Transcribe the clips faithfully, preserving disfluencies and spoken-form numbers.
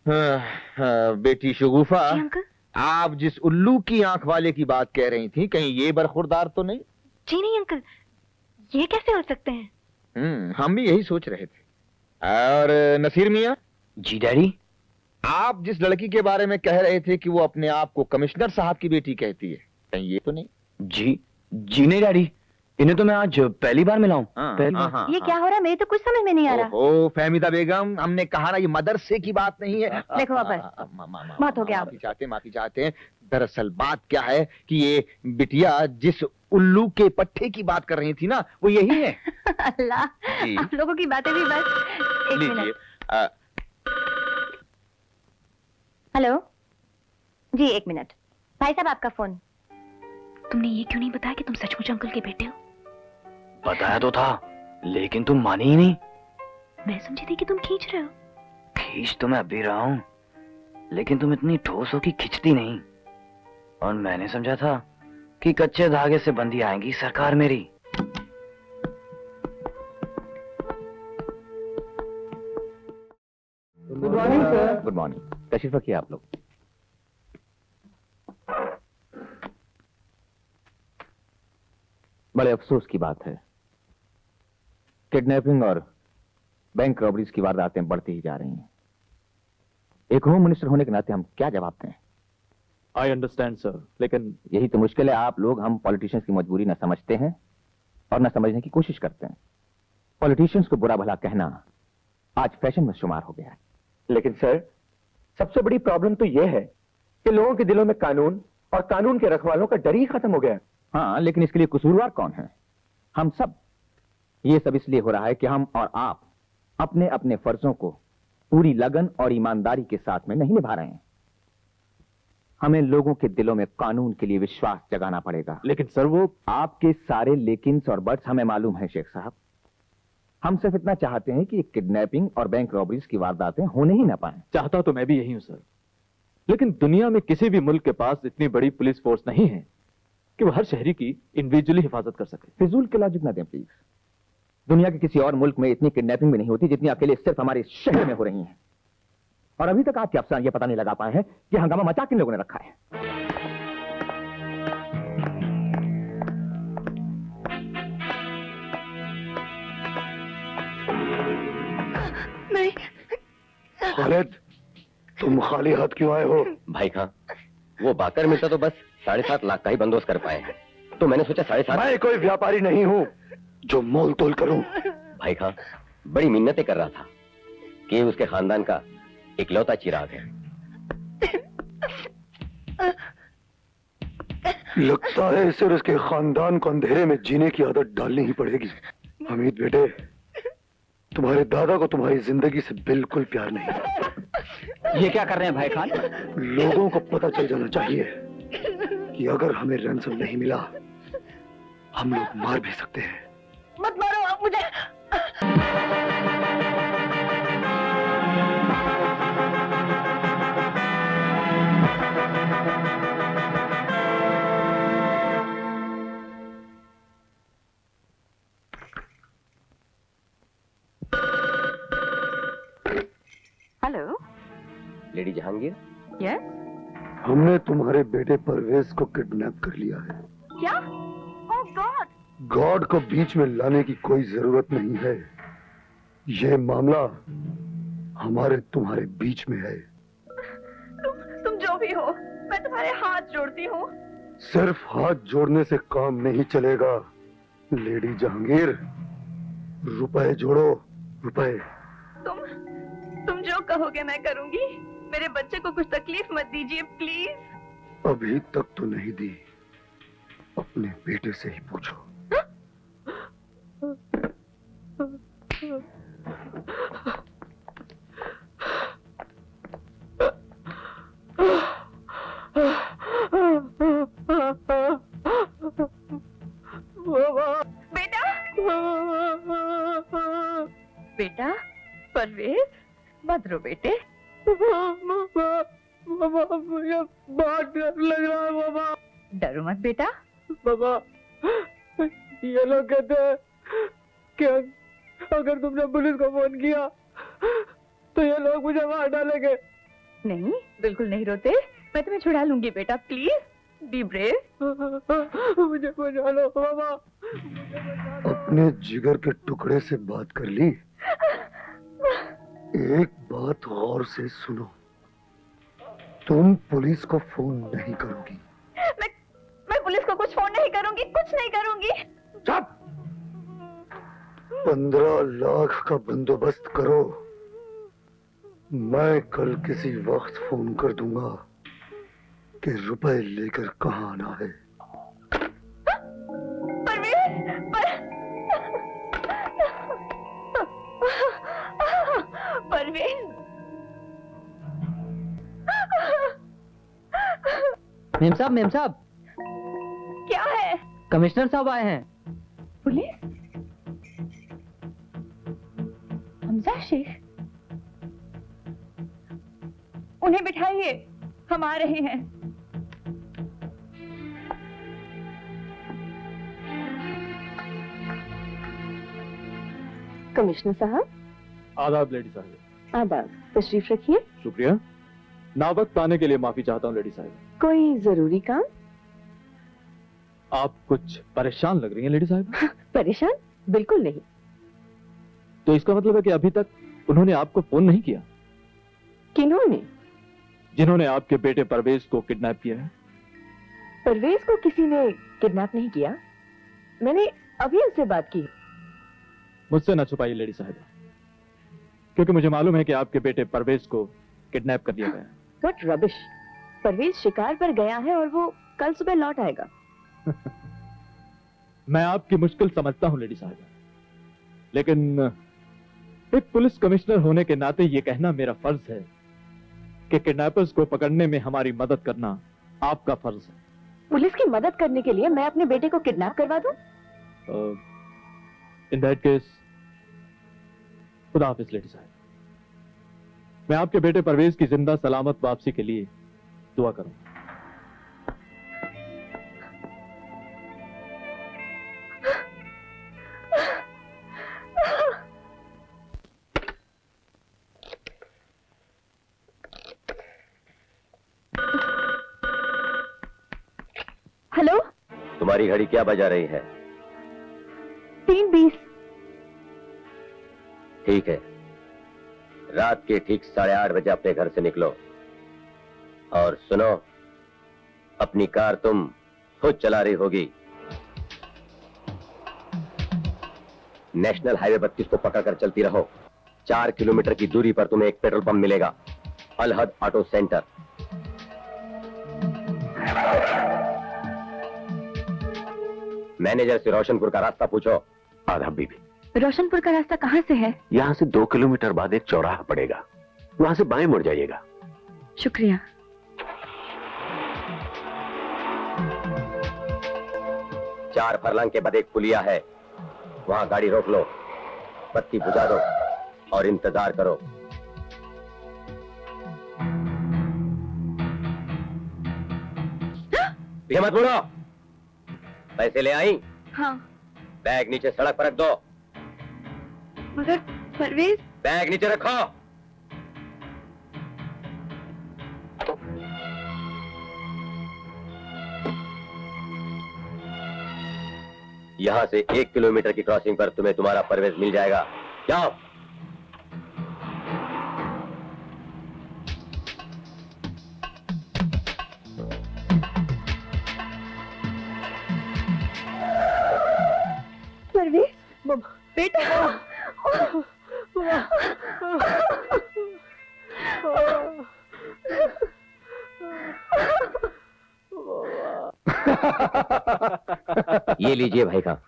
हाँ, हाँ, बेटी शगुफा, आप जिस उल्लू की आंख वाले की बात कह रही थी, कहीं ये बरखुरदार तो नहीं? जी नहीं अंकल, ये कैसे हो सकते हैं? हम्म, हम भी यही सोच रहे थे। और नसीर मियाँ? जी डैडी। आप जिस लड़की के बारे में कह रहे थे कि वो अपने आप को कमिश्नर साहब की बेटी कहती है, कहीं ये तो नहीं? जी जी नहीं डैडी, इन्हें तो मैं आज पहली बार मिला हूँ। हाँ, पहली हाँ, बार। हाँ, ये हाँ। क्या हो रहा है, मेरे तो कुछ समझ में नहीं आ रहा। ओ फहमीदा बेगम, हमने कहा ना ये मदरसे की बात नहीं है। देखो वापस, बात हो गया। माफी चाहते माफी चाहते हैं। दरअसल बात क्या है कि ये बिटिया जिस उल्लू के पट्टे की बात कर रही थी ना, वो यही है। अल्लाह, आप लोगों की बातें भी बस। एक लीजिए। मिनट। हेलो जी, एक मिनट। भाई साहब आपका फोन। तुमने ये क्यों नहीं बताया कि तुम सचमुच अंकल के बेटे हो? बताया तो था, लेकिन तुम मानी ही नहीं। मैं समझी थी कि तुम खींच रहे हो। खींच तो मैं अब भी रहा हूँ, लेकिन तुम इतनी ठोस हो कि खिंचती नहीं। और मैंने समझा था कि कच्चे धागे से बंधी आएंगी सरकार मेरी। Good morning sir. Good morning. तशरीफ रखिए आप लोग। बड़े अफसोस की बात है, किडनैपिंग और बैंक रॉबरीज की वारदातें बढ़ती ही जा रही हैं। एक होम मिनिस्टर होने के नाते हम क्या जवाब दें? आई अंडरस्टैंड सर, लेकिन यही तो मुश्किल है। आप लोग हम पॉलिटिशियंस की मजबूरी न समझते हैं और न समझने की कोशिश करते हैं। पॉलिटिशियंस को बुरा भला कहना आज फैशन में शुमार हो गया है। लेकिन सर, सबसे बड़ी प्रॉब्लम तो यह है कि लोगों के दिलों में कानून और कानून के रखवालों का डर ही खत्म हो गया। हाँ, लेकिन इसके लिए कसूरवार कौन है? हम सब। ये सब इसलिए हो रहा है कि हम और आप अपने अपने फर्जों को पूरी लगन और ईमानदारी के साथ में नहीं निभा रहे हैं। हमें लोगों के दिलों में कानून के लिए विश्वास जगाना पड़ेगा। लेकिन सर वो आपके सारे लेकिन्स और बट्स हमें मालूम है शेख साहब। हम सिर्फ इतना चाहते हैं कि किडनैपिंग और बैंक रॉबरीज की वारदातें होने ही ना पाए। चाहता तो मैं भी यही हूं सर, लेकिन दुनिया में किसी भी मुल्क के पास इतनी बड़ी पुलिस फोर्स नहीं है कि वो हर शहरी की इंडिविजुअली हिफाजत कर सके। फिजूल के लॉजिक ना दें प्लीज। दुनिया के किसी और मुल्क में इतनी किडनैपिंग भी नहीं होती जितनी अकेले सिर्फ हमारे शहर में हो रही हैं। और अभी तक आपके अफसर ये पता नहीं लगा पाए हैं कि हंगामा मचा किन लोगों ने रखा है। नहीं। खालिद, तुम खाली हाथ क्यों आए हो? भाई खां, वो बाकर मिलता तो बस साढ़े सात लाख का ही बंदोबस्त कर पाए हैं, तो मैंने सोचा साढ़े सात। मैं कोई व्यापारी नहीं हूँ जो मोल तोल करूं। भाई खां, बड़ी मिन्नतें कर रहा था कि उसके खानदान का इकलौता चिराग है। लगता है इसे और उसके खानदान को अंधेरे में जीने की आदत डालनी ही पड़ेगी। हमीद बेटे, तुम्हारे दादा को तुम्हारी जिंदगी से बिल्कुल प्यार नहीं। ये क्या कर रहे हैं भाई खान? लोगों को पता चल जाना चाहिए कि अगर हमें रैंसम नहीं मिला, हम लोग मार भी सकते हैं। मत मारो आप मुझे। Hello lady Jahangir. यस। हमने तुम्हारे बेटे परवेज को किडनैप कर लिया है। क्या? ओह गॉड। गॉड को बीच में लाने की कोई जरूरत नहीं है। यह मामला हमारे तुम्हारे बीच में है। तुम तुम जो भी हो, मैं तुम्हारे हाथ जोड़ती हूँ। सिर्फ हाथ जोड़ने से काम नहीं चलेगा लेडी जहांगीर। रुपए जोड़ो, रुपए। तुम तुम जो कहोगे मैं करूंगी। मेरे बच्चे को कुछ तकलीफ मत दीजिए प्लीज। अभी तक तो नहीं दी, अपने बेटे से ही पूछो। बेटा, बेटा परवेज, मत रो बेटे। मुझे बहुत डर लग रहा है बाबा। डरो मत बेटा। बाबा, ये लोग कहते हैं कि अगर तुमने पुलिस को फोन किया तो ये लोग मुझे मार डालेंगे। नहीं, बिल्कुल नहीं रोते। मैं तुम्हें छुड़ा लूंगी बेटा, प्लीज बी ब्रेव। मुझे बचा लो बाबा। अपने जिगर के टुकड़े से बात कर ली। एक बात गौर से सुनो, तुम पुलिस को फोन नहीं करोगी। मैं मैं पुलिस को कुछ फोन नहीं करूंगी, कुछ नहीं करूंगी। चुप! पंद्रह लाख का बंदोबस्त करो, मैं कल किसी वक्त फोन कर दूंगा कि रुपए लेकर कहाँ आना है। परवेज, पर... परवेज। मेम साहब, मेम साहब, क्या है? कमिश्नर साहब आए हैं। पुलिस? हमजा शेख, उन्हें बिठाइए, हम आ रहे हैं। कमिश्नर साहब। आदाब लेडी साहब। आदाब, तशरीफ रखिए। शुक्रिया। नावक्त आने के लिए माफी चाहता हूँ लेडी साहब। कोई जरूरी काम? आप कुछ परेशान लग रही हैं लेडी साहब। परेशान? बिल्कुल नहीं। तो इसका मतलब है कि अभी तक उन्होंने आपको फोन नहीं किया? किन्होंने? जिन्होंने आपके बेटे परवेज को किडनैप किया है। परवेज को किसी ने किडनैप नहीं किया, मैंने अभी उससे बात की। मुझसे ना छुपाइए लेडी साहब, क्योंकि मुझे मालूम है कि आपके बेटे परवेज को किडनैप कर लिया गया। What rubbish! परवेज शिकार पर गया है और वो कल सुबह लौट आएगा। मैं आपकी मुश्किल समझता हूं लेडी साहब, लेकिन एक पुलिस कमिश्नर होने के नाते यह कहना मेरा फर्ज है कि किडनैपर्स को पकड़ने में हमारी मदद करना आपका फर्ज है। पुलिस की मदद करने के लिए मैं अपने बेटे को किडनैप करवा दूं? इन दैट केस खुदा हाफिज लेडी साहब। मैं आपके बेटे परवेज की जिंदा सलामत वापसी के लिए दुआ करूंगा। हेलो, तुम्हारी घड़ी क्या बजा रही है? तीन बीस। ठीक है, रात के ठीक साढ़े आठ बजे अपने घर से निकलो और सुनो, अपनी कार तुम खुद चला रही होगी। नेशनल हाईवे बत्तीस को पकड़कर चलती रहो। चार किलोमीटर की दूरी पर तुम्हें एक पेट्रोल पंप मिलेगा, अलहद ऑटो सेंटर। मैनेजर से रोशनपुर का रास्ता पूछो। आधा बीबी। रोशनपुर का रास्ता कहाँ से है? यहाँ से दो किलोमीटर बाद एक चौराहा पड़ेगा, वहां से बाएं मुड़ जाइएगा। शुक्रिया। चार फरलांग के बाद एक पुलिया है, वहां गाड़ी रोक लो, बत्ती बुझा दो और इंतजार करो। पीछे मत मुड़ो। पैसे ले आई? हाँ। बैग नीचे सड़क पर रख दो। मगर परवेज। बैग नीचे रखो। यहां से एक किलोमीटर की क्रॉसिंग पर तुम्हें तुम्हारा परवेज मिल जाएगा। जाओ। परवेज बेटा। ये लीजिए भाई का।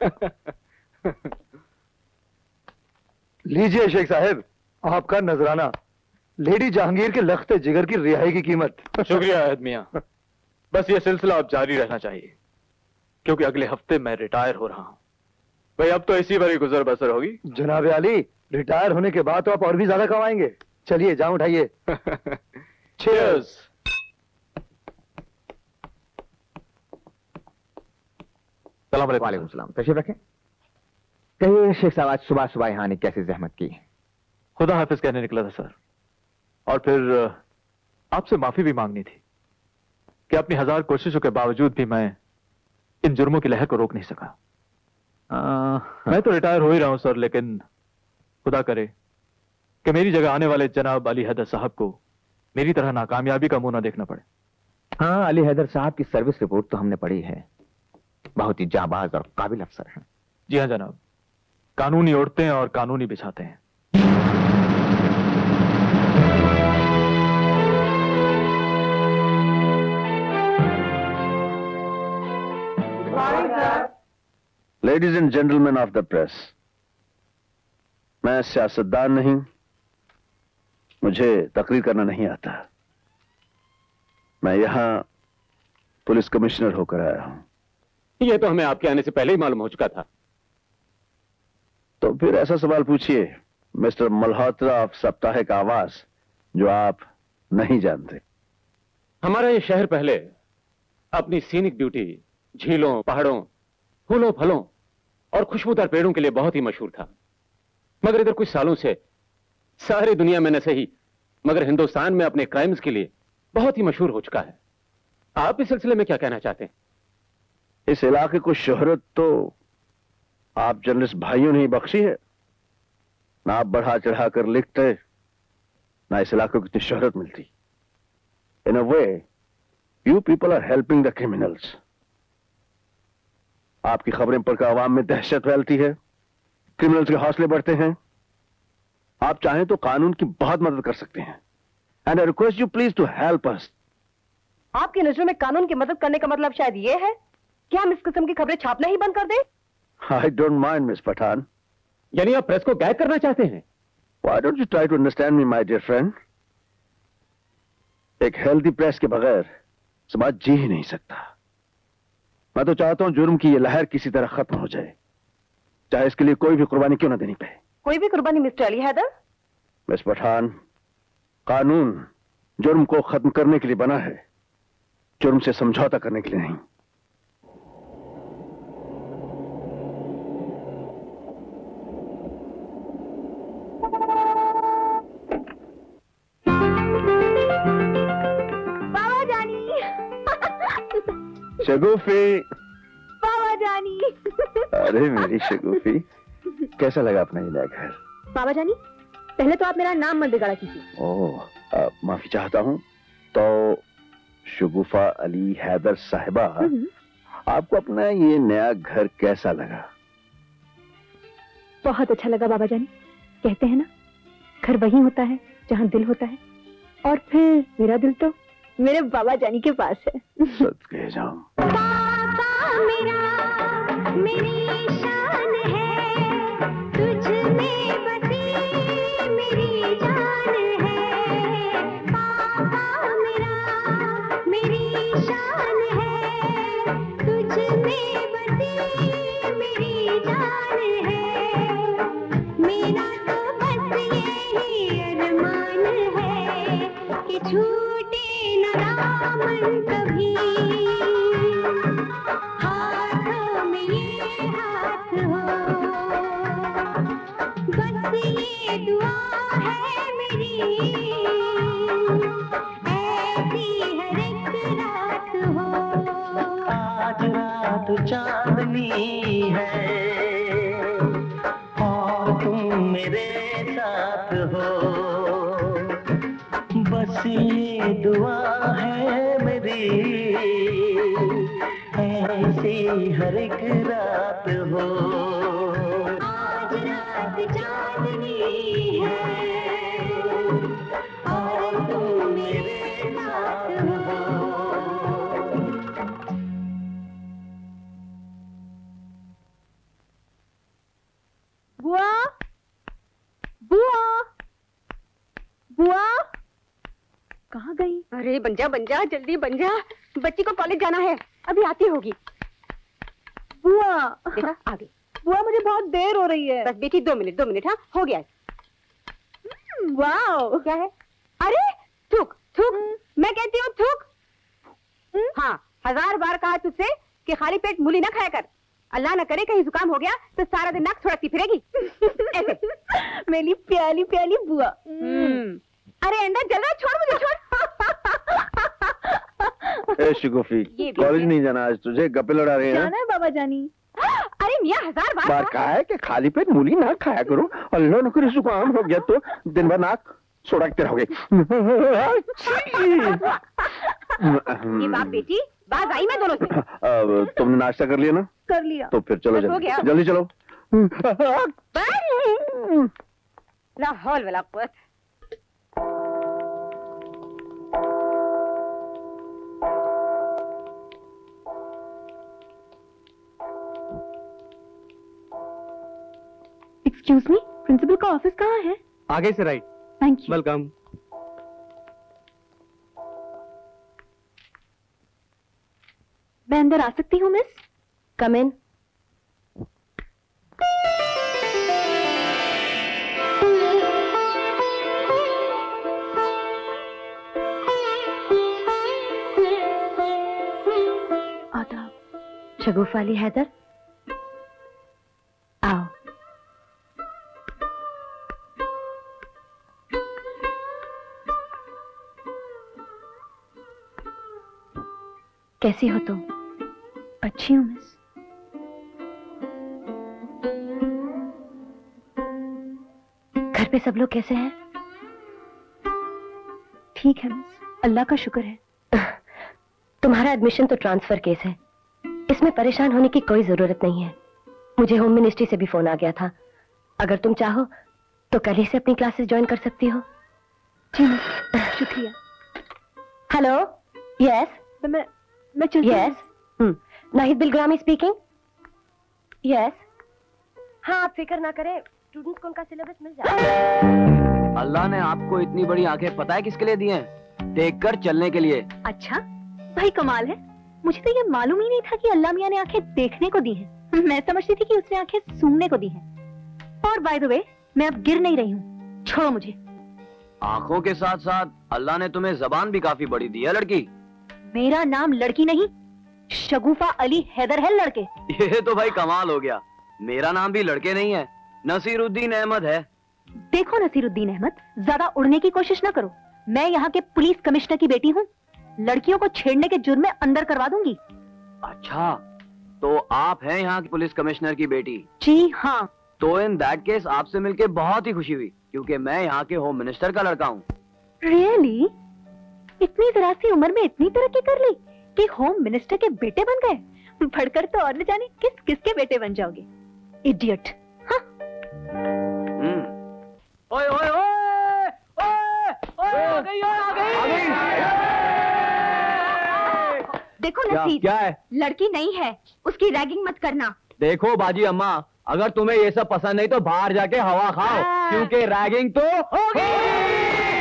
लीजिए शेख साहब, आपका नजराना। लेडी जहांगीर के लख्ते जिगर की रिहाई की कीमत। शुक्रिया अहद मियां, बस ये सिलसिला अब जारी रहना चाहिए, क्योंकि अगले हफ्ते मैं रिटायर हो रहा हूं। भाई अब तो इसी बारी गुजर बसर होगी। जनाब अली, रिटायर होने के बाद तो आप और भी ज्यादा कमाएंगे। चलिए जाम उठाइए। Cheers। सलाम अलैकुम। वालेकुम सलाम, तशरीफ रखें। कहिए शेख साहब, आज सुबह सुबह यहाँ ने कैसी जहमत की? खुदा हाफिज कहने निकला था सर, और फिर आपसे माफी भी मांगनी थी कि अपनी हजार कोशिशों के बावजूद भी मैं इन जुर्मों की लहर को रोक नहीं सका। आ, मैं तो रिटायर हो ही रहा हूं सर, लेकिन खुदा करे कि मेरी जगह आने वाले जनाब अली हैदर साहब को मेरी तरह नाकामयाबी का मुंह ना देखना पड़े। हाँ, अली हैदर साहब की सर्विस रिपोर्ट तो हमने पढ़ी है, बहुत ही जाबाज और काबिल अफसर हैं। जी हाँ जनाब, कानूनी ओढ़ते हैं और कानूनी बिछाते हैं। Ladies and gentleman of the press, मैं सियासतदान नहीं, मुझे तकरीर करना नहीं आता। मैं यहां पुलिस कमिश्नर होकर आया हूं। यह तो हमें आपके आने से पहले ही मालूम हो चुका था। तो फिर ऐसा सवाल पूछिए मिस्टर मल्होत्रा ऑफ साप्ताहिक आवाज, जो आप नहीं जानते। हमारा ये शहर पहले अपनी सीनिक ब्यूटी, झीलों, पहाड़ों, फूलों, फलों और खुशबूदार पेड़ों के लिए बहुत ही मशहूर था। मगर इधर कुछ सालों से सारी दुनिया में न सही मगर हिंदुस्तान में अपने क्राइम्स के लिए बहुत ही मशहूर हो चुका है। आप इस सिलसिले में क्या कहना चाहते हैं? इस इलाके को शोहरत तो आप जर्नलिस्ट भाइयों ने ही बख्शी है। ना आप बढ़ा चढ़ा कर लिखते, ना इस इलाके को इतनी शोहरत मिलती। In a way you people are helping the criminals. आपकी खबरें पढ़कर आवाम में दहशत फैलती है, क्रिमिनल्स के हौसले बढ़ते हैं। आप चाहें तो कानून की बहुत मदद कर सकते हैं। And I request you please to help us. आपकी नजरों में कानून की मदद करने का मतलब शायद ये है कि हम इस किस्म की खबरें छापना ही बंद कर दें? I don't mind miss Pathan. यानी आप प्रेस को गैग करना चाहते हैं? Why don't you try to understand me, my dear friend? एक हेल्दी प्रेस के बगैर समाज जी ही नहीं सकता। मैं तो चाहता हूं जुर्म की ये लहर किसी तरह खत्म हो जाए, चाहे इसके लिए कोई भी कुर्बानी क्यों ना देनी पड़े। कोई भी कुर्बानी मिस्टर अली हैदर? मिस पठान, कानून जुर्म को खत्म करने के लिए बना है, जुर्म से समझौता करने के लिए नहीं। बाबा जानी शगुफी। बाबा जानी अरे मेरी शगुफी, कैसा लगा अपना ये नया घर? बाबा जानी, पहले तो आप मेरा नाम मत बिगाड़ा कीजिए। ओह, आ, माफी चाहता हूँ। तो शगुफा अली हैदर साहिबा, आपको अपना ये नया घर कैसा लगा? बहुत अच्छा लगा बाबा जानी। कहते हैं ना, घर वही होता है जहाँ दिल होता है, और फिर मेरा दिल तो मेरे बाबा जानी के पास है। सच कह जाऊं। पापा मेरा मेरी शान है, तुझ में बसी मेरी जान है। पापा मेरा मेरी शान है, तुझ में बसी मेरी जान है। मेरा तो बस यही अरमान है कि छूटे न दामन कभी, हाथों में ये हाथ हो। बस ये दुआ है मेरी, ऐसी हर एक रात हो। आज रात चांदनी है और तुम मेरे साथ हो। बस ये दुआ है मेरी, ऐसी हर एक रात हो। आज रात चांदनी है और तुम मेरे साथ हो। बुआ, बुआ, बुआ, कहाँ गई? अरे बन जा बन जा, जल्दी बन जा, बच्ची को कॉलेज जाना है, अभी आती होगी। बुआ, देखा आ गई। बुआ मुझे बहुत देर हो रही है। बस बेटी दो मिनट, दो मिनट। हाँ हो गया। वाओ, क्या है? अरे थूक थूक, मैं कहती हूँ थूक। हाँ, हजार बार कहा तुझसे कि खाली पेट मूली ना खाया कर। अल्लाह ना करे कहीं जुकाम हो गया तो सारा दिन नाक छोड़ती फिरेगी। ऐसे। मेरी प्याली प्याली बुआ। अरे अंदर जल रहा, छोड़ मुझे, छोड़। ए शिगुफी, कॉलेज नहीं जाना आज तुझे? गप्पे लड़ा रहे हैं? जाना है बाबा जानी। अरे मियाँ हजार बार बार कहा है कि खाली पेट मूली ना खाया करो। अल्लाह न करे जुकाम हो गया तो दिन भर नाक सोड़कते रहोगे। ये बाप बेटी बात आई मैं दोनों से। अब तुमने नाश्ता कर लिया ना? कर लिया। तो फिर चलो हो गया। जल्दी चलो। ला हौल वला कुव्वत। एक्सक्यूज मी, प्रिंसिपल का ऑफिस कहाँ है? आगे से राइट। Thank you. वेलकम। मैं अंदर आ सकती हूँ मिस? कम इन। आदाब। शगुफा अली हैदर, आओ। कैसी हो तुम? अच्छी हूँ मिस। घर पे सब लोग कैसे हैं? ठीक है मिस, अल्लाह का शुक्र है। तुम्हारा एडमिशन तो ट्रांसफर केस है, इसमें परेशान होने की कोई जरूरत नहीं है। मुझे होम मिनिस्ट्री से भी फोन आ गया था। अगर तुम चाहो तो कल ही से अपनी क्लासेस ज्वाइन कर सकती हो। जी मिस, शुक्रिया। हेलो, यस मैं मैं चलती हूँ। Yes, Nahid Bilgrami speaking. Yes, हाँ आप फिक्र ना करें, स्टूडेंट्स को उनका सिलेबस मिल जाएगा। अल्लाह ने आपको इतनी बड़ी आंखें पता है किसके लिए दी हैं? देखकर चलने के लिए। अच्छा भाई कमाल है, मुझे तो ये मालूम ही नहीं था कि अल्लाह मियाँ ने आंखें देखने को दी हैं। मैं समझती थी कि उसने आंखें सूंघने को दी हैं। और बाय द वे मैं अब गिर नहीं रही हूँ, छोड़ो मुझे। आंखों के साथ साथ अल्लाह ने तुम्हें जबान भी काफी बड़ी दी है लड़की। मेरा नाम लड़की नहीं शगुफा अली हैदर है, लड़के। ये तो भाई कमाल हो गया, मेरा नाम भी लड़के नहीं है, नसीरुद्दीन अहमद है। देखो नसीरुद्दीन अहमद, ज्यादा उड़ने की कोशिश ना करो। मैं यहाँ के पुलिस कमिश्नर की बेटी हूँ, लड़कियों को छेड़ने के जुर्म में अंदर करवा दूंगी। अच्छा, तो आप हैं यहाँ की पुलिस कमिश्नर की बेटी? जी हाँ। तो इन दैट केस आपसे मिलके बहुत ही खुशी हुई, क्योंकि मैं यहाँ के होम मिनिस्टर का लड़का हूँ। रियली? इतनी जरा सी उम्र में इतनी तरक्की कर ली कि होम मिनिस्टर के बेटे बन गए? बढ़कर तो और न जाने किस किस के बेटे बन जाओगे। इडियट। हाँ। ओए ओए ओए ओए आ गई आ गई। देखो नसीब, क्या है? लड़की नहीं है, उसकी रैगिंग मत करना। देखो बाजी अम्मा, अगर तुम्हें ये सब पसंद नहीं तो बाहर जाके हवा खाओ, क्योंकि रैगिंग तो होगी।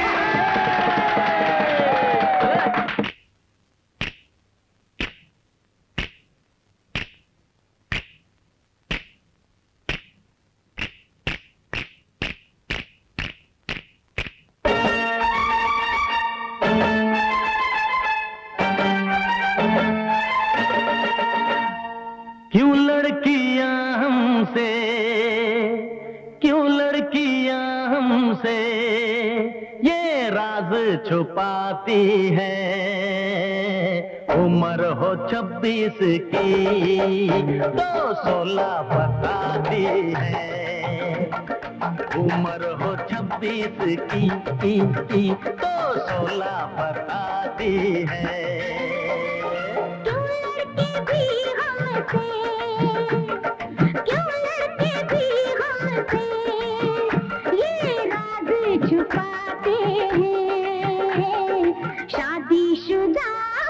क्यों लड़कियां हमसे, क्यों लड़कियां हमसे ये राज छुपाती है। उम्र हो छब्बीस की तो सोलह बताती है। उम्र हो छब्बीस की, की, की तो सोलह बताती है। छुपाते हैं, शादीशुदा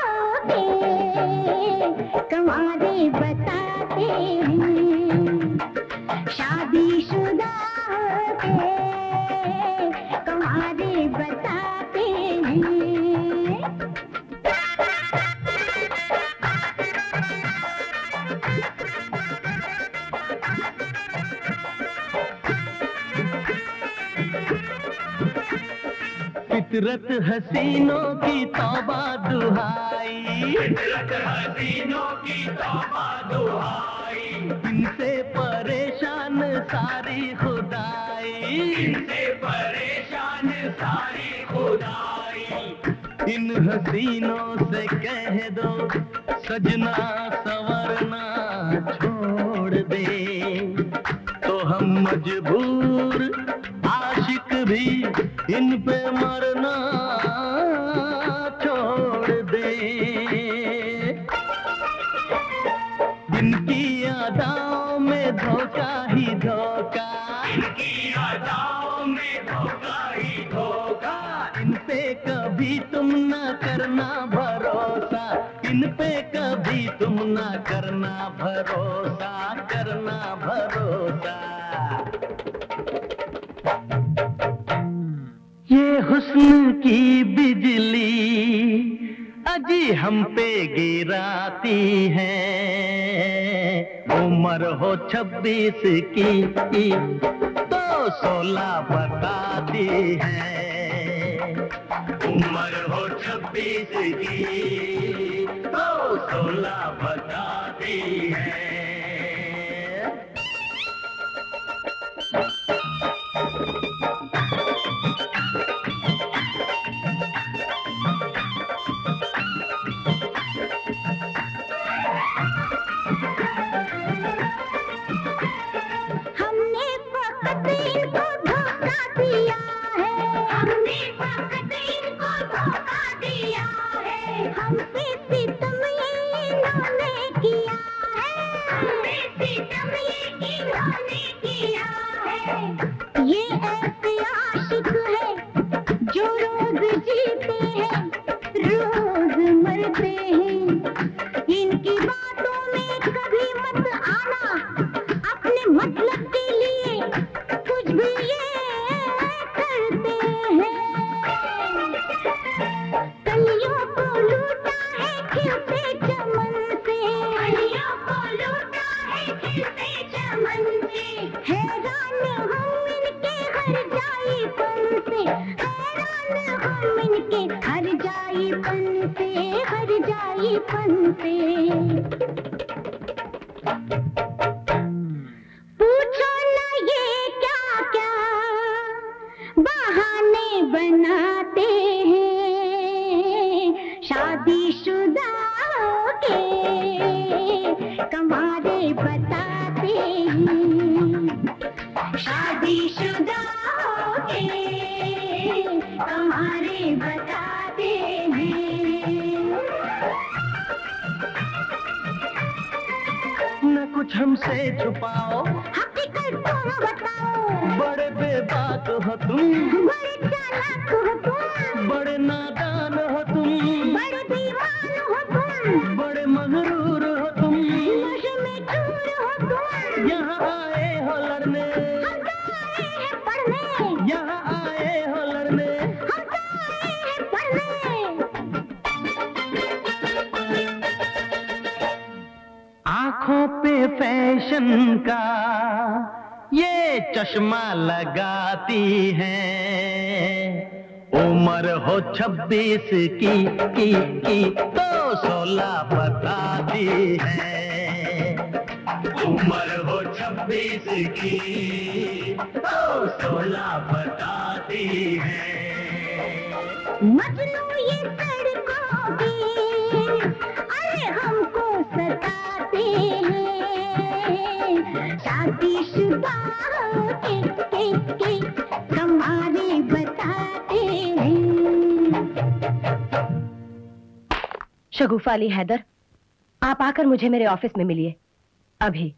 होके कमारे बताते हैं। शादीशुदा होके कमारे बताते हैं। फितरत हसीनों की तौबा दुहाई, फितरत हसीनों की तौबा दुहाई। इनसे परेशान सारी खुदाई, इनसे परेशान सारी खुदाई। इन हसीनों से कह दो सजना संवरना छोड़ दे, तो हम मजबूर आशिक भी इन पे मरना छोड़ दे। इनकी अदाओं में धोखा ही धोखा, इनकी अदाओं में धोखा ही धोखा, इन पे कभी तुम ना करना भरोसा, इन पे कभी तुम ना करना भरोसा, करना भरोसा। ये हुस्न की बिजली अजी हम पे गिराती है, उम्र हो छब्बीस की तो सोलह बताती है, उम्र हो छब्बीस की तो सोलह बताती है। हमने फकत इनको धोखा दिया है, हमने फकत इनको धोखा दिया है, हमसे सितम ये इन्होंने किया है, हमसे सितम ये इन्होंने किया है। ये ऐसे आशिक है जो रोज जीते हैं रोज मरते हैं, इनकी बातों में कभी मत आना, अपने मतलब के लिए कुछ भी ये करते हैं। कलियों को लूटा है खिलते चमन से, कलियों को लूटा है खिलते चमन से, हैरान हम इनके हर जाईपन से, हैरान हम इनके हर जाईपन से, हर जाईपन से। पूछो ना ये क्या क्या बहाने बनाते हैं, शादीशुदा के कमारे बताते हैं, शादीशुदा के कमारे बताते हैं। न कुछ हमसे छुपाओ, हकीकत तुम बताओ, बड़े बेबाक हो तुम, बड़े चालाक हो तुम, बड़े नादान हो तुम, बड़े दीवान हो तुम, बड़े मगरूर हो तुम, नशे में चूर हो तुम। यहाँ आए हो लड़ने, हम तो आए हैं पढ़ने, यहाँ आए हो लड़ने, हम तो आए हैं पढ़ने। आंखों पे फैशन का ये चश्मा लगाती है, उम्र हो छब्बीस की की की तो सोलह बताती है, उम्र हो छब्बीस की तो सोलह बताती है। मजनू ये सड़कों पे अरे हमको सताते हैं, शादीशुदा के के के कमारे बताते हैं। शगुफा अली हैदर, आप आकर मुझे मेरे ऑफिस में मिलिए अभी।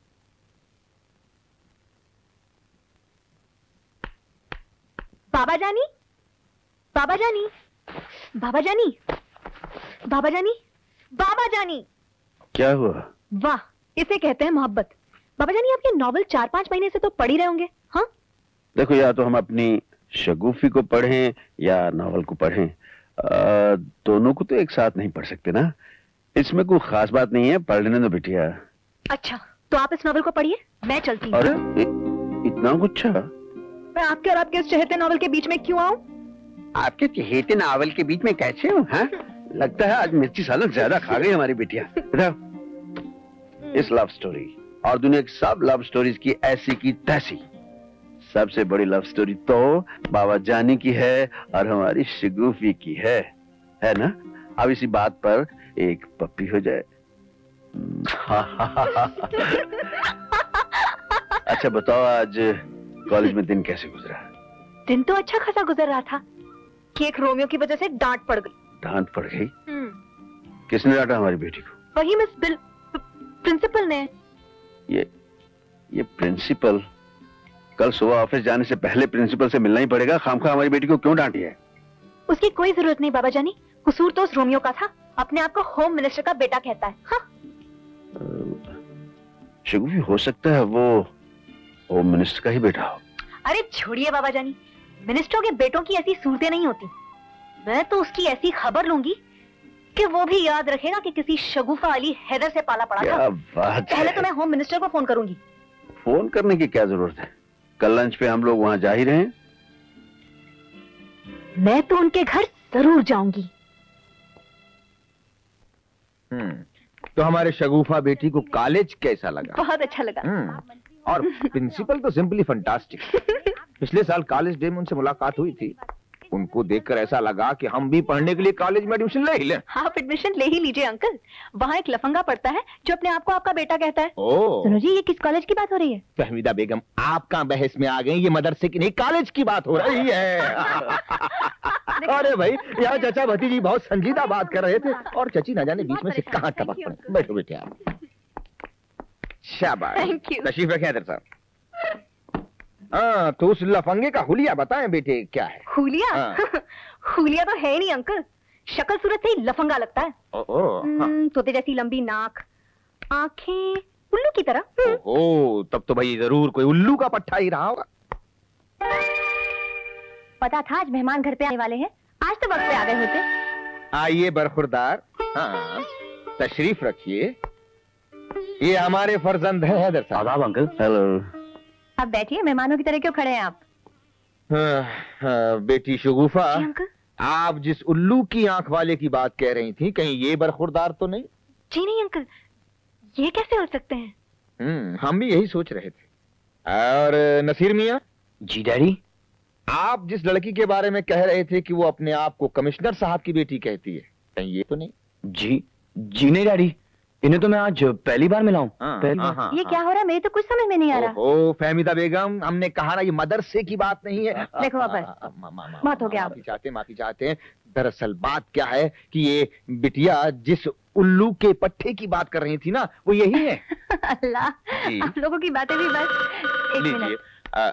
बाबा जानी, बाबा जानी, बाबा जानी, बाबा जानी, बाबा जानी। क्या हुआ? वाह, इसे कहते हैं मोहब्बत। बाबा जानी, आप ये नॉवल चार पांच महीने से तो पढ़ ही रहे होंगे। हाँ, देखो, या तो हम अपनी शगुफी को पढ़ें या नॉवल को पढ़ें, आ, दोनों को तो एक साथ नहीं पढ़ सकते ना। इसमें कोई खास बात नहीं है, पढ़ लेने दो बिटिया। अच्छा, तो आप इस नॉवल को पढ़िए, मैं चलती हूँ। अरे इ, इतना गुच्छा? मैं आपके और आपके इस चहेते नॉवल के बीच में क्यों आऊं? आपके चहेते नॉवल के बीच में कैसे हूँ? हाँ? लगता है आज मिर्ची सालन ज्यादा खा गई हमारी बिटिया। इस लव स्टोरी और दुनिया की सब लव स्टोरीज की ऐसी की तैसी सबसे बड़ी लव स्टोरी तो बाबा जानी की है और हमारी शगुफी की है। है ना? अब इसी बात पर एक पप्पी हो जाए। अच्छा बताओ, आज कॉलेज में दिन कैसे गुजरा? दिन तो अच्छा खासा गुजर रहा था कि एक रोमियो की वजह से डांट पड़ गई। डांट पड़ गई? किसने डांटा हमारी बेटी को? वही मिस बिल प्रिंसिपल ने। ये ये प्रिंसिपल कल सुबह ऑफिस जाने से पहले प्रिंसिपल से मिलना ही पड़ेगा। खामखा हमारी बेटी को क्यों डांटी है? उसकी कोई जरूरत नहीं बाबा जानी, कसूर तो उस रोमियो का था। अपने आप को होम मिनिस्टर का बेटा कहता है। हाँ? शगुफी, हो सकता है वो होम मिनिस्टर का ही बेटा हो। अरे छोड़िए बाबा जानी, मिनिस्टरों के बेटों की ऐसी सूरतें नहीं होती। मैं तो उसकी ऐसी खबर लूंगी कि वो भी याद रखेगा कि किसी शगुफा अली हैदर से पाला पड़ा क्या था। बात पहले है। तो मैं होम मिनिस्टर को फोन करूंगी। फोन करने की क्या जरूरत है? कल लंच पे हम लोग वहां जा ही रहे हैं। मैं तो उनके घर जरूर जाऊंगी। हम्म, तो हमारे शगुफा बेटी को कॉलेज कैसा लगा? बहुत अच्छा लगा। हम्म, और प्रिंसिपल तो सिंपली फंटास्टिक। पिछले साल कॉलेज डे में उनसे मुलाकात हुई थी। उनको देखकर ऐसा लगा कि हम भी पढ़ने के लिए कॉलेज में एडमिशन ले ही लें। आप एडमिशन ले ही लीजिए अंकल। वहाँ एक लफंगा पढ़ता है जो अपने आप को आपका बेटा कहता है। ओह। सुनो जी, ये किस कॉलेज की बात हो रही है? फहमीदा बेगम, आप कहाँ बहस में आ गई? ये मदरसे की नहीं, कॉलेज की बात हो रही है। अरे भाई, यहाँ चचा भतीजी बहुत संजीदा बात कर रहे थे और चची न जाने बीच में से कहाँ टपक पड़े। बैठो बेटे आप। शाबाश। Thank you. तशरीफ रखें हैदर साहब। हाँ, तो उस लफंगे का हुलिया बताएं बेटे, क्या है? हुलिया? हाँ। हुलिया तो है ही नहीं अंकल, शक्ल सूरत से ही लफंगा लगता है। ओ, ओ, हाँ। हम्म, तोते जैसी लंबी नाक, आंखें उल्लू की तरह। हम्म। ओहो, तब तो भाई जरूर कोई उल्लू का पट्टा ही रहा होगा। पता था आज मेहमान घर पे आने वाले हैं, आज तो वक्त पे आ गए होते। आइए बरखुरदार। हाँ, तशरीफ रखिए। ये हमारे फर्जंद हैं हैदर साहब। आदाब अंकल। हेलो। अब बैठिए, मेहमानों की तरह क्यों खड़े हैं आप? हाँ, हाँ, बेटी शगुफा, जी अंकल। आप जिस उल्लू की आंख वाले की बात कह रही थी, कहीं ये बरखुरदार तो नहीं? जी नहीं अंकल, ये कैसे हो सकते हैं? हम्म, हम भी यही सोच रहे थे। और नसीर मियाँ? जी डैडी। आप जिस लड़की के बारे में कह रहे थे कि वो अपने आप को कमिश्नर साहब की बेटी कहती है, कहीं ये तो नहीं? जी जी नहीं डैडी, इन्हें तो मैं आज पहली बार मिला हूँ। हाँ, पहली हाँ, बार। हाँ, ये हाँ। क्या हो रहा है? मेरे तो कुछ समझ में नहीं आ रहा। ओहो फहमीदा बेगम, हमने कहा ना ये मदरसे की बात नहीं है। देखो वापस। मा- मा- मा- बात हो गया। माफी चाहते हैं, माफी चाहते हैं। दरअसल बात क्या है कि ये बिटिया जिस उल्लू के पट्टे की बात कर रही थी ना, वो यही है। अल्लाह, जी। आप लोगों की बातें भी बस। एक लीजिए। मिनट। अ,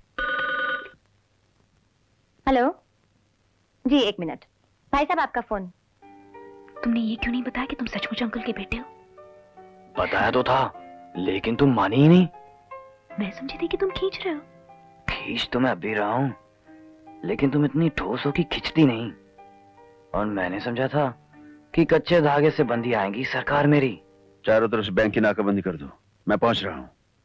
हेलो जी, एक मिनट। भाई साहब आपका फोन। तुमने ये क्यों नहीं बताया कि तुम सचमुच अंकल के बेटे हो? बताया तो था, लेकिन तुम मानी ही नहीं। मैं समझी थी कि तुम खींच रहे हो। खींच तो मैं अभी रहा हूँ, लेकिन तुम इतनी ठोस हो कि खिंचती नहीं। और मैंने समझा था कि कच्चे धागे से बंदी आएंगी सरकार मेरी। चारों तरफ से बैंक की नाकाबंदी कर दो, मैं पहुंच रहा हूँ।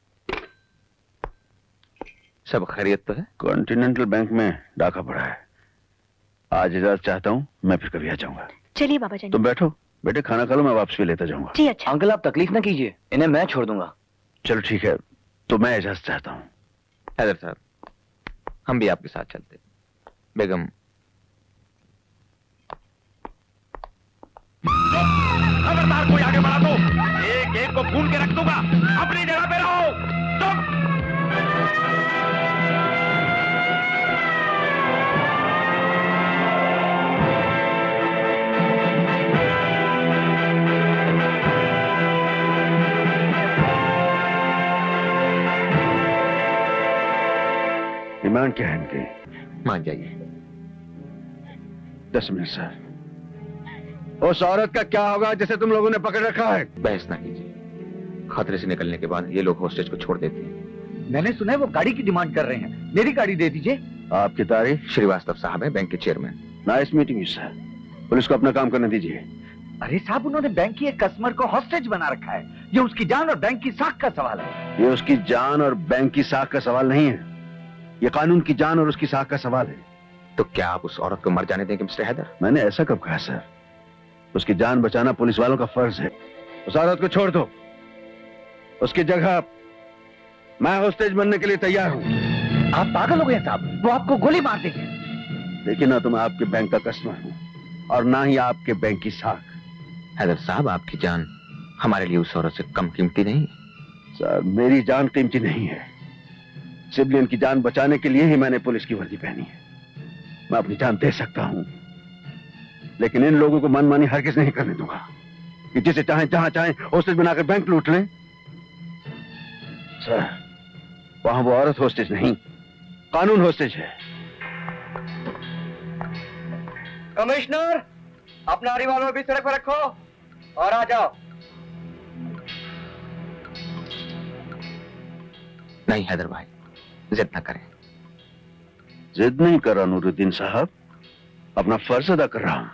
सब खैरियत तो है? कॉन्टिनेंटल बैंक में डाका पड़ा है। आज इजाजत चाहता हूँ, मैं फिर कभी आ जाऊंगा। चलिए बाबा जान। तुम बैठो, बेटे खाना खा लो, मैं वापस भी लेता जाऊंगा। जी अच्छा। अंकल आप तकलीफ ना कीजिए, इन्हें मैं छोड़ दूंगा। चलो ठीक है, तो मैं इजाजत चाहता हूँ। हैदर साहब, हम भी आपके साथ चलते। बेगम, खबरदार कोई आगे बढ़ा तो एक एक को भून के रख दूंगा। अपनी जगह पे रहो। चुप। डिमांड क्या है इनकी? मान जाइए। दस मिनट सर। उस औरत का क्या होगा जिसे तुम लोगों ने पकड़ रखा है? बहस ना कीजिए। खतरे से निकलने के बाद ये लोग हॉस्टेज को छोड़ देते हैं। मैंने सुना है वो गाड़ी की डिमांड कर रहे हैं। मेरी गाड़ी दे दीजिए। आपकी तारीफ? श्रीवास्तव साहब है, बैंक के chairman. Nice meeting you sir. Police को अपना काम करने दीजिए। अरे साहब, उन्होंने बैंक की एक कस्टमर को हॉस्टेज बना रखा है। ये उसकी जान और बैंक की साख का सवाल है। ये उसकी जान और बैंक की साख का सवाल नहीं है, ये कानून की जान और उसकी साख का सवाल है। तो क्या आप उस औरत को मर जाने देंगे मिस्टर हैदर? मैंने ऐसा कब कहा सर? उसकी जान बचाना पुलिस वालों का फर्ज है। उस औरत को छोड़ दो, उसकी जगह मैं हॉस्टेज बनने के लिए तैयार हूं। आप पागल हो गए साहब, वो आपको गोली मार देंगे। देखिए ना, तो मैं आपके बैंक का कस्टमर हूं, और ना ही आपके बैंक की साख। हैदर साहब, आपकी जान हमारे लिए उस औरत से कम कीमती नहीं है। सर, मेरी जान कीमती नहीं है। सिविलियन की जान बचाने के लिए ही मैंने पुलिस की वर्दी पहनी है। मैं अपनी जान दे सकता हूं, लेकिन इन लोगों को मनमानी हरगिज नहीं करने दूंगा कि जिसे चाहे जहां चाहे होस्टेज बनाकर बैंक लूट लें। सर, वहां वो औरत होस्टेज नहीं, कानून होस्टेज है। कमिश्नर, अपना रिवॉल्वर भी सड़क पर रखो और आ जाओ। नहीं हैदर भाई, जिद न करें। जिद नहीं कर रहा नूरुद्दीन साहब, अपना फर्ज अदा कर रहा हूं।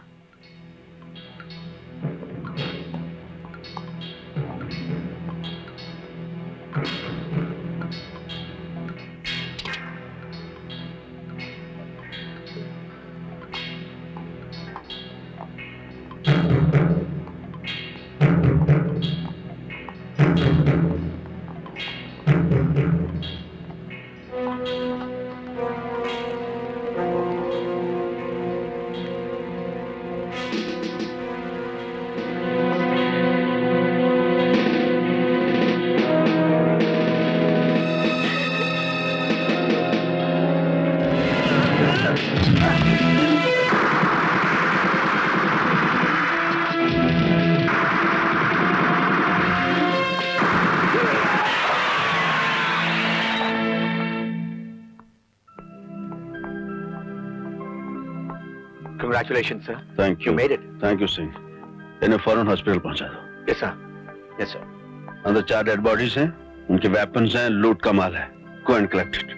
Congratulations, sir. Thank you. You made it. Thank you, Singh. इन्हें फौरन हॉस्पिटल पहुंचा दो। Yes, sir. Yes, sir. अंदर चार डेड बॉडीज हैं, उनके वेपन्स हैं, लूट का माल है। Go and collect it.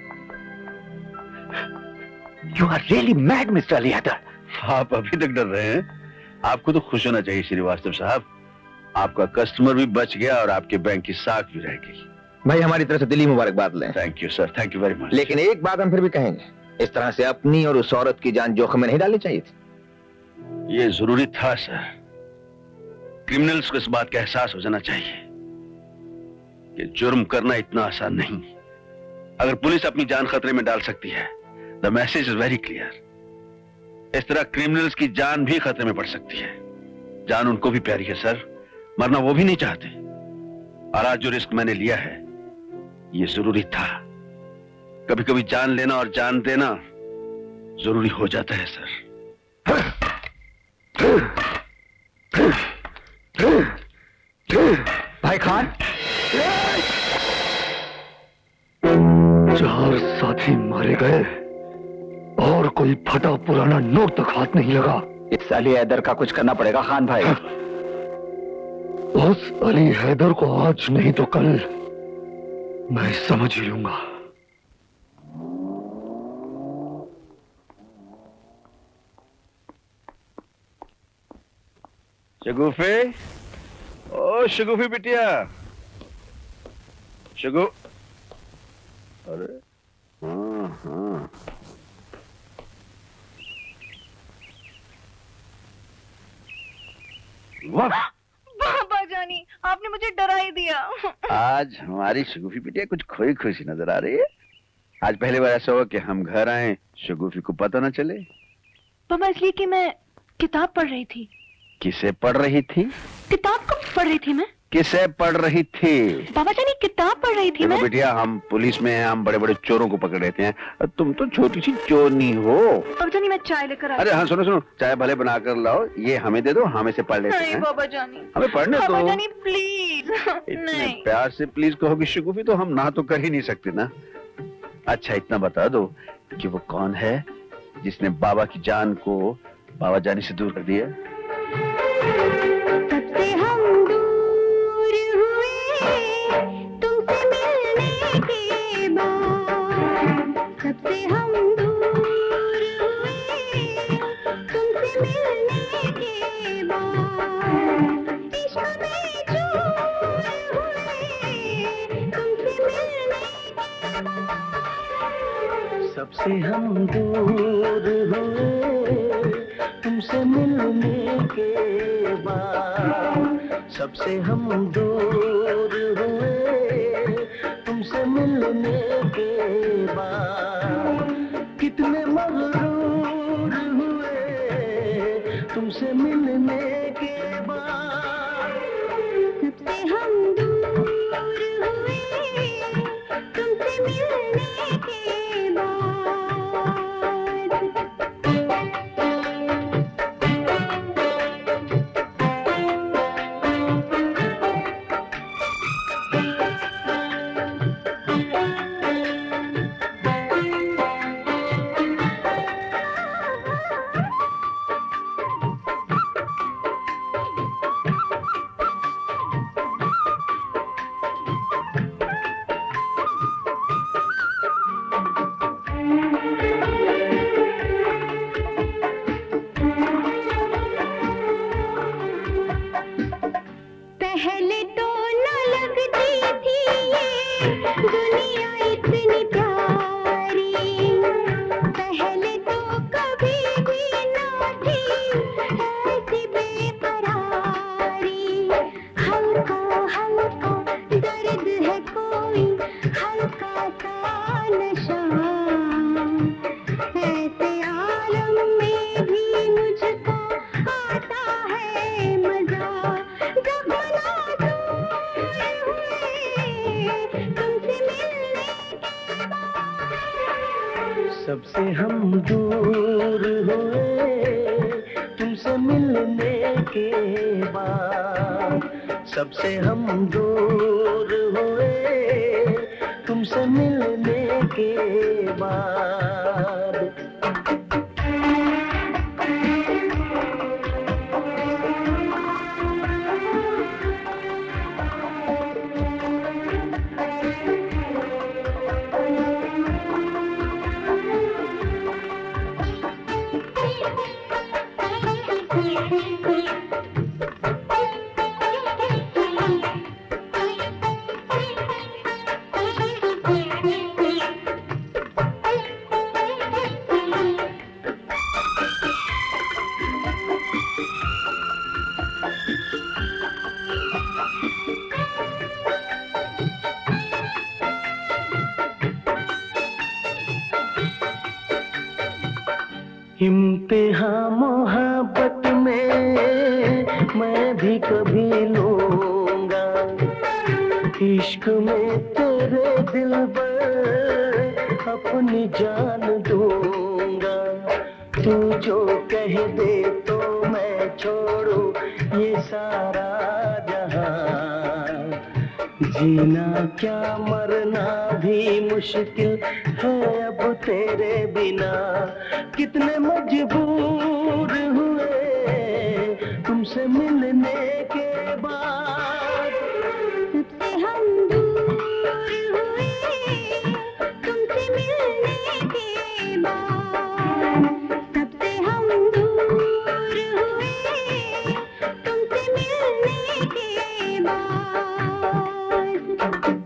You are really mad, Mister Ali Haider. आप अभी तक डर रहे हैं? आपको तो खुश होना चाहिए श्रीवास्तव साहब। आपका कस्टमर भी बच गया और आपके बैंक की साख भी रह गई। भाई, हमारी तरफ से दिली मुबारकबाद लें। Thank you sir, thank you very much. लेकिन एक बात हम फिर भी कहेंगे, इस तरह से अपनी और उस औरत की जान जोखिम में नहीं डालनी चाहिए थी। ये जरूरी था सर। क्रिमिनल्स को इस बात का एहसास हो जाना चाहिए कि जुर्म करना इतना आसान नहीं। अगर पुलिस अपनी जान खतरे में डाल सकती है, the message is very clear. इस तरह क्रिमिनल्स की जान भी खतरे में पड़ सकती है। जान उनको भी प्यारी है सर, मरना वो भी नहीं चाहते। और आज जो रिस्क मैंने लिया है, ये जरूरी था। कभी कभी जान लेना और जान देना जरूरी हो जाता है सर। भाई खान, चार साथी मारे गए और कोई फटा पुराना नोट तक हाथ नहीं लगा। इस अली हैदर का कुछ करना पड़ेगा खान भाई। उस अली हैदर को आज नहीं तो कल मैं समझ ही लूंगा। शगुफे, ओ शगुफी बिटिया, शगु, अरे हाँ हाँ, वाह बाबा जानी, आपने मुझे डरा ही दिया। आज हमारी शगुफी बिटिया कुछ खोई खुशी नजर आ रही है। आज पहली बार ऐसा हुआ कि हम घर आए, शगुफी को पता न चले। पापा, इसलिए कि मैं किताब पढ़ रही थी। किसे पढ़ रही थी? किताब को पढ़ रही थी मैं। किसे पढ़ रही थी? बाबा जानी, किताब पढ़ रही थी मैं। बिटिया, हम पुलिस में हैं, हम बड़े बड़े चोरों को पकड़ लेते हैं। तुम तो छोटी सी चोरनी हो। बाबा जानी, मैं चाय लेकर आई। अरे हाँ, सुनो सुनो, चाय भले बना कर लाओ, ये हमें दे दो, हम इसे पढ़ लेते नहीं हैं। बाबा जानी, हमें पढ़ने दो। बाबा जानी प्लीज। इतने नहीं। प्यार से प्लीज कहोगी शगुफी तो हम ना तो कर ही नहीं सकते ना। अच्छा, इतना बता दो कि वो कौन है जिसने बाबा की जान को बाबा जानी से दूर कर दिया? सबसे हम दूर हुए तुमसे मिलने के बाद, सबसे हम दूर हुए तुमसे मिलने के बाद, इश्क में चूर हुए तुमसे मिलने के बाद। सबसे हम दूर हुए तुमसे मिलने के बाद, सबसे हम दूर हुए तुमसे मिलने के बाद, कितने मगरूर हुए तुमसे मिलने के बाद, सबसे हम दूर हुए तुमसे मिलने के पहले तो न लगती थी ये दुनिया इतनी प्यारी, पहले तो कभी भी न थी ऐसी बेकरारी। हल्का हल्का दर्द है कोई हल्का सा नशा, ऐसे आलम में भी मुझको आता है मजा। सबसे हम दूर हुए तुमसे मिलने के बाद, सबसे हम दूर हुए तुमसे मिलने के बाद। इम्तिहान मोहब्बत में मैं भी कभी लूंगा, इश्क में तेरे दिल पर अपनी जान दूंगा। तू जो कह दे तो मैं छोड़ू ये सारा जहां, जीना क्या मरना भी मुश्किल है अब तेरे बिना। कितने मजबूर हुए तुमसे मिलने के बाद, सबसे हम दूर हुए तुमसे मिलने के बाद, सबसे हम दूर हुए तुमसे मिलने के बाद।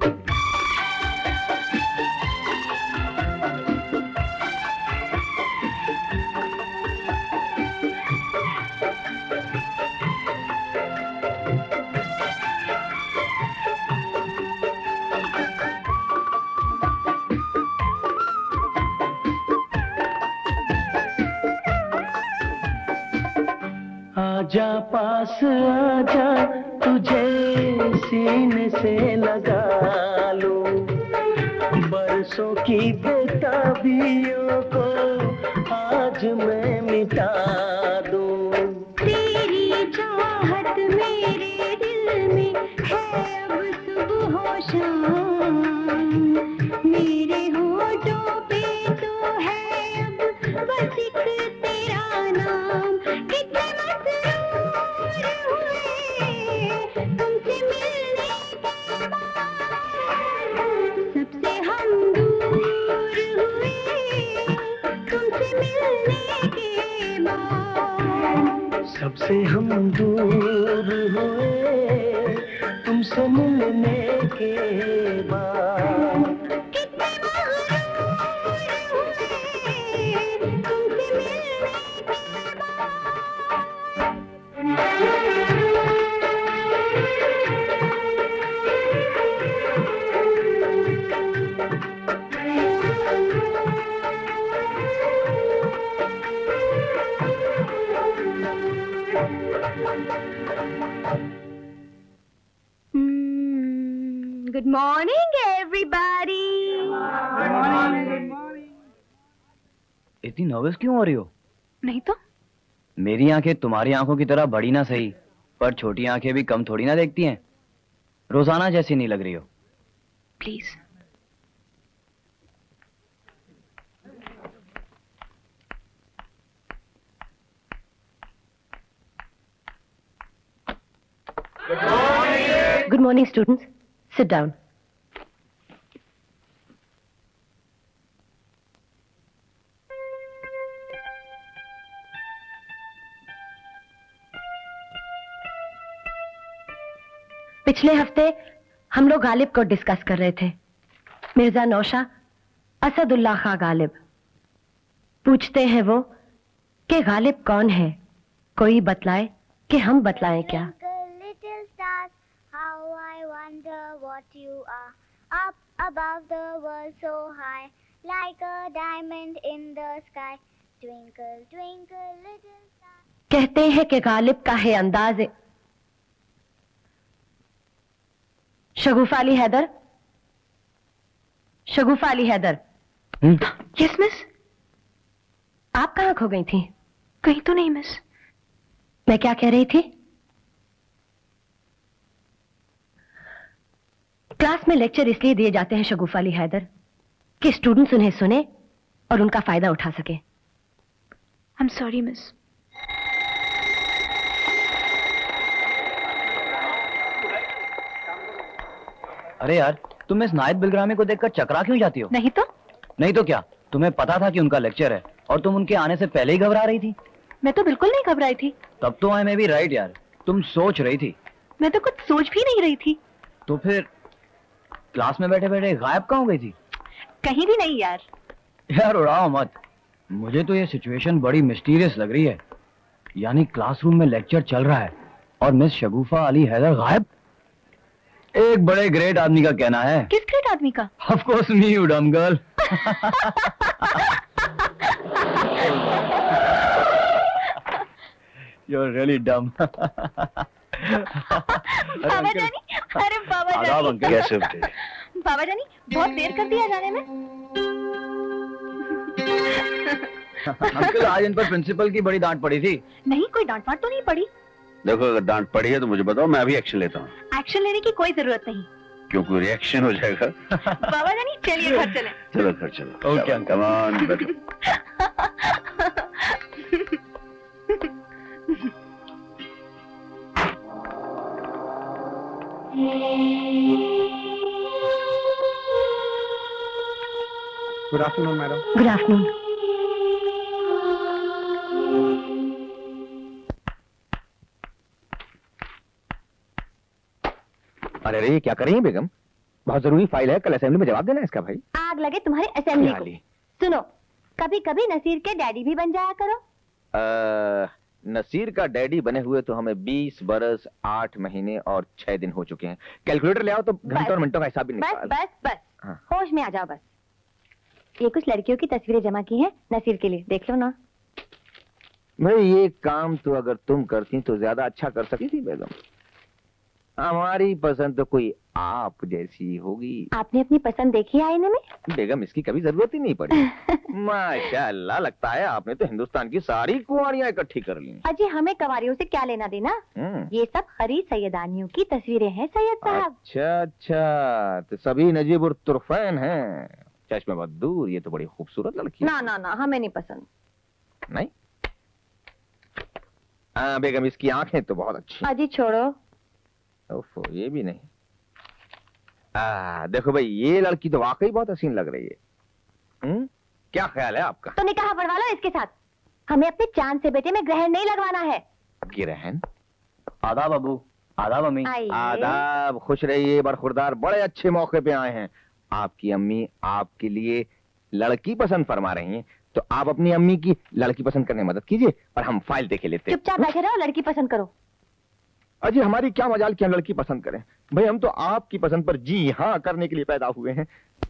आजा पास आजा तुझे सीने से लगा लूं, बरसों की बेताबियों को आज मैं मिटा दूं। तेरी चाहत मेरे दिल में है अब सुबह हो शाम, मेरे होठों पे तो है अब बस एक तेरा नाम। कितने मसरूर हुए तुमसे मिलने के बाद, सबसे हम दूर हुए तुमसे मिलने के बाद, सबसे हम दूर हुए तुमसे मिलने के बाद। कितने मगरूर हुए तुमसे मिलने के बाद। Good morning everybody. इतनी नर्वस क्यों हो रही हो? नहीं तो मेरी आंखें तुम्हारी आंखों की तरह बड़ी ना सही, पर छोटी आंखें भी कम थोड़ी ना देखती हैं। रोजाना जैसी नहीं लग रही हो। Please. Good morning, students. Sit down. पिछले हफ्ते हम लोग गालिब को डिस्कस कर रहे थे। मिर्जा नौशा असदुल्ला खां गालिब। पूछते हैं वो कि गालिब कौन है, कोई बतलाए कि हम बतलाएं क्या। Little stars, how I wonder what you are. Up above the world so high, like a diamond in the sky. Twinkle, twinkle, little star. कहते हैं कि गालिब का है अंदाज़े। शगुफा अली हैदर, शगुफा अली हैदर। Yes miss. आप कहाँ खो गई थी? कहीं तो नहीं मिस। मैं क्या कह रही थी? क्लास में लेक्चर इसलिए दिए जाते हैं शगुफा अली हैदर कि स्टूडेंट्स उन्हें सुने और उनका फायदा उठा सके। I am sorry miss. अरे यार, तुम इस नायब बिलग्रामी को देखकर चकरा क्यों जाती हो? नहीं तो नहीं तो क्या, तुम्हें पता था कि उनका लेक्चर है और तुम उनके आने से पहले ही घबरा रही थी? मैं तो बिल्कुल नहीं घबराई थी। तब तो आई मे बी राइट यार, तुम सोच रही थी। मैं तो कुछ सोच भी नहीं रही थी। तो फिर क्लास में बैठे बैठे गायब कहाँ हो गई थी? कहीं भी नहीं यार। यार उड़ाओ मत, मुझे तो ये सिचुएशन बड़ी मिस्टीरियस लग रही है। यानी क्लासरूम में लेक्चर चल रहा है और मिस शगुफा अली हैदर गायब। एक बड़े ग्रेट आदमी का कहना है। किस ग्रेट आदमी का? Of course me, you dumb girl. You're really dumb. बाबा जानी, अरे बाबा जानी। कैसे उठे? बाबा जानी, बहुत देर कर दिया जाने में। अंकल, आज इन पर प्रिंसिपल की बड़ी डांट पड़ी थी। नहीं, कोई डांट पाट तो नहीं पड़ी। देखो, अगर डांट पड़ी है तो मुझे बताओ, मैं अभी एक्शन लेता हूँ। एक्शन लेने की कोई जरूरत नहीं। क्यों, कोई रिएक्शन हो जाएगा? बाबा जानी, चलिए घर चलें। चलो घर चलो। ओके कम ऑन, बैठो। Good afternoon madam. Good afternoon. अरे अरे, क्या कर रही हैं बेगम? बहुत जरूरी फाइल है, कल असेंबली में जवाब देना है इसका। भाई आग लगे तुम्हारे असेंबली को। सुनो, कभी कभी नसीर के डैडी भी बन जाया करो। आ, नसीर का डैडी बने हुए तो हमें बीस बरस आठ महीने और छह दिन हो चुके हैं। कैलकुलेटर ले आओ तो घंटों और मिनटों का हिसाब भी बस निकाल। बस बस हाँ। होश में आ जाओ बस। ये कुछ लड़कियों की तस्वीरें जमा की हैं नसीर के लिए, देख लो ना। भाई ये काम तो अगर तुम करती तो ज्यादा अच्छा कर सकती थी बेगम। हमारी पसंद तो कोई आप जैसी होगी। आपने अपनी पसंद देखी है आईने में? बेगम, इसकी कभी जरूरत ही नहीं पड़ी। माशाअल्लाह, लगता है आपने तो हिंदुस्तान की सारी कुंवारियां इकट्ठी कर ली। अजी, हमें कवारियों से क्या लेना देना? ये सब खरी सैयदानियों की तस्वीरें हैं सैयद साहब। अच्छा अच्छा, तो सभी नजीब उर तुरफैन हैं। चश्मे बहुत दूर, ये तो बड़ी खूबसूरत लड़की है। ना ना ना, हमें नहीं पसंद। नहीं? हाँ बेगम, इसकी आंखें तो बहुत अच्छी। अजी छोड़ो। ओफो, ये भी नहीं। आ, देखो भाई, ये लड़की तो वाकई बहुत हसीन लग रही है। हुँ? क्या ख्याल है आपका? तो निकाह पढ़वा लो इसके साथ। हमें अपने चांद से बेटे में ग्रहण नहीं लगवाना है। ग्रहण? आदाब अबू। आदाब अम्मी। आदाब, खुश रहिए बरखुरदार। बड़े अच्छे मौके पे आए हैं। आपकी अम्मी आपके लिए लड़की पसंद फरमा रही हैं, तो आप अपनी अम्मी की लड़की पसंद करने में मदद कीजिए और हम फाइल देखे लेते हैं। चुपचाप बैठे रहो, लड़की पसंद करो। अजी, हमारी क्या मजाल कि हम लड़की पसंद करें? भाई हम तो आपकी पसंद पर जी हाँ करने के लिए पैदा हुए हैं।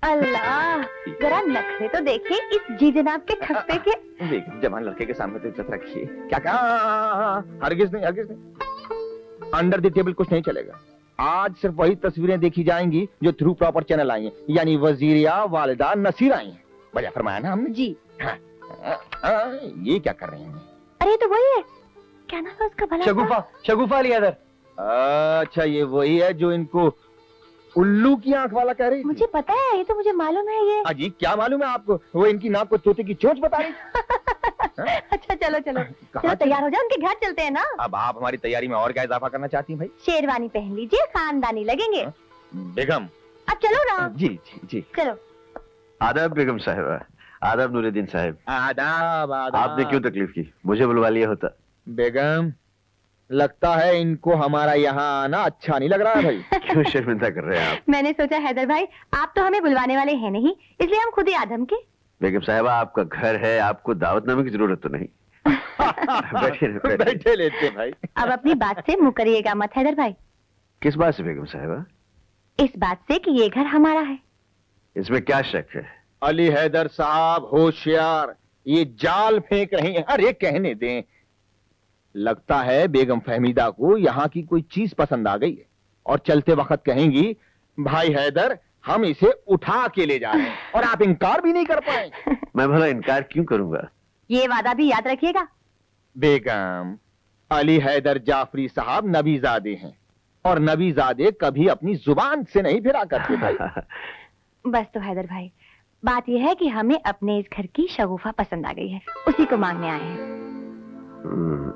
अल्लाह, जरा नखरे तो देखिए इस जी जनाब के खप्पे के। देख, जवान लड़के के सामने तो इज्जत रखिए। क्या कहा? हरगिज नहीं, हरगिज नहीं। अंडर द टेबल कुछ नहीं चलेगा। आज सिर्फ वही तस्वीरें देखी जाएंगी जो थ्रू प्रॉपर चैनल आई हैं, यानी वजीरिया, वालिदा, नसीर आई हैं। बढ़िया फरमाया ना हमने जी। हाँ, हाँ, हाँ, ये क्या कर रहे हैं? अरे तो वही है, क्या नाम है उसका भला? शगुफा, शगुफा अली हैदर। अच्छा, ये वही है जो इनको उल्लू की आंख वाला कह रही थी? मुझे पता है, ये तो मुझे मालूम है ये। अजी, क्या मालूम है आपको? वो इनकी नाक को तोते की चोंच बता रही। अच्छा चलो चलो चलो, तैयार हो जाओ, उनके घर चलते हैं ना। अब आप हमारी तैयारी में और क्या इजाफा करना चाहती हैं भाई? शेरवानी पहन लीजिए, खानदानी लगेंगे। बेगम, अब चलो ना। जी जी जी। चलो। आदाब बेगम साहिबा। आदाब नूरुद्दीन साहब। आदाब आदाब। आपने क्यों तकलीफ की? मुझे बुलवा लिया होता। बेगम, लगता है इनको हमारा यहाँ आना अच्छा नहीं लग रहा है भाई। क्यों शर्मिंदा कर रहे हैं आप? मैंने सोचा हैदर भाई, आप तो हमें बुलवाने वाले हैं नहीं, इसलिए हम खुद ही आदम के। बेगम साहिबा, आपका घर है, आपको दावतनामे की जरूरत तो नहीं। बैठे बैठे, बैठे लेते भाई। अब अपनी बात से मुँह करिएगा मत हैदर भाई। किस बात से बेगम साहिबा? इस बात से कि ये घर हमारा है। इसमें क्या शक है? अली हैदर साहब होशियार, ये जाल फेंक रहे हैं। अरे कहने दें, लगता है बेगम फहमीदा को यहाँ की कोई चीज पसंद आ गई है और चलते वक्त कहेंगी, भाई हैदर हम इसे उठा के ले जा रहे हैं, और आप इनकार भी नहीं कर पाए। मैं भला इनकार क्यों करूंगा? ये वादा भी याद रखिएगा। बेगम, अली हैदर जाफरी साहब नबीजादे हैं, और नबीजादे कभी अपनी जुबान से नहीं फिरा करते भाई। बस तो हैदर भाई, बात यह है कि हमें अपने इस घर की शगुफा पसंद आ गई है, उसी को मांगने आए हैं।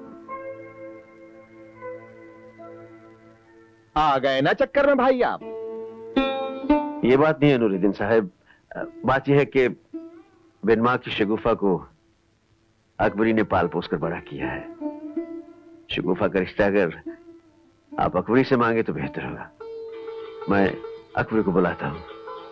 आ गए ना चक्कर में भाई आप? ये बात नहीं है नूरुद्दीन साहब, बात यह है कि बिनमा की शगुफा को अकबरी ने पाल पोस कर बड़ा किया है। शगुफा का रिश्ता अगर आप अकबरी से मांगे तो बेहतर होगा। मैं अकबरी को बुलाता हूँ।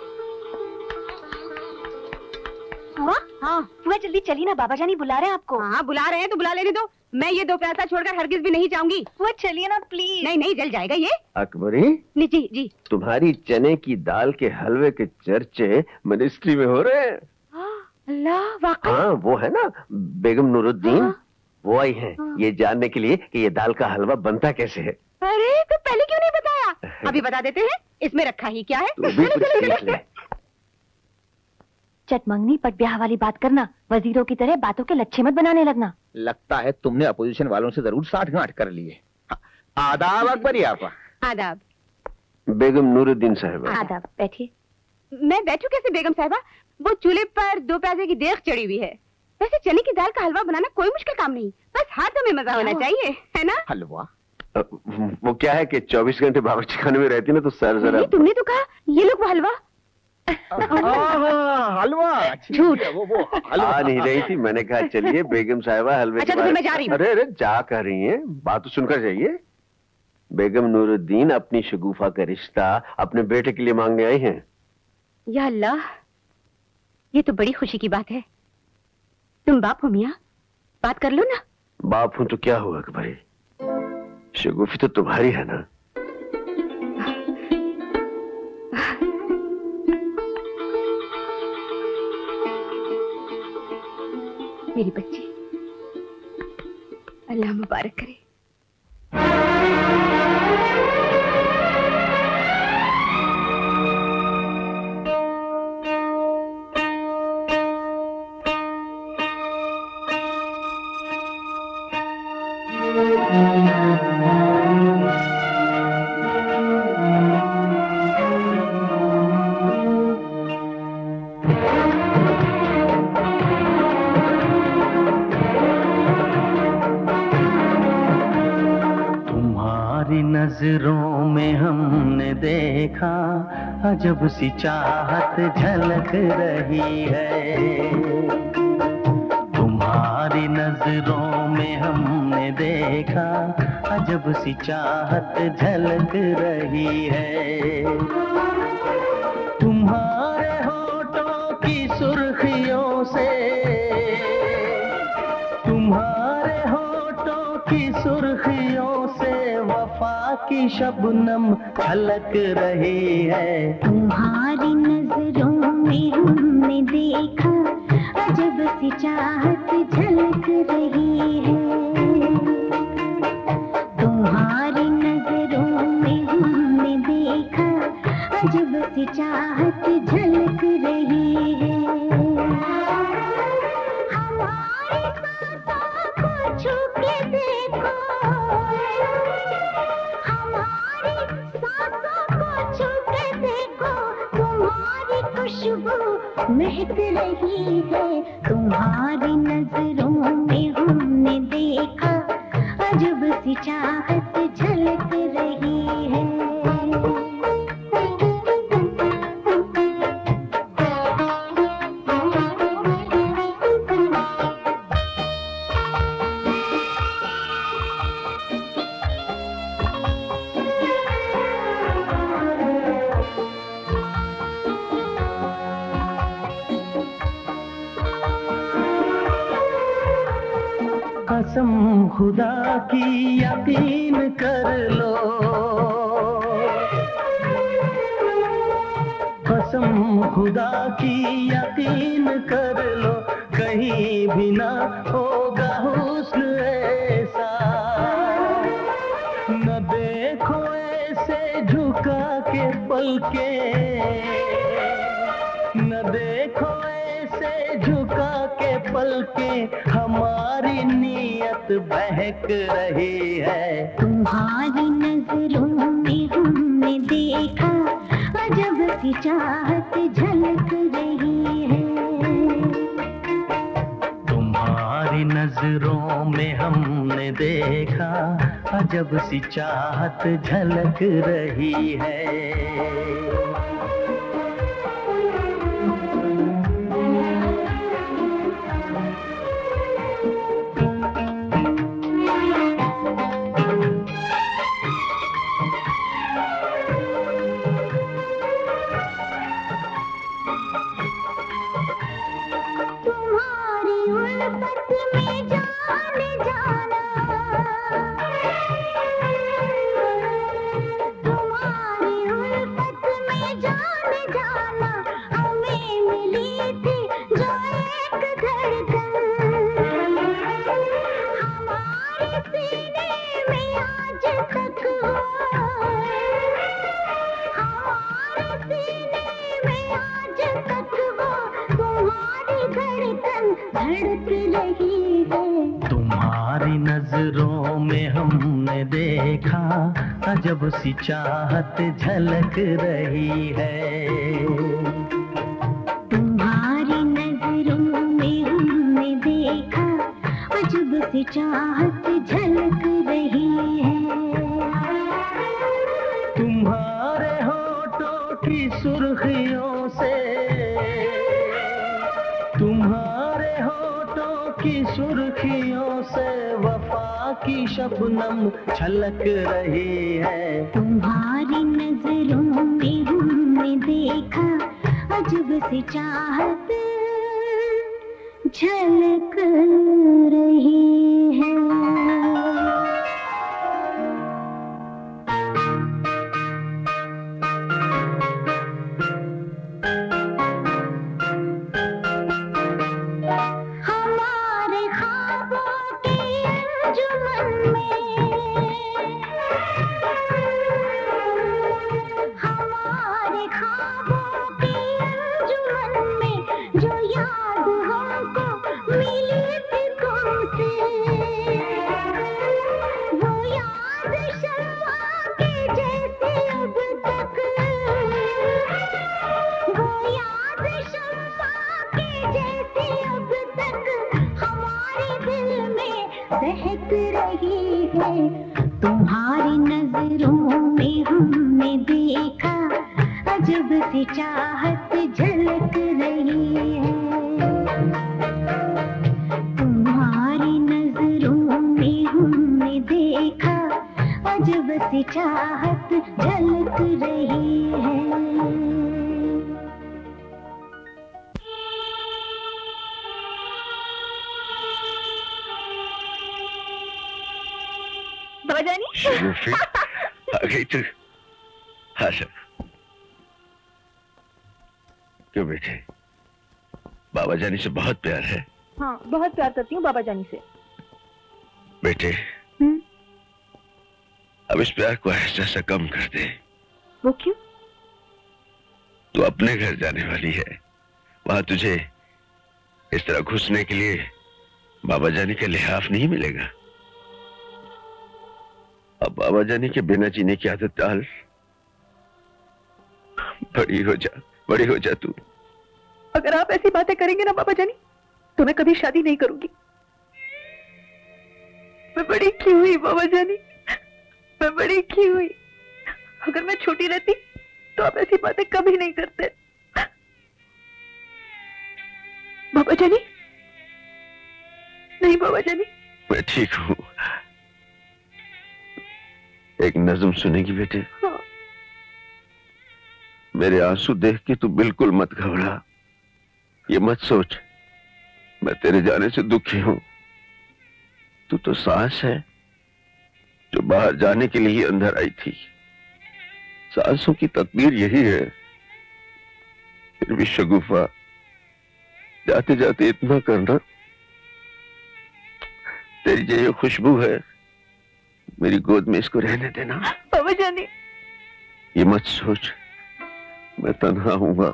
हाँ, तुम्हें जल्दी चली ना, बाबा जानी बुला रहे हैं आपको। हाँ बुला रहे हैं तो बुला लेने दो, मैं ये दो पैसा छोड़कर हरगिज भी नहीं जाऊंगी। वो चलिए ना प्लीज। नहीं नहीं, जल जाएगा ये। अकबरी, जी जी। तुम्हारी चने की दाल के हलवे के चर्चे मिनिस्ट्री में हो रहे हैं। अल्लाह, वाकई? हाँ, वो है ना बेगम नूरुद्दीन, हाँ? वो आई है हाँ? ये जानने के लिए कि ये दाल का हलवा बनता कैसे है। अरे तो पहले क्यों नहीं बताया? अभी बता देते हैं, इसमें रखा ही क्या है। तो भी कुछ सीख ले। चटमंगनी पट ब्याह वाली बात करना, वजीरों की तरह बातों के लच्छे मत बनाने लगना। लगता है तुमने अपोजिशन वालों से जरूर साठ गांठ कर लिए। आदाब अकबरी आपा। आदाब बेगम नूरुद्दीन साहिबा। आदाब, बैठिए। मैं बैठूं कैसे बेगम साहिबा? वो चूल्हे पर दो पैसे की देख चढ़ी हुई है। वैसे चने की दाल का हलवा बनाना कोई मुश्किल काम नहीं, बस हाथों में मजा होना चाहिए, है ना? हलवा वो क्या है कि चौबीस घंटे बावर्ची खाने में रहती ना, तो सर जरा। तुमने तो कहा ये लोग वो हलवा हलवा झूठ, वो वो हलवा आ नहीं रही थी। मैंने कहा चलिए बेगम साहिबा हलवे। अच्छा तो फिर मैं जा रही हूँ। अरे अरे जा कर रही हैं, बात तो सुनकर जाइए। बेगम नूरुद्दीन अपनी शगुफा का रिश्ता अपने बेटे के लिए मांगने आई हैं। या अल्लाह, ये तो बड़ी खुशी की बात है। तुम बाप हो मियाँ, बात कर लो ना। बाप हूं तो क्या हुआ कि भाई, शगुफी तो तुम्हारी है ना। मेरी बच्ची, अल्लाह मुबारक करे। नजरों में हमने देखा अजब सी चाहत झलक रही है। तुम्हारी नजरों में हमने देखा अजब सी चाहत झलक रही है। तुम्हारे होठों की सुर्खियों से, तुम्हारे होठों की सुर्खियों से वफा की शबनम छलक रही है। तुम्हारी नजरों में हमने देखा अजब सी चाहत झलक रही है। तुम्हारी नजरों में हमने देखा अजब सी चाहत झलक रही है। हमारी सांसों को छू के देखो, हमारी सांसों को छू के देखो, तुम्हारी खुशबू महक रही है। तुम्हारी नजरों में हमने देखा अजब सी चाहत झलक रही है। कसम खुदा की यकीन कर लो, कसम खुदा की यकीन कर लो, कहीं भी ना होगा हुस्न ऐसा। न देखो ऐसे झुका के पलके, न देखो ऐसे झुका के पलके, हमारी नीयत बहक रही है। तुम्हारी नजरों में हमने देखा अजब सी चाहत झलक रही है। तुम्हारी नजरों में हमने देखा अजब सी चाहत झलक रही है। तुम्हारी नजरों में हमने देखा अजब सी चाहत झलक रही है। तुम्हारी नजरों में हमने देखा अजब सी चाहत झलक रही है। तुम्हारे होठों की सुर्खियों से, तुम्हारे होठों की सुर्खियों से वफा की शबनम छलक रही है। तुम्हारी नजरों में हमने देखा अजब सी चाहत झलक रही है। तुम्हारी नजरों में हमने देखा अजब सी चाहत झलक रही है। तुम्हारी नजरों में हमने देखा अजब सी चाहत झलक रही है। गई तू? हाँ सर। क्यों बेटे, बाबा जानी से बहुत प्यार है? हाँ, बहुत प्यार करती हूँ बाबा जानी से। बेटे, अब इस प्यार को ऐसा सा कम कर दे। वो क्यों? तू अपने घर जाने वाली है, वहां तुझे इस तरह घुसने के लिए बाबा जानी का लिहाफ नहीं मिलेगा। अब बाबा जानी के बिना जीने की आदत डाल। बड़ी हो जा, बड़ी हो जा तू। अगर आप ऐसी बातें करेंगे ना बाबा जानी, तो मैं कभी शादी नहीं करूंगी। मैं बड़ी की हुई बाबा जानी, मैं बड़ी की हुई। अगर मैं छोटी रहती तो आप ऐसी बातें कभी नहीं करते। बाबा जानी, नहीं बाबा जानी। मैं ठीक हूँ। एक नज़्म सुनेगी बेटे? हाँ। मेरे आंसू देख के तू बिल्कुल मत घबरा। ये मत सोच मैं तेरे जाने से दुखी हूं। तू तो सांस है जो बाहर जाने के लिए ही अंदर आई थी। सांसों की तकदीर यही है। फिर भी शगुफा, जाते जाते इतना करना। तेरी जो ये खुशबू है, मेरी गोद में इसको रहने देना। बाबा जानी, ये मत सोच मैं तन्हा हूंगा।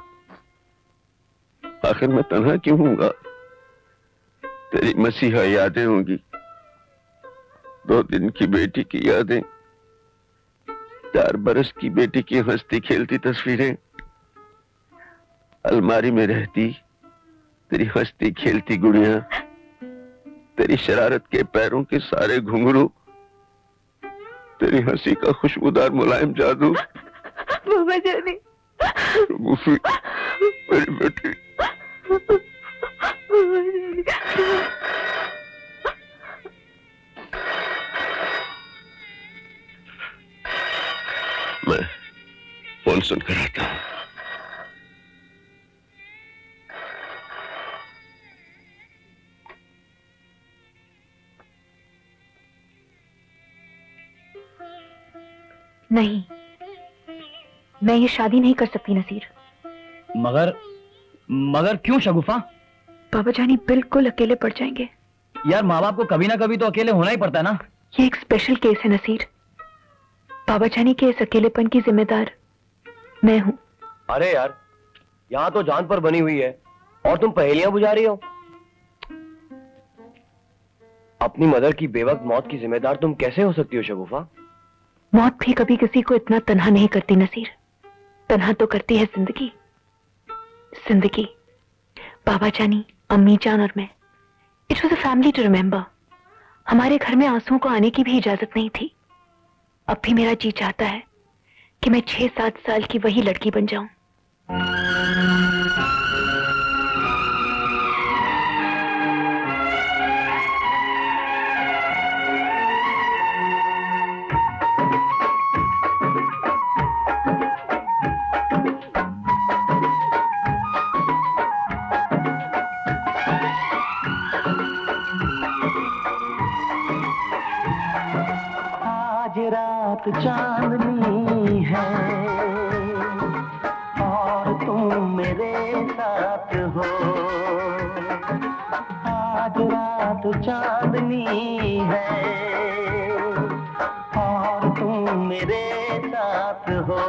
आखिर मैं तन्हा क्यों हूंगा? तेरी मसीहा यादें होंगी, दो दिन की बेटी की यादें, चार बरस की बेटी की हंसती खेलती तस्वीरें, अलमारी में रहती तेरी हंसती खेलती गुड़िया, तेरी शरारत के पैरों के सारे घुंघरू, तेरी हंसी का खुशबूदार मुलायम जादू। बाबा जानी, मुफी, मेरी बेटी। मैं फोन सुनकर आता हूं। नहीं, मैं ये शादी नहीं कर सकती नसीर। मगर मगर क्यों शगुफा? बाबा जानी बिल्कुल अकेले पड़ जाएंगे। यार माँ बाप को कभी ना कभी तो अकेले होना ही पड़ता है ना। ये एक स्पेशल केस है नसीर। बाबा जानी के इस अकेलेपन की जिम्मेदार मैं हूँ। अरे यार, यहाँ तो जान पर बनी हुई है और तुम पहेलियां बुझा रही हो। अपनी मदर की बेवक्त मौत की जिम्मेदार तुम कैसे हो सकती हो शगुफा? मौत भी कभी किसी को इतना तन्हा नहीं करती नसीर। तन्हा तो करती है जिंदगी। जिंदगी, बाबा जानी, अम्मी जान और मैं। It was a family to remember. हमारे घर में आंसुओं को आने की भी इजाजत नहीं थी। अब भी मेरा जी चाहता है कि मैं छह सात साल की वही लड़की बन जाऊं। रात चांदनी है और तुम मेरे साथ हो। आज रात चांदनी है और तुम मेरे साथ हो।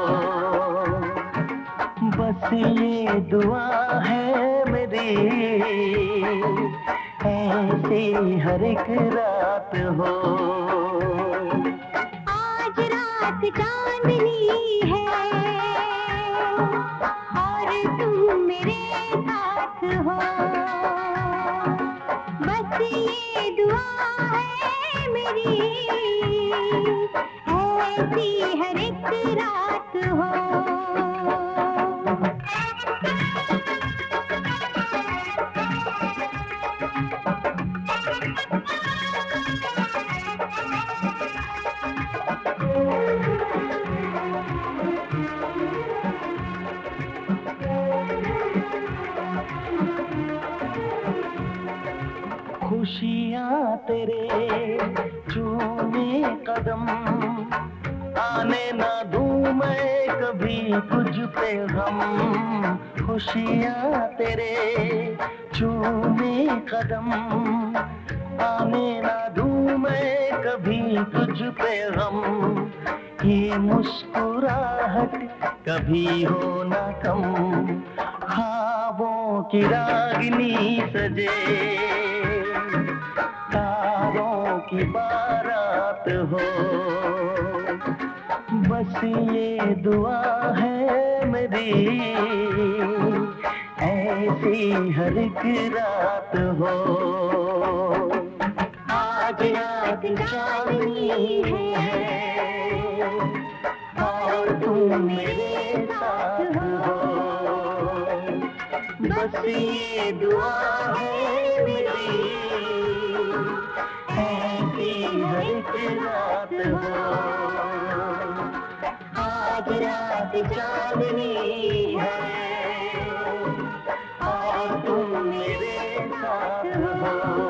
बस ये दुआ है मेरी, ऐसी हर एक रात हो। रात चांदनी है और तुम मेरे साथ हो। बस ये दुआ है मेरी, ऐसी हर एक रात हो। खुशियाँ तेरे चूम ना दूं मैं कभी तुझ पे गम, खुशियाँ तेरे चूमे कदम, आने ना दूं मैं कभी तुझ पे गम, ये मुस्कुराहट कभी हो ना कम, ख्वाबों की रागिनी सजे, तारों की बारात हो, बस ये दुआ है मेरी, ऐसी हर एक रात हो। आज रात चांदनी है और तुम मेरे साथ हो, बस ये दुआ है मेरी, ऐसी हर एक रात हो। आज रात चांदनी है और तुम मेरे साथ हो।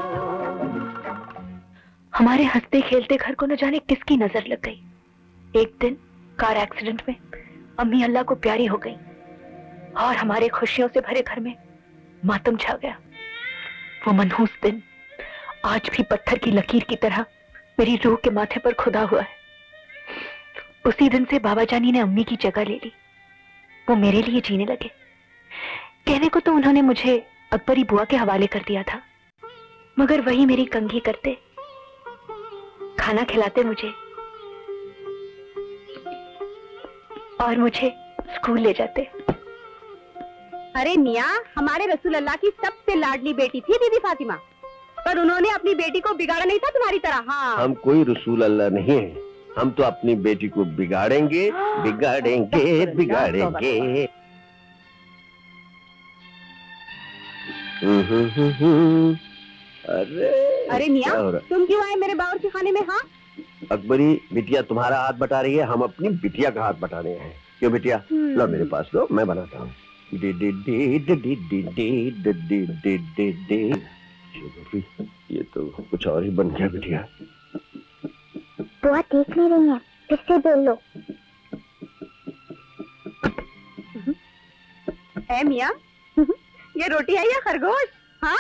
हमारे हंसते खेलते घर को न जाने किसकी नजर लग गई। एक दिन कार एक्सीडेंट में अम्मी अल्लाह को प्यारी हो गई और हमारे खुशियों से भरे घर में मातम छा गया। वो मनहूस दिन आज भी पत्थर की लकीर की तरह मेरी रूह के माथे पर खुदा हुआ है। उसी दिन से बाबा जानी ने अम्मी की जगह ले ली। वो मेरे लिए जीने लगे। कहने को तो उन्होंने मुझे अकबरी बुआ के हवाले कर दिया था, मगर वही मेरी कंघी करते, खाना खिलाते मुझे और मुझे स्कूल ले जाते। अरे मियाँ, हमारे रसूल अल्लाह की सबसे लाडली बेटी थी बीबी फातिमा, पर उन्होंने अपनी बेटी को बिगाड़ा नहीं था तुम्हारी तरह। हाँ, हम कोई रसूल अल्लाह नहीं है, हम तो अपनी बेटी को बिगाड़ेंगे बिगाड़ेंगे बिगाड़ेंगे। अरे अरे मियाँ, तुम क्यों आए मेरे बावर्ची खाने में? हाँ, अकबरी बिटिया तुम्हारा हाथ बटा रही है, हम अपनी बिटिया का हाथ बटा रहे हैं। क्यों बिटिया? लो मेरे पास लो, मैं बनाता हूँ। D D D D D D D D D D D. ये तो कुछ और ही बन गया बिटिया। बुआ देख नहीं रही है, फिर से बेल लो। ए मियाँ, ये रोटी है या खरगोश? हाँ?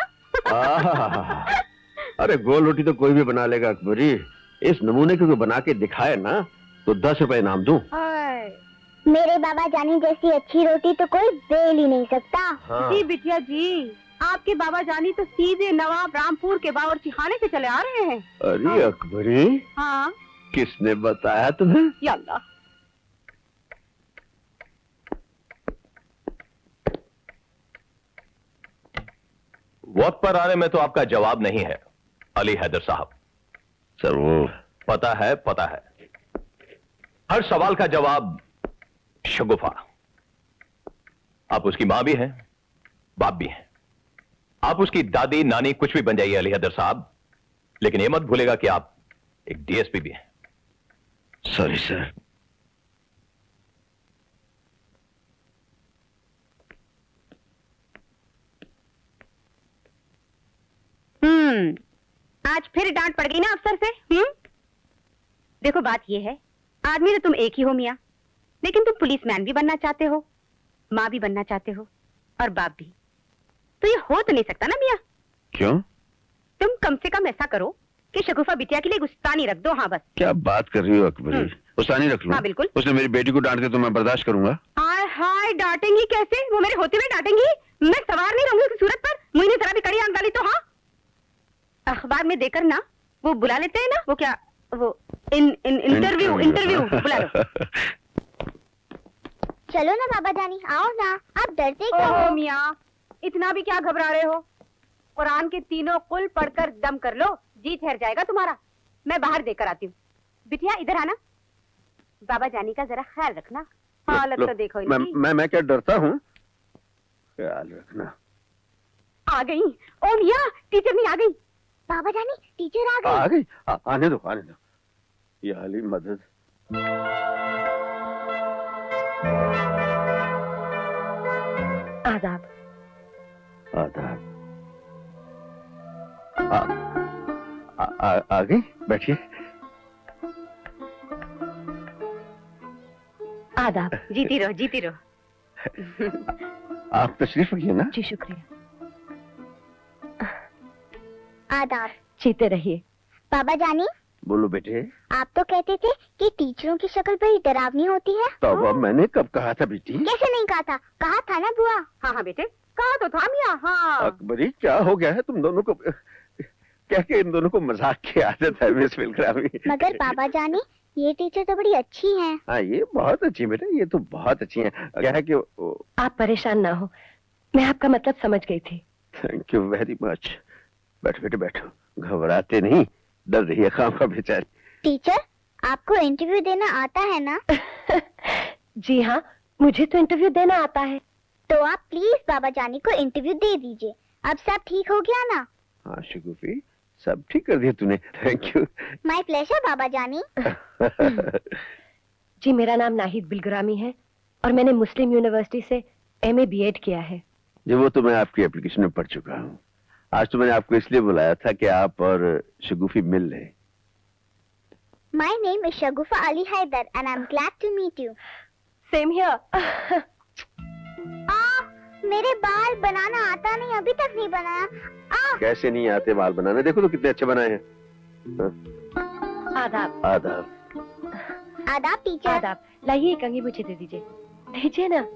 अरे गोल रोटी तो कोई भी बना लेगा अकबरी, इस नमूने को बना के दिखाए ना तो दस रुपए इनाम दूं। मेरे बाबा जानी जैसी अच्छी रोटी तो कोई बेल ही नहीं सकता। हाँ। जी बिटिया जी, आपके बाबा जानी तो सीधे नवाब रामपुर के बावर्ची खाने से चले आ रहे हैं। अरे हाँ। अकबरी, हाँ, किसने बताया तुम्हें? या अल्लाह। वक्त पर आने में तो आपका जवाब नहीं है अली हैदर साहब। सर वो पता है, पता है, हर सवाल का जवाब शगुफा। आप उसकी मां भी हैं, बाप भी हैं, आप उसकी दादी नानी कुछ भी बन जाइए अली हैदर साहब, लेकिन यह मत भूलेगा कि आप एक डीएसपी भी हैं। Sorry sir. हम्म, आज फिर डांट पड़ गई ना अफसर से। हम्म, देखो बात ये है, आदमी तो तुम एक ही हो मियाँ, लेकिन तुम पुलिसमैन भी बनना चाहते हो, माँ भी बनना चाहते हो और बाप भी, तो ये हो तो नहीं सकता ना मियाँ। क्यों? तुम कम से कम ऐसा करो कि शगुफा बिटिया के लिए गुस्तानी रख दो। हाँ बस। क्या बात कर रही हो अकबरी? गुस्तानी रख लूं? हाँ बिल्कुल। उसने मेरी बेटी को डांट दिया तो मैं बर्दाश्त करूंगा? हाय हाय, डांटेंगी कैसे? वो मेरे होते हुए डांटेंगी? मैं सवार नहीं रहूंगी उसकी सूरत पर। मुझे जरा भी कड़ी आंख डाली तो। हाँ, अखबार में देकर ना वो बुला लेते हैं ना, वो क्या, वो इन, इन इंटरव्यू इंटरव्यू बुला लो। चलो ना बाबा जानी, आओ ना, आप डरते क्यों ओह हो? मियाँ, इतना भी क्या घबरा रहे हो? कुरान के तीनों कुल पढ़कर दम कर लो, जी ठहर जाएगा तुम्हारा। मैं बाहर देकर आती हूँ। बिटिया इधर आना, बाबा जानी का जरा ख्याल रखना। हालत तो देखो मैं, इनकी। मैं मैं क्या डरता हूँ? ख्याल रखना। आ गई। ओ मियाँ, टीचर नहीं आ गई? बाबा जानी टीचर आ गई। आ गई? आ, आने दो आने दो। या अली मदद। आदाब। आदाब। आ, आ, आ, आ गई? बैठिए। आदाब। जीती रहो जीती रहो। आप तशरीफ रखिए ना। जी शुक्रिया। आदाब। जीते रहिए। बाबा जानी, बोलो बेटे। आप तो कहते थे कि टीचरों की शक्ल बड़ी डरावनी होती है। तो अब मैंने कब कहा था बेटी? कैसे नहीं कहा था? कहा था ना बुआ। हाँ हाँ बेटे, कहा तो था मियाँ। हाँ अकबरी, क्या हो गया है तुम दोनों को? क्या क्या इन दोनों को मजाक की आदत है मिस विलग्रामी। मगर बाबा जानी, ये टीचर तो बड़ी अच्छी हैं। हाँ ये बहुत अच्छी बेटा, ये तो बहुत अच्छी हैं। क्या है कि आप परेशान ना हो, मैं आपका मतलब समझ गई थी। Thank you very much. बैठो बेटे बैठो, घबराते नहीं, डर रही है काम का बेचारी। टीचर, आपको इंटरव्यू देना आता है ना? जी हाँ, मुझे तो इंटरव्यू देना आता है। तो आप प्लीज बाबा जानी को इंटरव्यू दे दीजिए। अब सब ठीक हो गया ना? हाँ शगुफी, सब ठीक कर दिया तूने, थैंक यू। माय प्लेजर बाबा जानी। जी मेरा नाम नाहिद बिलग्रामी है और मैंने मुस्लिम यूनिवर्सिटी से एम ए बी एड किया है। जी वो तो मैं आपकी एप्लीकेशन में पढ़ चुका हूँ। आज तो मैंने आपको इसलिए बुलाया था कि आप और शगुफी मिल लें। My name is Shagufa Ali Haider and I'm glad to meet you. Same here. आ, मेरे बाल बनाना आता नहीं, अभी तक नहीं बनाया। आ, कैसे नहीं आते बाल बनाने? देखो तो कितने अच्छे बनाए हैं। आदाब। आदाब। आदाब टीचर। आदाब। लाइए कंघी मुझे दे दीजिए। दीजिए ना।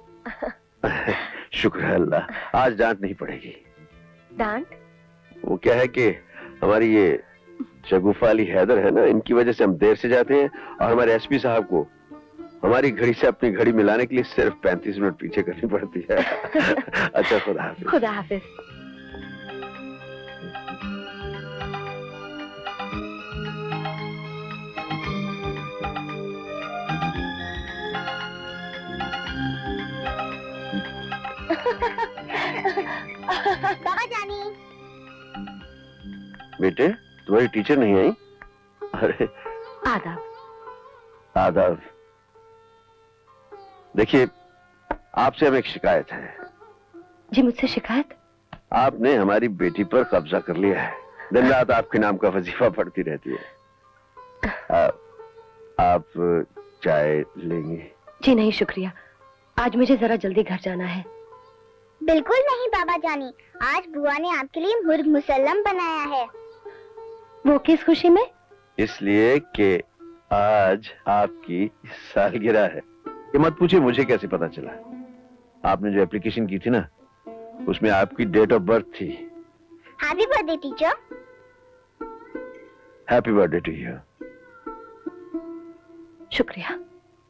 शुक्र है अल्लाह, आज डांट नहीं पड़ेगी। डांट? वो क्या है कि हमारी ये शगुफा अली हैदर है ना, इनकी वजह से हम देर से जाते हैं और हमारे एसपी साहब को हमारी घड़ी से अपनी घड़ी मिलाने के लिए सिर्फ पैंतीस मिनट पीछे करनी पड़ती है। अच्छा खुदा हाफिज। खुदा हाफिज। बाबा जानी। बेटे तुम्हारी टीचर नहीं आई? अरे आदाब। आदाब। देखिए आपसे हमें एक शिकायत है। जी मुझसे शिकायत? आपने हमारी बेटी पर कब्जा कर लिया है, दिन रात आपके नाम का वजीफा पढ़ती रहती है। आ, आप चाय लेंगे? जी नहीं शुक्रिया, आज मुझे जरा जल्दी घर जाना है। बिल्कुल नहीं बाबा जानी, आज बुआ ने आपके लिए मुर्ग मुसल्लम बनाया है। वो किस खुशी में? इसलिए कि आज आपकी सालगिरह है। ये मत पूछिए मुझे कैसे पता चला। आपने जो एप्लीकेशन की थी ना, उसमें आपकी डेट ऑफ बर्थ थी। Happy birthday teacher. Happy birthday to you. शुक्रिया।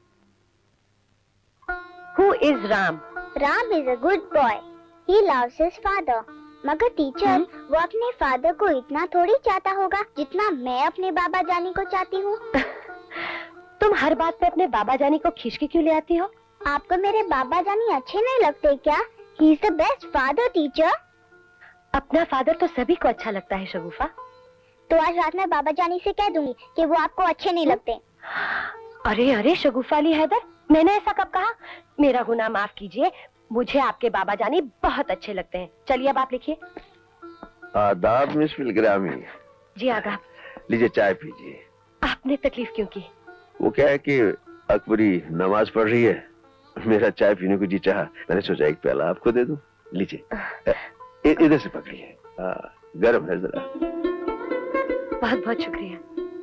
Who is Ram? Ram is a good boy. He loves his father. मगर टीचर, वो अपने फादर को इतना थोड़ी चाहता होगा जितना मैं अपने बाबा जानी को चाहती हूँ। तुम हर बात पे अपने बाबा जानी को खींच के क्यों ले आती हो? आपको मेरे बाबा जानी अच्छे नहीं लगते क्या? He is the best father teacher. अपना फादर तो सभी को अच्छा लगता है शगुफा। तो आज रात में बाबा जानी से कह दूंगी कि वो आपको अच्छे नहीं लगते। अरे अरे शगुफा अली हैदर, मैंने ऐसा कब कहा? मेरा गुनाह माफ कीजिए, मुझे आपके बाबा जानी बहुत अच्छे लगते हैं। चलिए अब आप लिखिए। आदाब मिस विलग्रामी। जी आदाब। लीजिए चाय पीजिए। आपने तकलीफ क्यों की? वो क्या है कि अकबरी नमाज पढ़ रही है, मेरा चाय पीने को जी चाहा, मैंने सोचा एक प्याला आपको दे दूं। लीजिए इधर से पकड़िए, गर्म है जरा। बहुत बहुत शुक्रिया।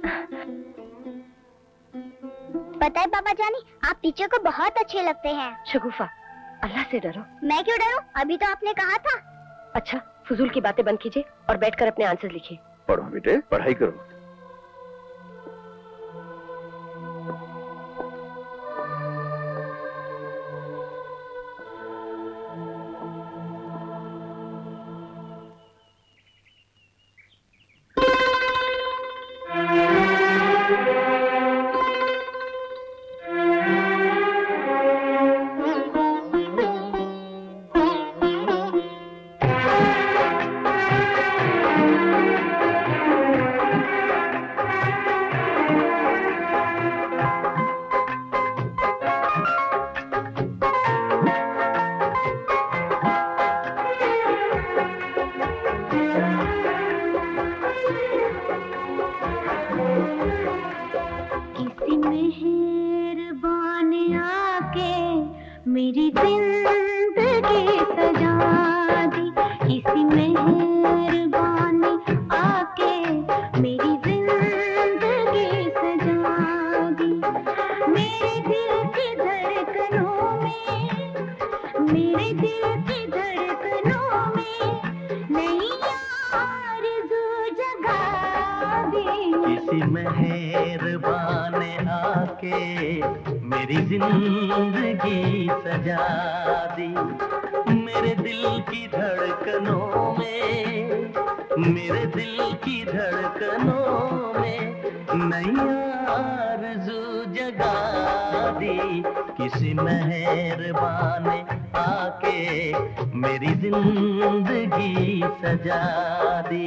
पता है बाबा जानी, आप टीचर को बहुत अच्छे लगते हैं। शगुफा, अल्लाह से डरो। मैं क्यों डरूं? अभी तो आपने कहा था। अच्छा, फजूल की बातें बंद कीजिए और बैठकर अपने आंसर लिखिए। पढ़ो बेटे, पढ़ाई करो। किसी मेहरबान मेरी जिंदगी सजा दी किसी मेहरबानी आके, मेरी जिंदगी सजा दी। मेरे दिल की धड़कनों में, मेरे दिल की धड़कनों में नई आरज़ू जगा दी। किसी मेहरबान आके मेरी जिंदगी सजा दी। मेरे दिल की धड़कनों में, मेरे दिल की धड़कनों में नई आरज़ू जगा दी। किसी मेहरबान आके मेरी जिंदगी सजा दी।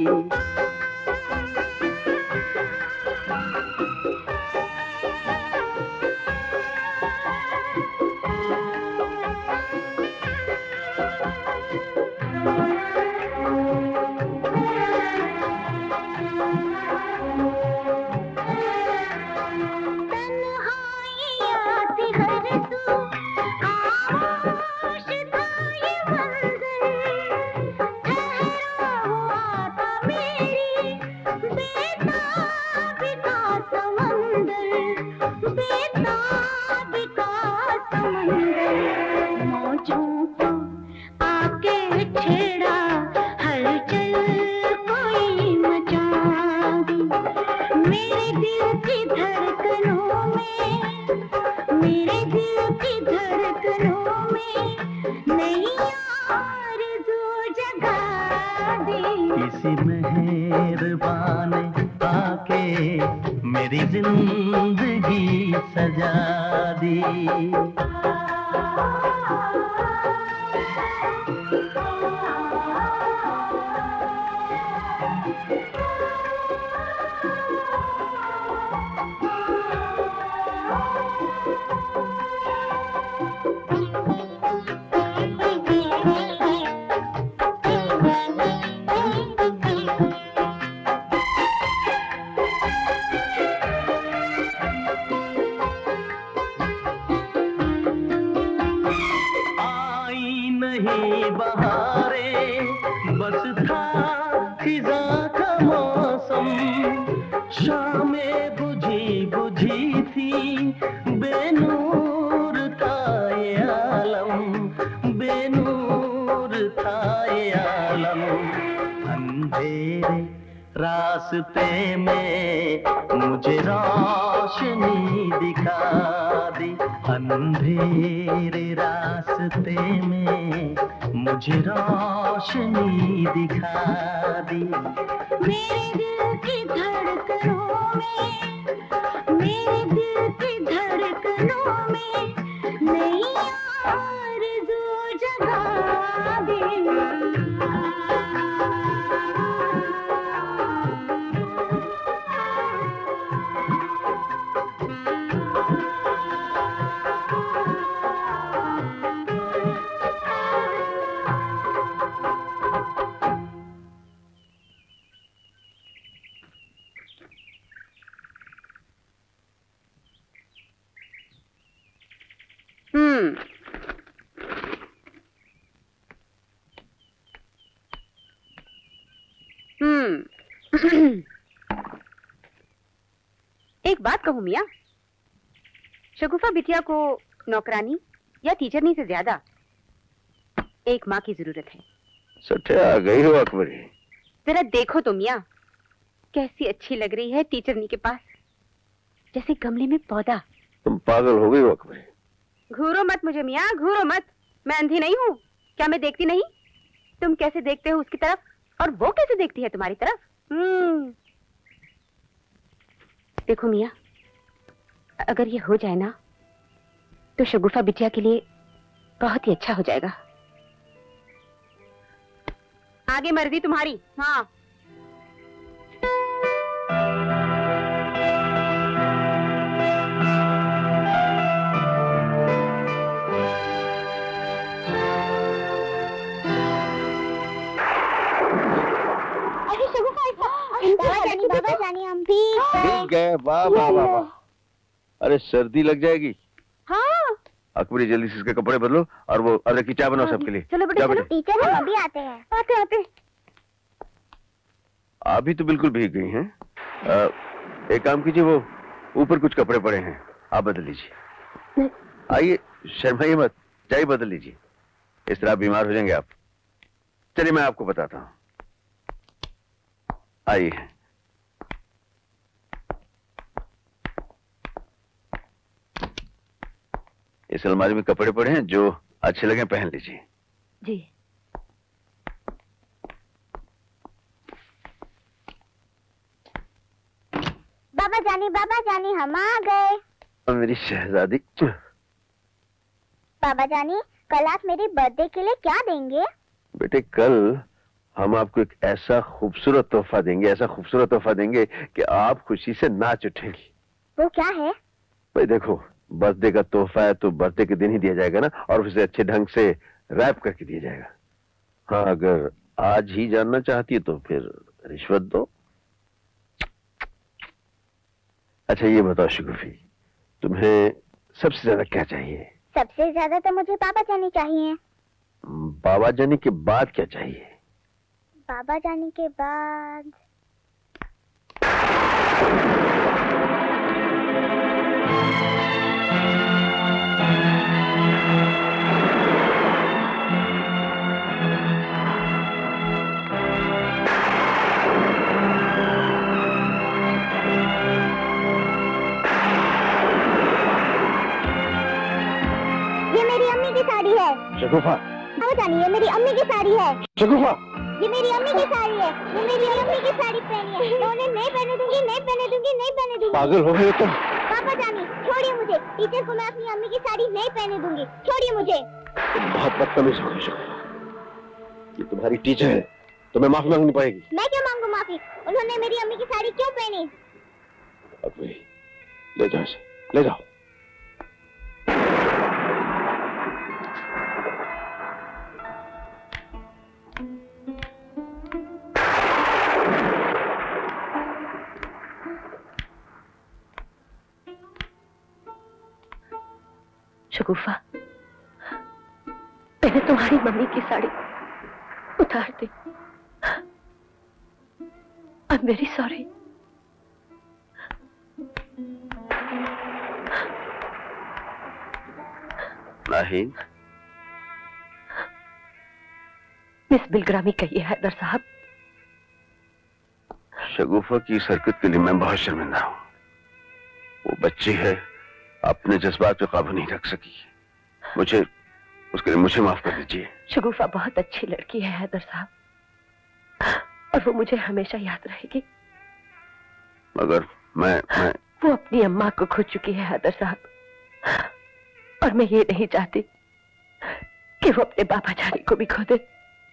किसी मेहरबान आके मेरी जिंदगी सजा दी। शामें बुझी बुझी थी, बेनूर था ये आलम, बेनूर था ये आलम। अंधेरे रास्ते में मुझे रोशनी दिखा दी। अंधेरे रास्ते में मुझे रोशनी दिखा दी। मेरे दिल की धड़कनों में, मेरे दिल की धड़कनों में नई आरज़ू जगा दी। हम्म हम्म एक बात कहूं मियाँ, शगुफा बिटिया को नौकरानी या टीचरनी से ज्यादा एक माँ की जरूरत है। सत्या आ गई हो अकबरी। जरा देखो तो मियाँ, कैसी अच्छी लग रही है टीचरनी के पास, जैसे गमले में पौधा। तुम पागल हो गई हो अकबरी। घूरो मत मुझे मियाँ, घूरो मत। मैं अंधी नहीं हूँ क्या? मैं देखती नहीं तुम कैसे देखते हो उसकी तरफ, और वो कैसे देखती है तुम्हारी तरफ। हम्म देखो मियाँ, अगर ये हो जाए ना तो शगुफा बिटिया के लिए बहुत ही अच्छा हो जाएगा। आगे मर्जी तुम्हारी। हाँ बाबा जानी हम भीग गए। वाह वाह वाह वाह। अरे सर्दी लग जाएगी। हाँ अकबरी जल्दी से इसके कपड़े बदलो और वो अदरक की चाय बनाओ सबके लिए। चलो बेटे चलो। टीचर हम अभी आते हैं। आते आते। अभी तो बिल्कुल भीग गई हैं। आ, एक काम कीजिए, वो ऊपर कुछ कपड़े पड़े हैं, आप बदल लीजिए। आइए, शर्माइए मत, जाइए बदल लीजिए। इस तरह बीमार हो जाएंगे आप। चलिए मैं आपको बताता हूँ। आइए। इस अलमारी में कपड़े पड़े हैं, जो अच्छे लगे पहन लीजिए। जी। बाबा जानी बाबा जानी हम आ गए। और मेरी शहजादी। बाबा जानी कल आप मेरी बर्थडे के लिए क्या देंगे? बेटे कल हम आपको एक ऐसा खूबसूरत तोहफा देंगे, ऐसा खूबसूरत तोहफा देंगे कि आप खुशी से नाच उठेंगी। वो क्या है? भाई देखो, बर्थडे का तोहफा है तो बर्थडे के दिन ही दिया जाएगा ना, और उसे अच्छे ढंग से रैप करके दिया जाएगा। हाँ, अगर आज ही जानना चाहती है तो फिर रिश्वत दो। अच्छा ये बताओ शगुफी, तुम्हें सबसे ज्यादा क्या चाहिए? सबसे ज्यादा तो मुझे बाबा जानी चाहिए। बाबा जानी के बाद क्या चाहिए? बाबा जानी के बाद शगुफा। बाबा जानी ये मेरी अम्मी की साड़ी है। शगुफा। ये मेरी अम्मी की साड़ी है। ये मेरी अम्मी की साड़ी पहनी है। मैं उन्हें नहीं पहने दूंगी, नहीं पहने दूंगी, नहीं पहने दूंगी। पागल हो गए तुम? बाबा जानी छोड़िए मुझे। टीचर को मैं अपनी अम्मी की साड़ी नहीं पहने दूंगी। छोड़िए मुझे। तुम बहुत बदतमीज हो गई शगुफा। ये तुम्हारी टीचर है, तुम्हें माफी मांगनी पड़ेगी। मैं क्यों मांगू माफी? उन्होंने मेरी अम्मी की साड़ी क्यों पहनी? अब ले जाओ इसे, ले जाओ। शगुफा, मैंने तुम्हारी मम्मी की साड़ी उतार दी। I am very sorry. Naheen, miss Bilgrami कहिए हैदर साहब। शगुफा की इस हरकत के लिए मैं बहुत शर्मिंदा हूं। वो बच्ची है, अपने जज्बात पे काबू नहीं रख सकी। मुझे उसके लिए मुझे माफ कर दीजिए। शगुफा बहुत अच्छी लड़की है हैदर साहब, और वो मुझे हमेशा याद रहेगी। मगर मैं मैं वो अपनी अम्मा को खो चुकी है हैदर साहब, और मैं ये नहीं चाहती कि वो अपने बाबा जानी को भी खो दे।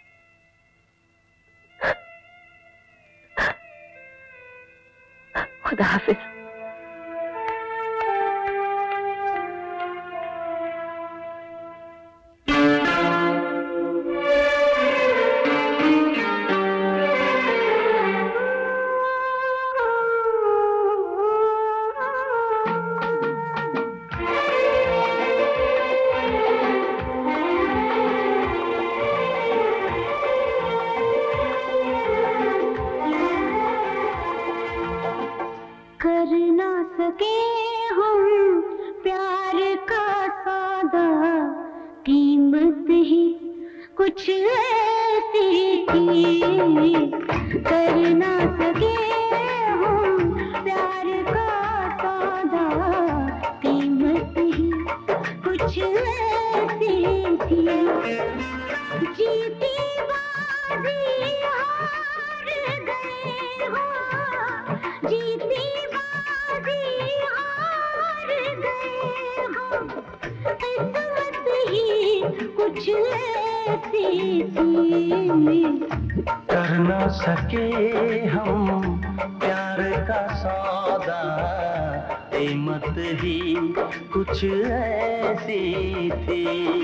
खुदा हाफिज। कर ना सके हम प्यार का सौदा, कीमत ही कुछ ऐसी थी।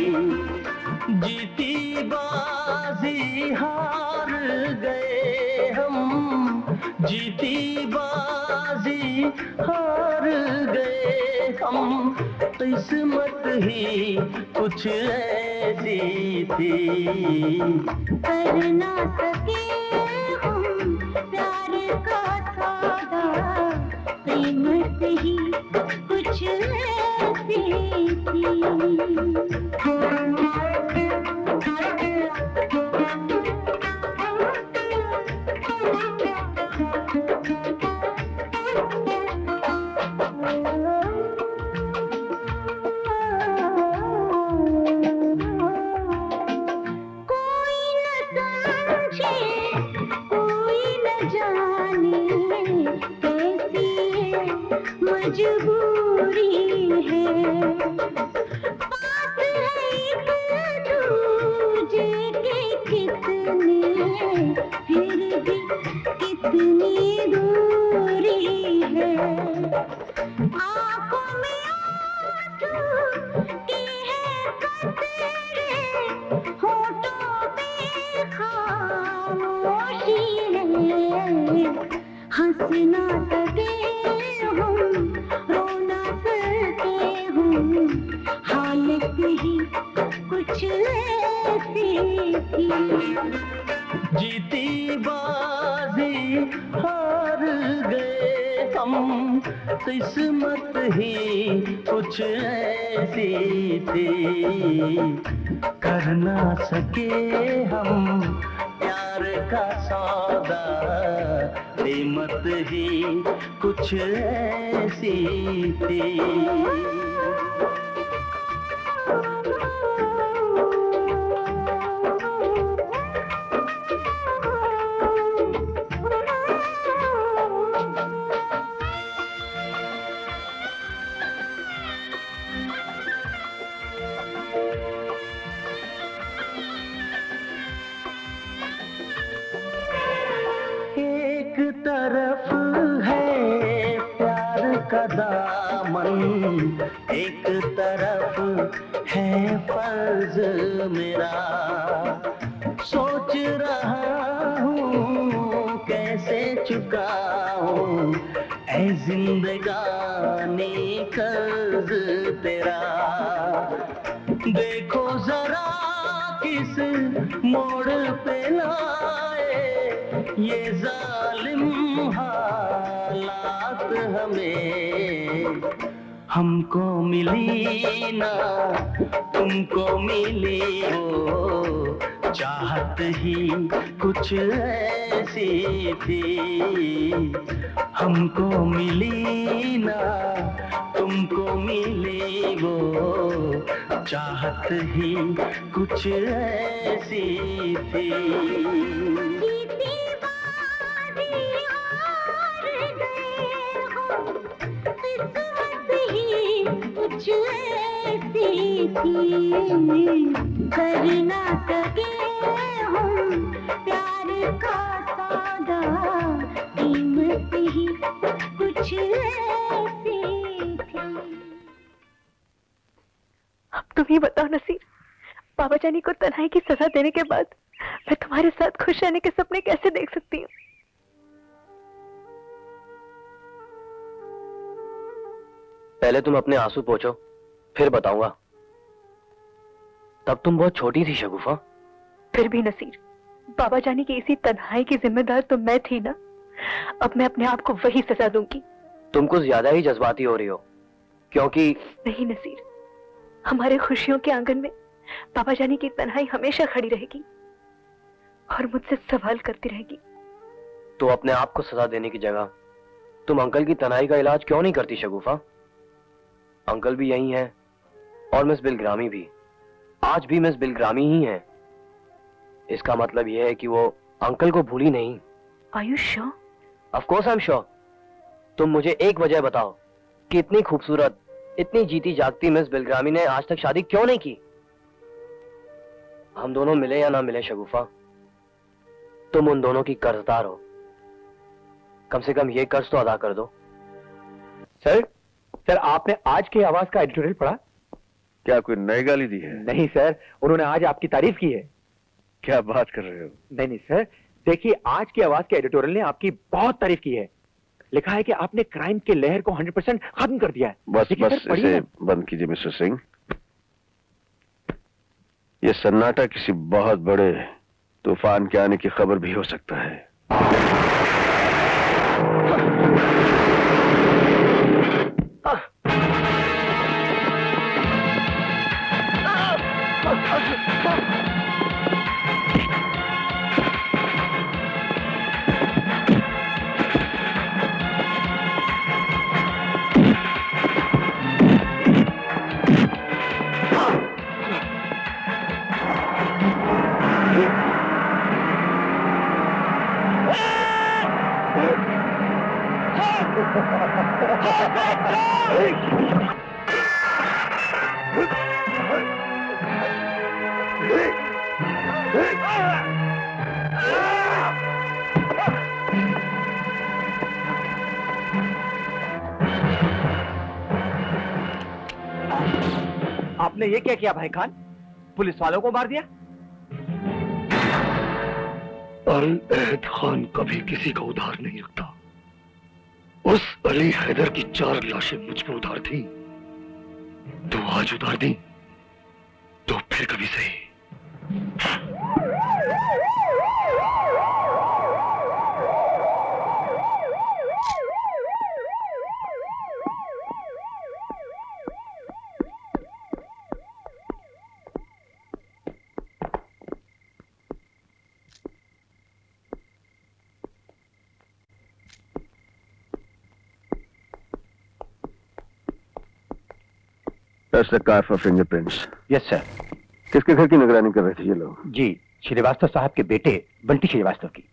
जीती बाजी हार गए हम, जीती बाजी हार गए हम, किस्मत ही कुछ ऐसी थी। कर ना सके हम प्यार का सौदा, कीमत ही कुछ ऐसी थी। मजबूरी है, बात है एक दूजे के कितने, फिर भी कितनी दूरी है। आंखों में आंसू की है कतरे, होठों पे खामोशी है। हंस ना सके हम, रो ना सके हम, हालत ही कुछ ऐसी थी। जीती बाजी हार गए हम, किस्मत ही कुछ ऐसी थी। कर ना सके हम प्यार का सौदा, कीमत ही कुछ ऐसी थी। एक तरफ है प्यार का दामन, एक तरफ है फर्ज मेरा। सोच रहा हूँ कैसे चुकाऊं ऐ जिंदगानी कर्ज तेरा। देखो जरा किस मोड़ पे लाए ये जालिम हालात हमें। हमको मिली ना तुमको मिली वो चाहत ही कुछ ऐसी थी। हमको मिली ना तुमको मिली वो चाहत ही कुछ ऐसी थी। कुछ ऐसी थी, कर ना सके हम प्यार का सौदा, कीमत ही कुछ ऐसी थी। अब तुम ही बताओ नसीर, बाबा जानी को तन्हाई की सजा देने के बाद मैं तुम्हारे साथ खुश रहने के सपने कैसे देख सकती हूँ? पहले तुम अपने आंसू पोंछो, फिर बताऊंगा। तब तुम बहुत छोटी थी शगुफा। फिर भी नसीर, बाबा जानी की इसी तन्हाई की जिम्मेदार तो मैं थी ना। अब मैं अपने आप को वही सजा दूंगी। तुम कुछ ज्यादा ही जज्बाती हो रही हो, क्योंकि नहीं नसीर, हमारे खुशियों के आंगन में बाबा जानी की तन्हाई हमेशा खड़ी रहेगी और मुझसे सवाल करती रहेगी। तो अपने आप को सजा देने की जगह तुम अंकल की तन्हाई का इलाज क्यों नहीं करती शगुफा? अंकल भी यही हैं और मिस बिलग्रामी भी। आज भी मिस बिलग्रामी ही हैं। इसका मतलब यह है कि वो अंकल को भूली नहीं। Are you sure? Of course I'm sure. तुम मुझे एक वजह बताओ कि इतनी खूबसूरत, इतनी जीती जागती मिस बिलग्रामी ने आज तक शादी क्यों नहीं की? हम दोनों मिले या ना मिले शगुफा, तुम उन दोनों की कर्जदार हो। कम से कम ये कर्ज तो अदा कर दो। सर, सर आपने आज के आवाज का एडिटोरियल पढ़ा? क्या कोई नई गाली दी है? नहीं सर, उन्होंने आज आपकी तारीफ की है। क्या बात कर रहे हो? नहीं नहीं सर, देखिए आज की आवाज के एडिटोरियल ने आपकी बहुत तारीफ की है। लिखा है कि आपने क्राइम के लहर को हंड्रेड परसेंट खत्म कर दिया है। बस लेकिन बस सर, पढ़िए इसे ना। बंद कीजिए मिस्टर सिंह। ये सन्नाटा किसी बहुत बड़े तूफान के आने की खबर भी हो सकता है। आपने ये क्या किया भाई खान? पुलिस वालों को मार दिया? अल अहद खान कभी किसी का उधार नहीं रखता। उस अली हैदर की चार लाशें मुझ पर उधार थी, तो आज उधार दी तो फिर कभी सही। That's the car for fingerprints. Yes sir. किसके घर की निगरानी कर रहे थे ये लोग? जी, श्रीवास्तव साहब के बेटे बंटी श्रीवास्तव की।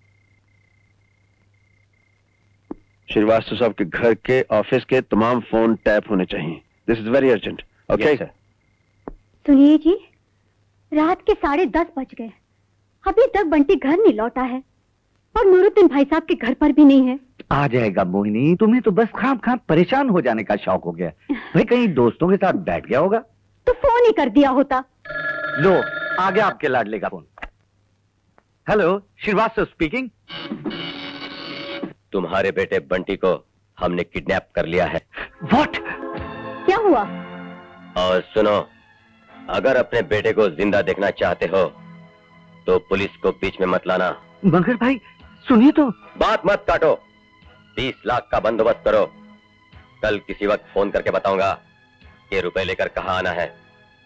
श्रीवास्तव साहब के घर के ऑफिस के तमाम फोन टैप होने चाहिए। This is very urgent. Okay sir. सुनिए जी, रात के साढ़े दस बज गए, अभी तक बंटी घर नहीं लौटा है और नूरुद्दीन भाई साहब के घर पर भी नहीं है। आ जाएगा मोहिनी, तुम्हें तो बस खाम खाम परेशान हो जाने का शौक हो गया। भाई कहीं दोस्तों के साथ बैठ गया होगा। तो फोन ही कर दिया होता। लो आ गया आपके लाडले का फोन। Hello, Srivastava speaking. तुम्हारे बेटे बंटी को हमने किडनैप कर लिया है। व्हाट? क्या हुआ? और सुनो, अगर अपने बेटे को जिंदा देखना चाहते हो तो पुलिस को बीच में मत लाना। मगर भाई सुनिए तो। बात मत काटो, बीस लाख का बंदोबस्त करो। कल किसी वक्त फोन करके बताऊंगा कि रुपए लेकर कहां आना है।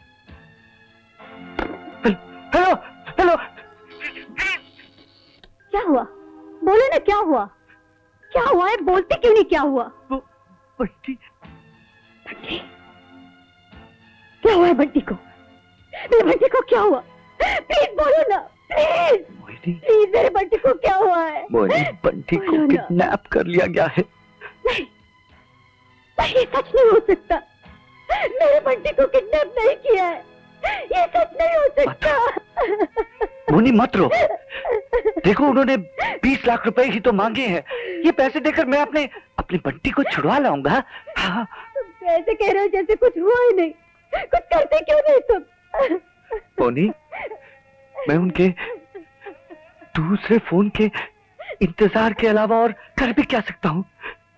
हेलो हेलो, क्या हुआ? बोलो ना, क्या हुआ? क्या हुआ है? बोलते क्यों नहीं? क्या हुआ? बंटी बंटी क्या हुआ है बंटी को? मेरे बंटी को क्या हुआ? प्लीज बोलो ना, प्लीज प्लीज। मेरे बंटी को क्या हुआ है? मोहिनी, बंटी को किडनैप कर लिया गया है। नहीं नहीं, ये सच नहीं हो सकता। मेरे बंटी को किडनैप नहीं किया है, ये सच नहीं हो सकता। मोहिनी मत रो, देखो उन्होंने बीस लाख रुपए ही तो मांगे हैं। ये पैसे देकर मैं अपने अपनी बंटी को छुड़वा लाऊंगा। हाँ। तुम तो ऐसे कह रहे हो जैसे कुछ हुआ ही नहीं। कुछ करते क्यों नहीं तुम? मोहिनी, मैं उनके दूसरे फोन के इंतजार के अलावा और कर भी क्या सकता हूं?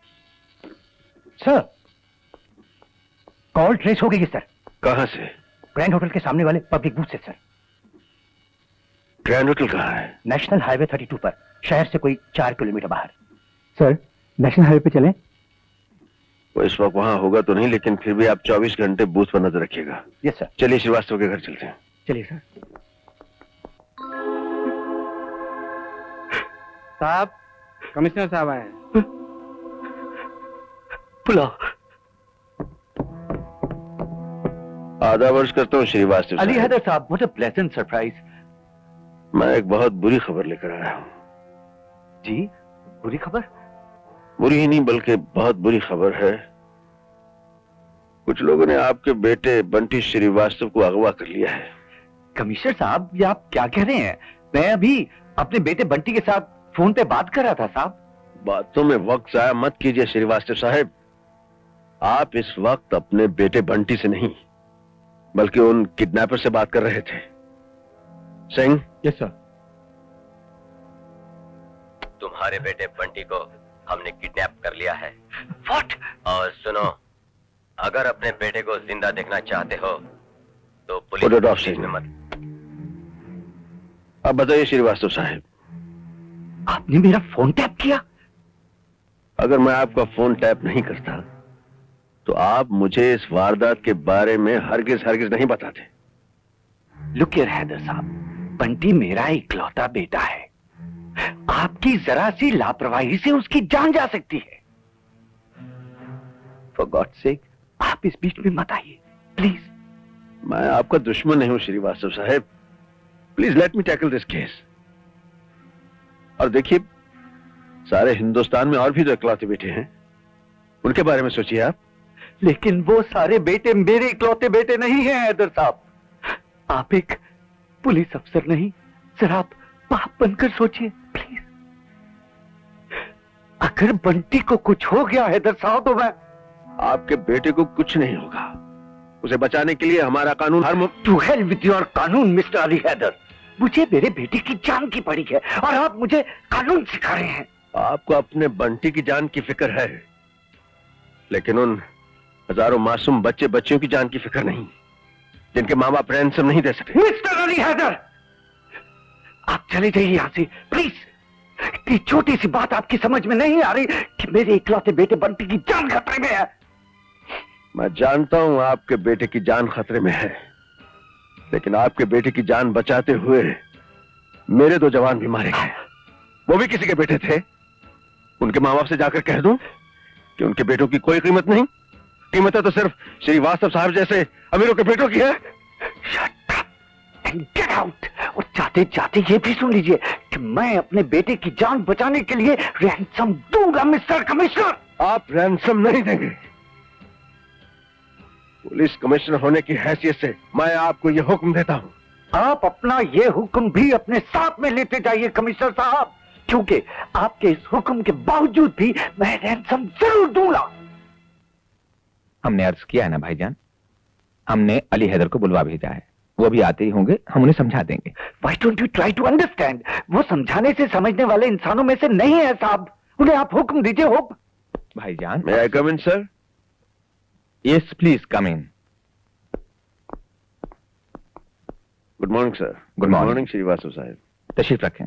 सर, कॉल ट्रेस हो गई है सर। कहां से? ग्रैंड होटल के सामने वाले पब्लिक बूथ से सर। ग्रैंड होटल कहां है? नेशनल हाईवे थर्टी टू पर, शहर से कोई चार किलोमीटर बाहर। सर, नेशनल हाईवे पे चलें? वो इस वक्त वहां होगा तो नहीं, लेकिन फिर भी आप चौबीस घंटे बूथ पर नजर रखिएगा। Yes sir. चलिए श्रीवास्तव के घर चलते हैं। चलिए सर। साहब, कमिश्नर साहब आए हैं। बुलाओ। आधा वर्ष करता हूँ श्रीवास्तव। अली हैदर साहब, व्हाट अ प्लेजेंट सरप्राइज। मैं एक बहुत बुरी खबर लेकर आया हूँ। जी, बुरी खबर? बुरी ही नहीं बल्कि बहुत बुरी खबर है। कुछ लोगों ने आपके बेटे बंटी श्रीवास्तव को अगवा कर लिया है। कमिश्नर साहब, ये आप क्या कह रहे हैं? मैं अभी अपने बेटे बंटी के साथ फोन पे बात कर रहा था साहब। बातों में वक्त जाया मत कीजिए श्रीवास्तव साहब। आप इस वक्त अपने बेटे बंटी से नहीं बल्कि उन किडनैपर से बात कर रहे थे। सिंह। Yes sir. तुम्हारे बेटे बंटी को हमने किडनैप कर लिया है। What? और सुनो, अगर अपने बेटे को जिंदा देखना चाहते हो तो police Put it off, station में मत। अब बताइए श्रीवास्तव साहब, आपने मेरा फोन टैप किया? अगर मैं आपका फोन टैप नहीं करता तो आप मुझे इस वारदात के बारे में हरगिज हरगिज नहीं बताते। लुक हियर हैदर साहब, बंटी मेरा इकलौता बेटा है। आपकी जरा सी लापरवाही से उसकी जान जा सकती है। फॉर गॉड सेक, आप इस बीच में मत आइए प्लीज। मैं आपका दुश्मन नहीं हूं श्रीवास्तव साहब, please let me tackle this case. और देखिए, सारे हिंदुस्तान में और भी तो इकलौते बेटे हैं, उनके बारे में सोचिए आप। लेकिन वो सारे बेटे मेरे इकलौते बेटे नहीं हैं हैदर साहब। आप एक पुलिस अफसर नहीं, जरा आप बाप बनकर सोचिए प्लीज। अगर बंटी को कुछ हो गया हैदर साहब तो मैं। आपके बेटे को कुछ नहीं होगा, उसे बचाने के लिए हमारा कानून हर टू हेल विद योर कानून मिस्टर अली हैदर। मुझे मेरे बेटे की जान की पड़ी है और आप मुझे कानून सिखा रहे हैं। आपको अपने बंटी की जान की फिक्र है, लेकिन उन हजारों मासूम बच्चे बच्चियों की जान की फिक्र नहीं, जिनके माँ बाप रैंसम नहीं दे सकते। मिस्टर अली हैदर, आप चले जाइए यहां से प्लीज। इतनी छोटी सी बात आपकी समझ में नहीं आ रही कि मेरे इकलौते बेटे बंटी की जान खतरे में है। मैं जानता हूं आपके बेटे की जान खतरे में है, लेकिन आपके बेटे की जान बचाते हुए मेरे दो जवान भी मारे गए, वो भी किसी के बेटे थे। उनके माँ बाप से जाकर कह दूं कि उनके बेटों की कोई कीमत नहीं, कीमत तो सिर्फ श्रीवास्तव साहब जैसे अमीरों के बेटों की है। Shut up and get out। और जाते जाते ये भी सुन लीजिए कि मैं अपने बेटे की जान बचाने के लिए रैंसम दूंगा मिस्टर कमिश्नर। आप रैंसम नहीं देंगे। पुलिस कमिश्नर होने की हैसियत से मैं आपको यह हुक्म देता हूं। आप अपना ये हुक्म भी अपने साथ में लेते जाइए कमिश्नर साहब, क्योंकि आपके इस हुक्म के बावजूद भी मैं रैंसम जरूर दूंगा। हमने अर्ज किया है ना भाईजान, हमने अली हैदर को बुलवा भेजा है, वो भी आते ही होंगे, हम उन्हें समझा देंगे। Why don't you try to understand? वो समझाने से समझने वाले इंसानों में से नहीं है साहब, उन्हें आप हुक्म दीजिए। हुक्म। भाईजान, May I come in, sir? Yes, please come in. Good morning sir. Good morning Srivastava साहब। तशरीफ रखें।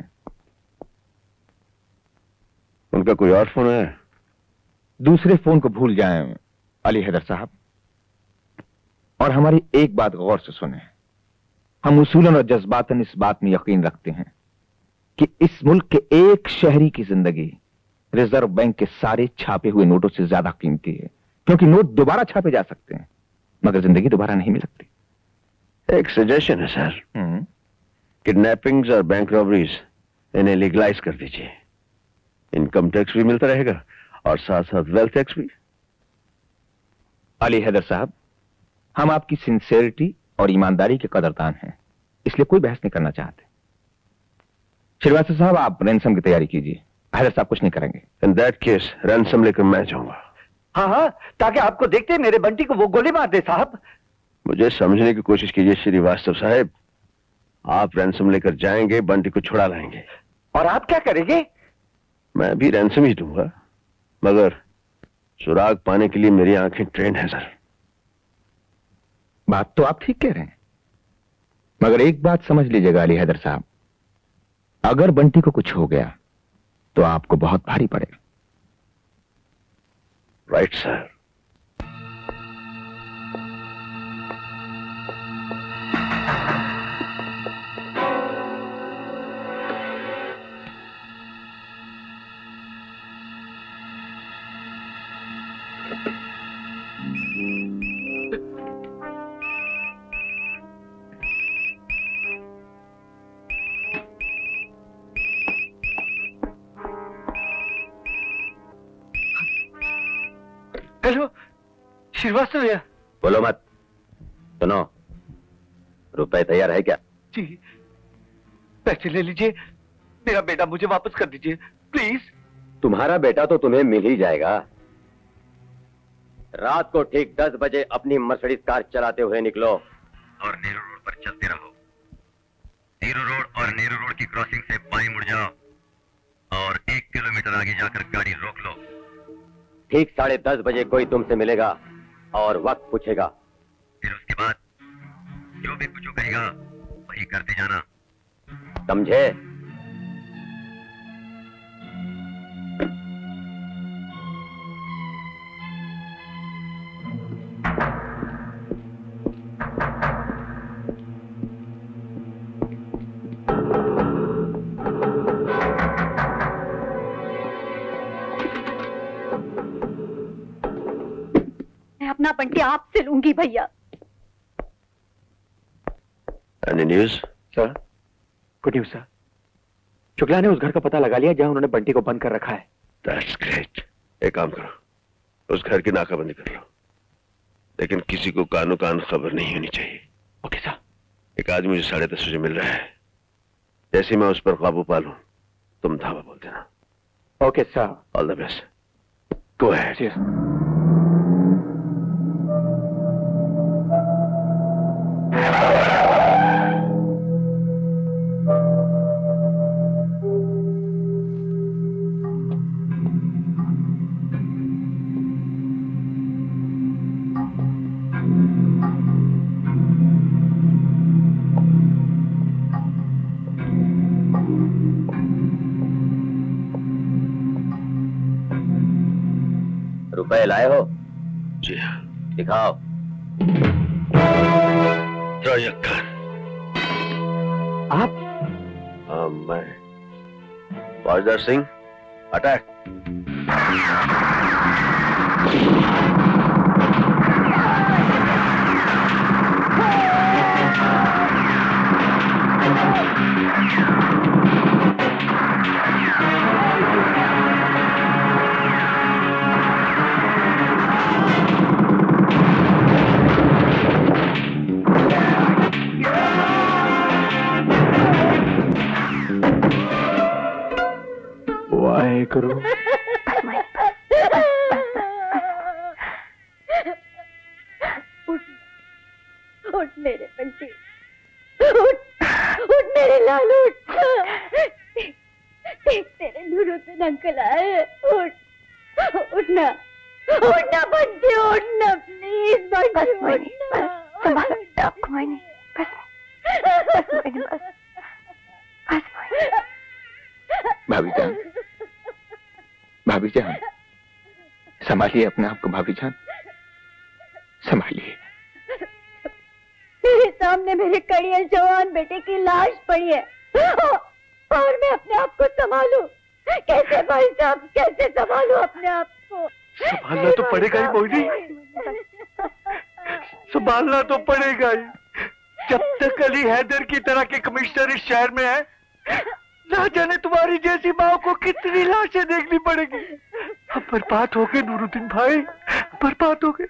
उनका कोई और फोन है? दूसरे फोन को भूल जाएं अली हैदर साहब, और हमारी एक बात गौर से सुने। हम उसूलन और जज्बातन इस बात में यकीन रखते हैं कि इस मुल्क के एक शहरी की जिंदगी रिजर्व बैंक के सारे छापे हुए नोटों से ज्यादा कीमती है, क्योंकि नोट दोबारा छापे जा सकते हैं मगर जिंदगी दोबारा नहीं मिल सकती। एक सजेशन है सर, किडनैपिंग्स और बैंक रॉबरीज इन्हें लीगलाइज कर दीजिए। इनकम टैक्स भी मिलता रहेगा और साथ साथ वेल्थ टैक्स भी। अली हैदर साहब, हम आपकी सिंसेरिटी और ईमानदारी के कदरदान हैं, इसलिए कोई बहस नहीं करना चाहते। श्रीवास्तव साहब, आप रैंसम की तैयारी कीजिए, हैदर साहब कुछ नहीं करेंगे। इन दैट केस रैंसम लेकर मैं जाऊंगा। हाँ हाँ, ताकि आपको देखते मेरे बंटी को वो गोली मार दे साहब। मुझे समझने की कोशिश कीजिए श्रीवास्तव साहब, आप रैंसम लेकर जाएंगे, बंटी को छुड़ा लाएंगे। और आप क्या करेंगे? मैं भी रैंसम ही दूंगा, मगर सुराग पाने के लिए मेरी आंखें ट्रेंड हैं सर। बात तो आप ठीक कह रहे हैं, मगर एक बात समझ लीजिएगा अली हैदर साहब, अगर बंटी को कुछ हो गया तो आपको बहुत भारी पड़ेगा। Right sir. हेलो श्रीवास्तव भैया। बोलो मत। सुनो, रुपए तैयार है क्या? जी, पैसे ले लीजिए, मेरा बेटा मुझे वापस कर दीजिए प्लीज। तुम्हारा बेटा तो तुम्हें मिल ही जाएगा। रात को ठीक दस बजे अपनी मर्सिडीज कार चलाते हुए निकलो और नेहरू रोड पर चलते रहो। नेहरू रोड और नेहरू रोड की क्रॉसिंग से बाएं मुड़ जाओ और एक किलोमीटर आगे जाकर गाड़ी रोक लो। ठीक साढ़े दस बजे कोई तुमसे मिलेगा और वक्त पूछेगा। फिर उसके बाद जो भी कुछ कहेगा वही करते जाना, समझे? अपना बंटी आपसे लूंगी भैया। Any news? Sir, good news sir. Shukla ने उस घर का पता लगा लिया जहां उन्होंने बंटी को बंद कर रखा है। That's great। एक काम करो, उस घर की नाकाबंदी कर लो, लेकिन किसी को कानो कान खबर नहीं होनी चाहिए। Okay sir. एक आदमी मुझे साढ़े दस बजे मिल रहा है, जैसे मैं उस पर काबू पा लूं तुम धावा बोल देना। Okay sir. All the best. Go ahead. रुपए लाए हो? जी हाँ। दिखाओ। आप? हाँ, मैं फौजदार सिंह। अटैक। करो। उठ, उठ मेरे बंटी, उठ, उठ मेरे लाल, उठ। देख तेरे नूरुद्दीन अंकल आए, उठ, उठना, उठना बंटी, उठना प्लीज बंटी, उठना। संभालो आपको मैंने, बस, बस मैंने बस, बस भाभी जान, भाभी जान, संभालिए अपने आप को भाभी जान, संभालिए। मेरे सामने मेरे कड़ियल जवान बेटे की लाश पड़ी है और मैं अपने आप को संभालूं कैसे? भाई साहब, कैसे संभालूं अपने आप को? संभालना तो पड़ेगा ही मोहिनी, संभालना तो पड़ेगा ही। जब तक अली हैदर की तरह के कमिश्नर इस शहर में है, ना जाने तुम्हारी जैसी माँ को कितनी लाशें देखनी पड़ेगी। अब बर्बाद हो गए नूरुद्दीन भाई, बर्बाद हो गए।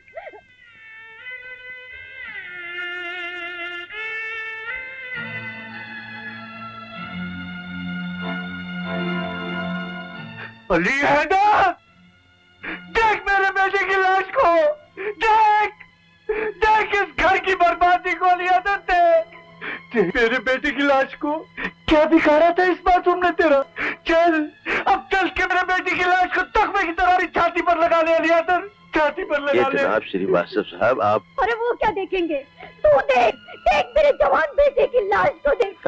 अली हैदर, देख मेरे बेटे की लाश को, देख, देख इस घर की बर्बादी को अली हैदर, देख, देख मेरे बेटे की लाश को। क्या दिखा रहा था इस बाथरूम ने तेरा? चल, अब चल के मेरे बेटी की लाश को तख्मे की तरह छाती पर लगा ले अली हैदर, छाती पर लगा ले। जनाब श्रीवास्तव साहब, आप। अरे वो क्या देखेंगे? तू देख, देख मेरे जवान बेटे की लाश को देख।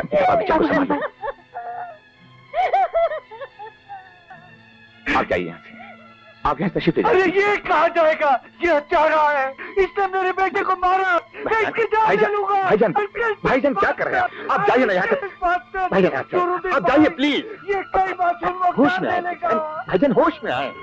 आप जाइए यहाँ से, आप यहाँ तशरीफ ले जाइए। अरे ये कहाँ जाएगा? ये हत्यारा है, इसने मेरे बेटे को मारा। मैं इसकी जान ले लूंगा। भाईजान, भाईजान क्या कर रहे हैं आप? आप जाइए ना यहाँ से। भाईजान आप जाइए प्लीज। ये कई बात होश में आए भाईजान, होश में आए।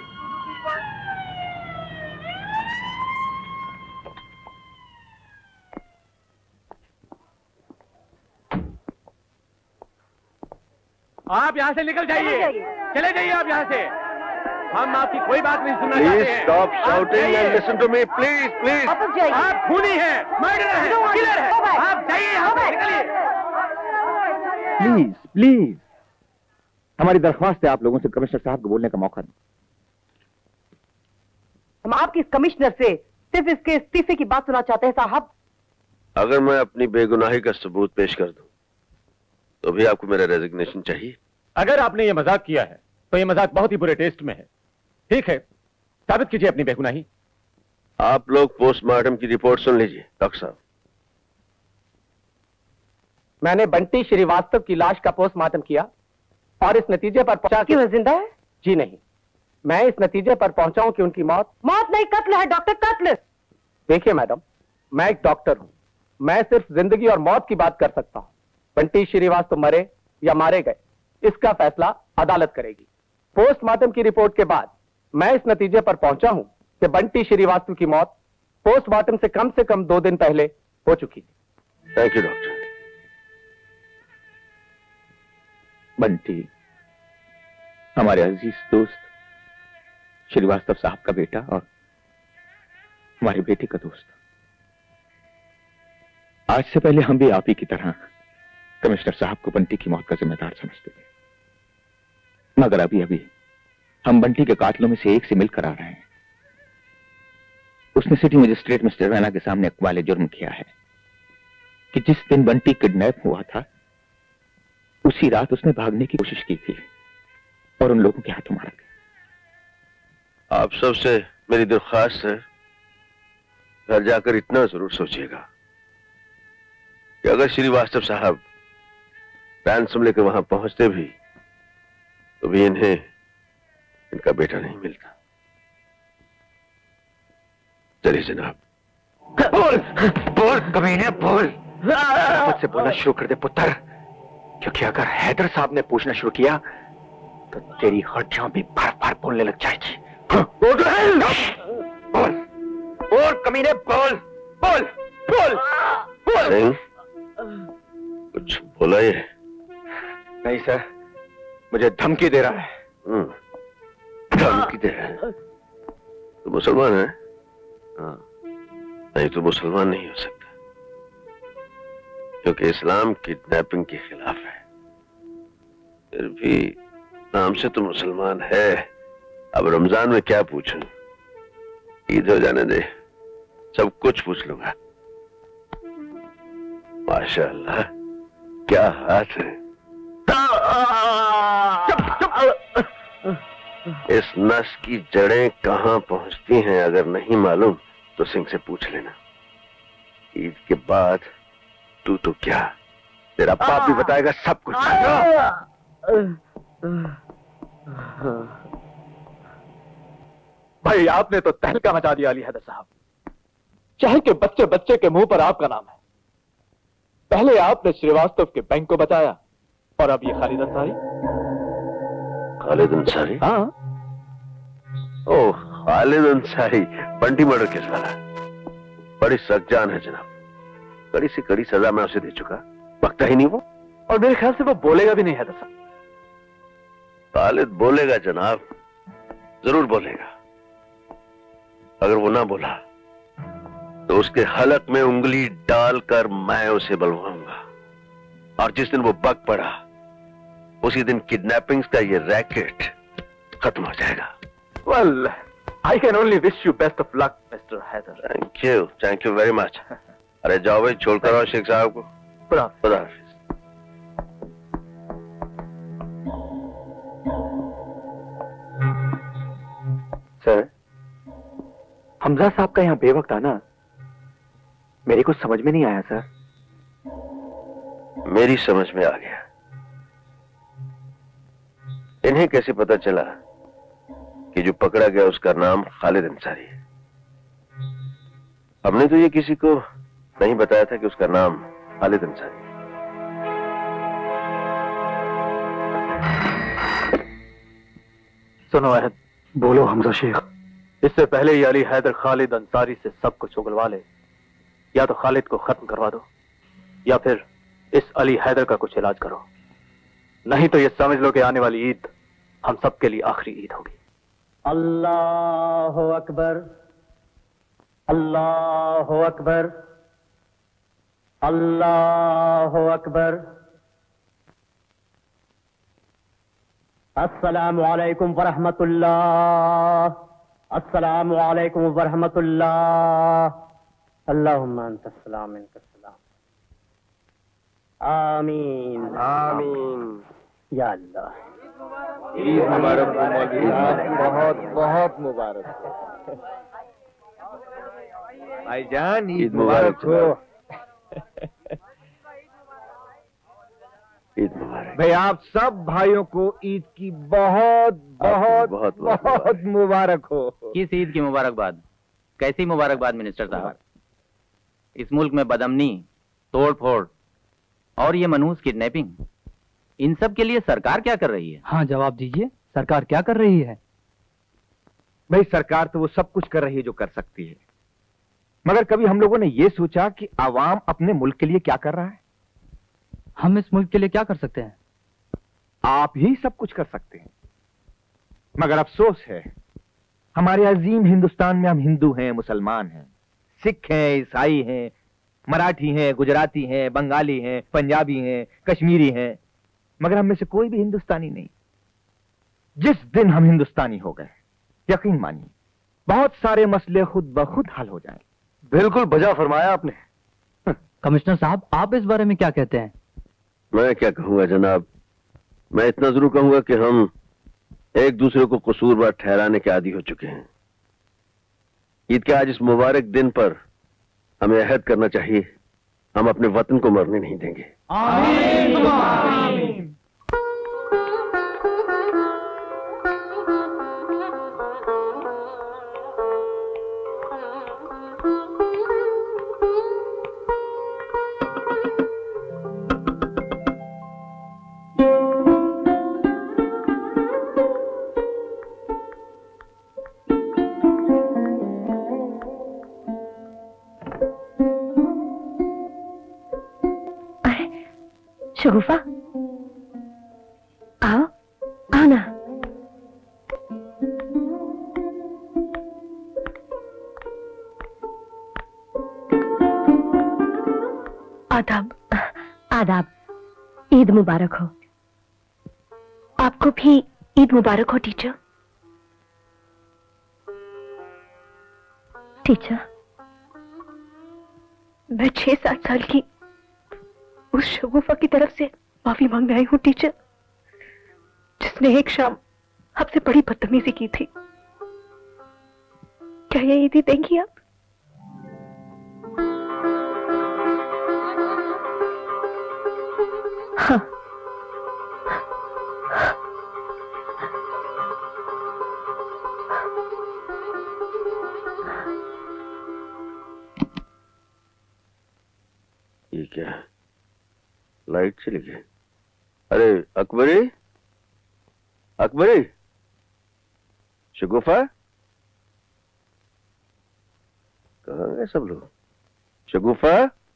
आप यहाँ से निकल जाइए, चले जाइए आप यहाँ से। हम आपकी कोई बात नहीं सुनना चाहते हैं। Stop shouting and listen to me, please please. आप खूनी हैं, मर्डरर हैं, किलर हैं। आप जाइए यहाँ से, निकलिए। प्लीज प्लीज, हमारी दरख्वास्त है आप लोगों से कमिश्नर साहब को बोलने का मौका दें। हम आपके कमिश्नर से सिर्फ इसके इस्तीफे की बात सुनना चाहते हैं साहब। अगर मैं अपनी बेगुनाही का सबूत पेश कर दूं तो भी आपको मेरा रेजिग्नेशन चाहिए? अगर आपने ये मजाक किया है तो ये मजाक बहुत ही बुरे टेस्ट में है। ठीक है, साबित कीजिए अपनी बेगुनाही। आप लोग पोस्टमार्टम की रिपोर्ट सुन लीजिए। डॉक्टर साहब, मैंने बंटी श्रीवास्तव की लाश का पोस्टमार्टम किया और इस नतीजे पर पहुंचा कि वह जिंदा है। जी नहीं, मैं इस नतीजे पर पहुंचा हूं कि उनकी मौत मौत नहीं, कत्ल है डॉक्टर, कत्ल। देखिए मैडम, मैं एक डॉक्टर हूं, मैं सिर्फ जिंदगी और मौत की बात कर सकता हूं। बंटी श्रीवास्तव मरे या मारे गए, इसका फैसला अदालत करेगी। पोस्टमार्टम की रिपोर्ट के बाद मैं इस नतीजे पर पहुंचा हूं कि बंटी श्रीवास्तव की मौत पोस्टमार्टम से कम से कम दो दिन पहले हो चुकी थी। Thank you doctor. बंटी हमारे अजीज दोस्त श्रीवास्तव साहब का बेटा और हमारी बेटी का दोस्त। आज से पहले हम भी आप ही की तरह कमिश्नर साहब को बंटी की मौत का जिम्मेदार समझते थे, मगर अभी अभी हम बंटी के कातलों में से एक से मिलकर आ रहे हैं। उसने सिटी मजिस्ट्रेट मिस्टर रैना के सामने अकबाले जुर्म किया है कि जिस दिन बंटी किडनैप हुआ था उसी रात उसने भागने की कोशिश की थी और उन लोगों के हाथों मारा गया। आप सबसे मेरी दरख्वास्त है, घर जाकर इतना जरूर सोचिएगा कि अगर श्रीवास्तव साहब रैंसम लेकर वहां पहुंचते भी तो भी इन्हें इनका बेटा नहीं मिलता। चलिए जनाब। बोल बोल कमीने बोल। से बोलना शुरू कर दे पुत्र, क्योंकि अगर हैदर साहब ने पूछना शुरू किया तो तेरी हड्डियां भी भर भर बोलने लग जाएगी। बोल बोल बोल कमीने बोल बोल बोल बोल। कुछ बोला ये? नहीं सर, मुझे धमकी दे रहा है। धमकी दे रहा है? तो मुसलमान है? हाँ, नहीं तो मुसलमान नहीं हो सकता, क्योंकि इस्लाम किडनैपिंग के खिलाफ है। फिर भी नाम से तो मुसलमान है। अब रमजान में क्या पूछूं? ईद हो जाने दे, सब कुछ पूछ लूंगा। माशाअल्लाह, क्या हाथ है। इस नस की जड़ें कहां पहुंचती हैं अगर नहीं मालूम तो सिंह से पूछ लेना। ईद के बाद तू तो क्या, तेरा बाप भी बताएगा सब कुछ। भाई आपने तो तहलका मचा दिया अली हैदर साहब। चाहे के बच्चे बच्चे के मुंह पर आपका नाम है। पहले आपने श्रीवास्तव के बैंक को बचाया और अब ये खालिद अंसारी। खालिद अंसारी? हाँ। Oh, Khalid Ansari, Bunty murder case वाला। बड़ी सख्त है जनाब, कड़ी से कड़ी सजा मैं उसे दे चुका, वक्त ही नहीं वो। और मेरे ख्याल से वो बोलेगा भी नहीं हैदर साहब। खालिद बोलेगा जनाब, जरूर बोलेगा। अगर वो ना बोला तो उसके हलक में उंगली डालकर मैं उसे बलवाऊंगा, और जिस दिन वो बक पड़ा उसी दिन किडनैपिंग्स का ये रैकेट खत्म हो जाएगा। Well, I can only wish you best of luck mister Haider. Thank you, thank you very much. अरे जाओ भाई, छोड़कर आओ शेख साहब को। खुदा खुदा हाफिज। सर, हमजा साहब का यहाँ बेवक्त आना मेरे को समझ में नहीं आया सर। मेरी समझ में आ गया। इन्हें कैसे पता चला कि जो पकड़ा गया उसका नाम खालिद अंसारी है? हमने तो ये किसी को नहीं बताया था कि उसका नाम खालिद अंसारी है। सुनो अहद। बोलो हमजा शेख। इससे पहले ये अली हैदर खालिद अंसारी से सब कुछ उगलवा ले, या तो खालिद को खत्म करवा दो या फिर इस अली हैदर का कुछ इलाज करो। नहीं तो ये समझ लो कि आने वाली ईद हम सबके लिए आखिरी ईद होगी। अल्लाह अकबर, अल्लाह अकबर, अल्लाह अकबर। अस्सलामु अलैकुम वरहमतुल्लाह, अस्सलामु अलैकुम वरहमतुल्लाह। अल्लाहुम्मा अंतस सलाम मिनकस सलाम। आमीन आमीन। या अल्लाह। ईद मुबारक हो मौलवी साहब, बहुत बहुत मुबारक हो भाईजान, ईद मुबारक हो। ईद मुबारक। भाई आप सब भाइयों को ईद की बहुत बहुत बहुत बहुत मुबारक हो। किस ईद की मुबारकबाद? कैसी मुबारकबाद मिनिस्टर साहब? इस मुल्क में बदअमनी, तोड़ फोड़ और ये मनहूस किडनैपिंग, इन सब के लिए सरकार क्या कर रही है? हाँ जवाब दीजिए, सरकार क्या कर रही है? भाई सरकार तो वो सब कुछ कर रही है जो कर सकती है, मगर कभी हम लोगों ने ये सोचा कि आवाम अपने मुल्क के लिए क्या कर रहा है? हम इस मुल्क के लिए क्या कर सकते हैं? आप ही सब कुछ कर सकते हैं, मगर अफसोस है हमारे अजीम हिंदुस्तान में हम हिंदू हैं, मुसलमान हैं, सिख हैं, ईसाई हैं, मराठी हैं, गुजराती हैं, बंगाली हैं, पंजाबी हैं, कश्मीरी हैं, मगर हम में से कोई भी हिंदुस्तानी नहीं। जिस दिन हम हिंदुस्तानी हो गए, यकीन मानिए बहुत सारे मसले खुद ब खुद हल हो जाएंगे। बिल्कुल बजा फरमाया आपने। कमिश्नर साहब, आप इस बारे में क्या कहते हैं? मैं क्या कहूंगा जनाब, मैं इतना जरूर कहूंगा कि हम एक दूसरे को कसूरवार ठहराने के आदी हो चुके हैं। ईद के आज इस मुबारक दिन पर हमें अहद करना चाहिए, हम अपने वतन को मरने नहीं देंगे। आमीन, आमीन। शगुफा, आओ आओ ना। आदाब। आदाब। ईद मुबारक हो। आपको भी ईद मुबारक हो टीचर। टीचर, मैं छह सात साल की उस शगुफा की तरफ से माफी मांगने आई हूँ टीचर, जिसने एक शाम आपसे बड़ी बदतमीजी की थी। क्या ये ईदी देंगी आप? हाँ। ये क्या है? लाइट चली गई। अरे अकबरी, अकबरी, शगुफा, कहाँ गए सब लोग? Shagufa,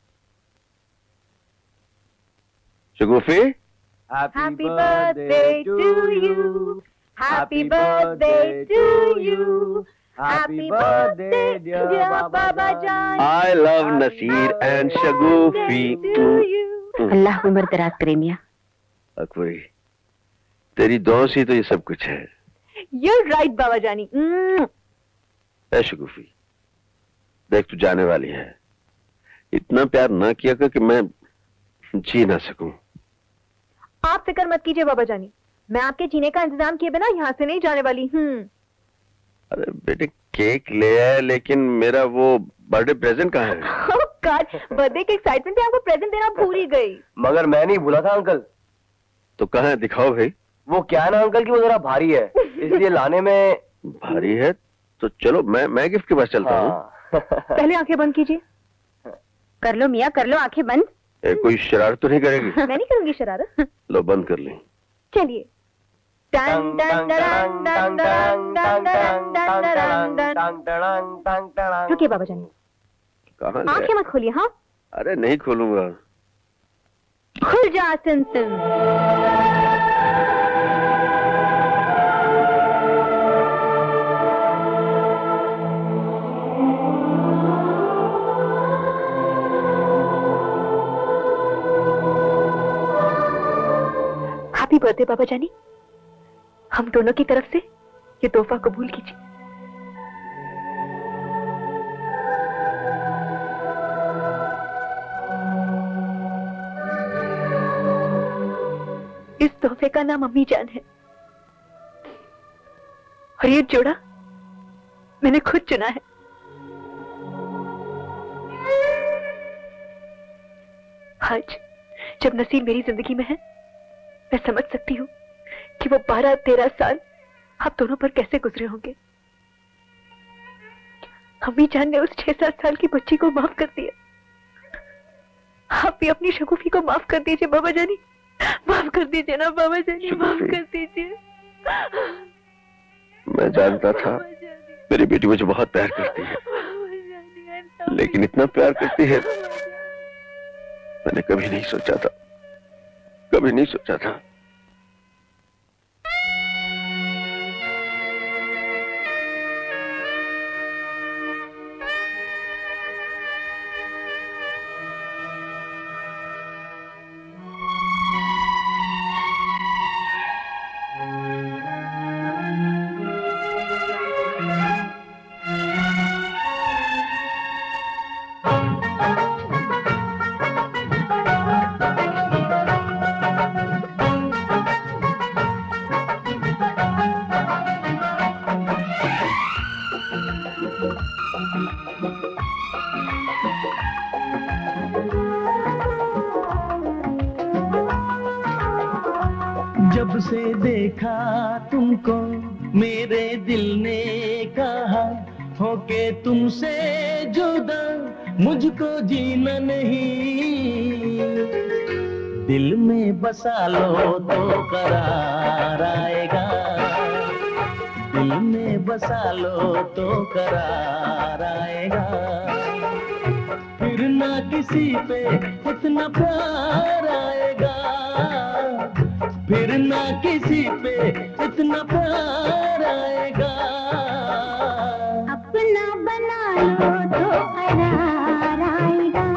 शगुफी, Happy birthday to you. Happy birthday to you. Happy birthday dear Baba Jaan. I love Nasir and Shagufi. अल्लाह उम्र दराज करे मियां। अकबरी, तेरी दुआ से तो ये सब कुछ है। You're right बाबा जानी। ऐ शगुफी, देख तू जाने वाली है, इतना प्यार ना किया कर कि मैं जी ना सकूं। आप फिक्र मत कीजिए बाबा जानी, मैं आपके जीने का इंतजाम किए बिना यहाँ से नहीं जाने वाली। हम्म। अरे बेटे, केक ले आए, लेकिन मेरा वो बर्थडे प्रेजेंट कहाँ है? oh God, बर्थडे के एक्साइटमेंट में आपको प्रेजेंट देना भूल ही गई। मगर मैं नहीं भूला था अंकल। तो कहाँ है, दिखाओ भाई। वो क्या है ना अंकल की वो जरा भारी है, इसलिए लाने में। भारी है तो चलो मैं मैं गिफ्ट के पास चलता हूँ। हाँ। पहले आंखें बंद कीजिए। कर लो मियां, कर लो आंखें बंद। ए, कोई शरारत तो नहीं करेगी? मैं नहीं करूंगी शरारत। लो बंद कर लें। चलिए। रुकिए बाबा जानी, कहाँ आंखें मत खोलिए। हाँ, अरे नहीं खोलूंगा। खुल जा सिमसिम। हैप्पी बर्थडे बाबा जानी, हम दोनों की तरफ से ये तोहफा कबूल कीजिए। इस तोहफे का नाम अम्मी जान है। और ये जोड़ा मैंने खुद चुना है। आज जब नसीब मेरी जिंदगी में है, मैं समझ सकती हूँ कि वो बारह तेरह साल आप दोनों पर कैसे गुजरे होंगे। अम्मी जान ने उस छह सात साल की बच्ची को माफ कर दिया। आप भी अपनी शगुफी को माफ कर दीजिए बाबा जानी, माफ कर दीजिए ना बाबा जानी, माफ कर दीजिए। मैं जानता था मेरी बेटी मुझे बहुत प्यार करती है, लेकिन इतना प्यार करती है मैंने कभी नहीं सोचा था, कभी नहीं सोचा था। जब से देखा तुमको मेरे दिल ने कहा होके तुमसे जुदा मुझको जीना नहीं। दिल में बसा लो तो करार आएगा, दिल में बसा लो तो करार आएगा। फिर ना किसी पे इतना प्यार आएगा, फिर ना किसी पे इतना प्यार आएगा। अपना बना लो तो करार आएगा,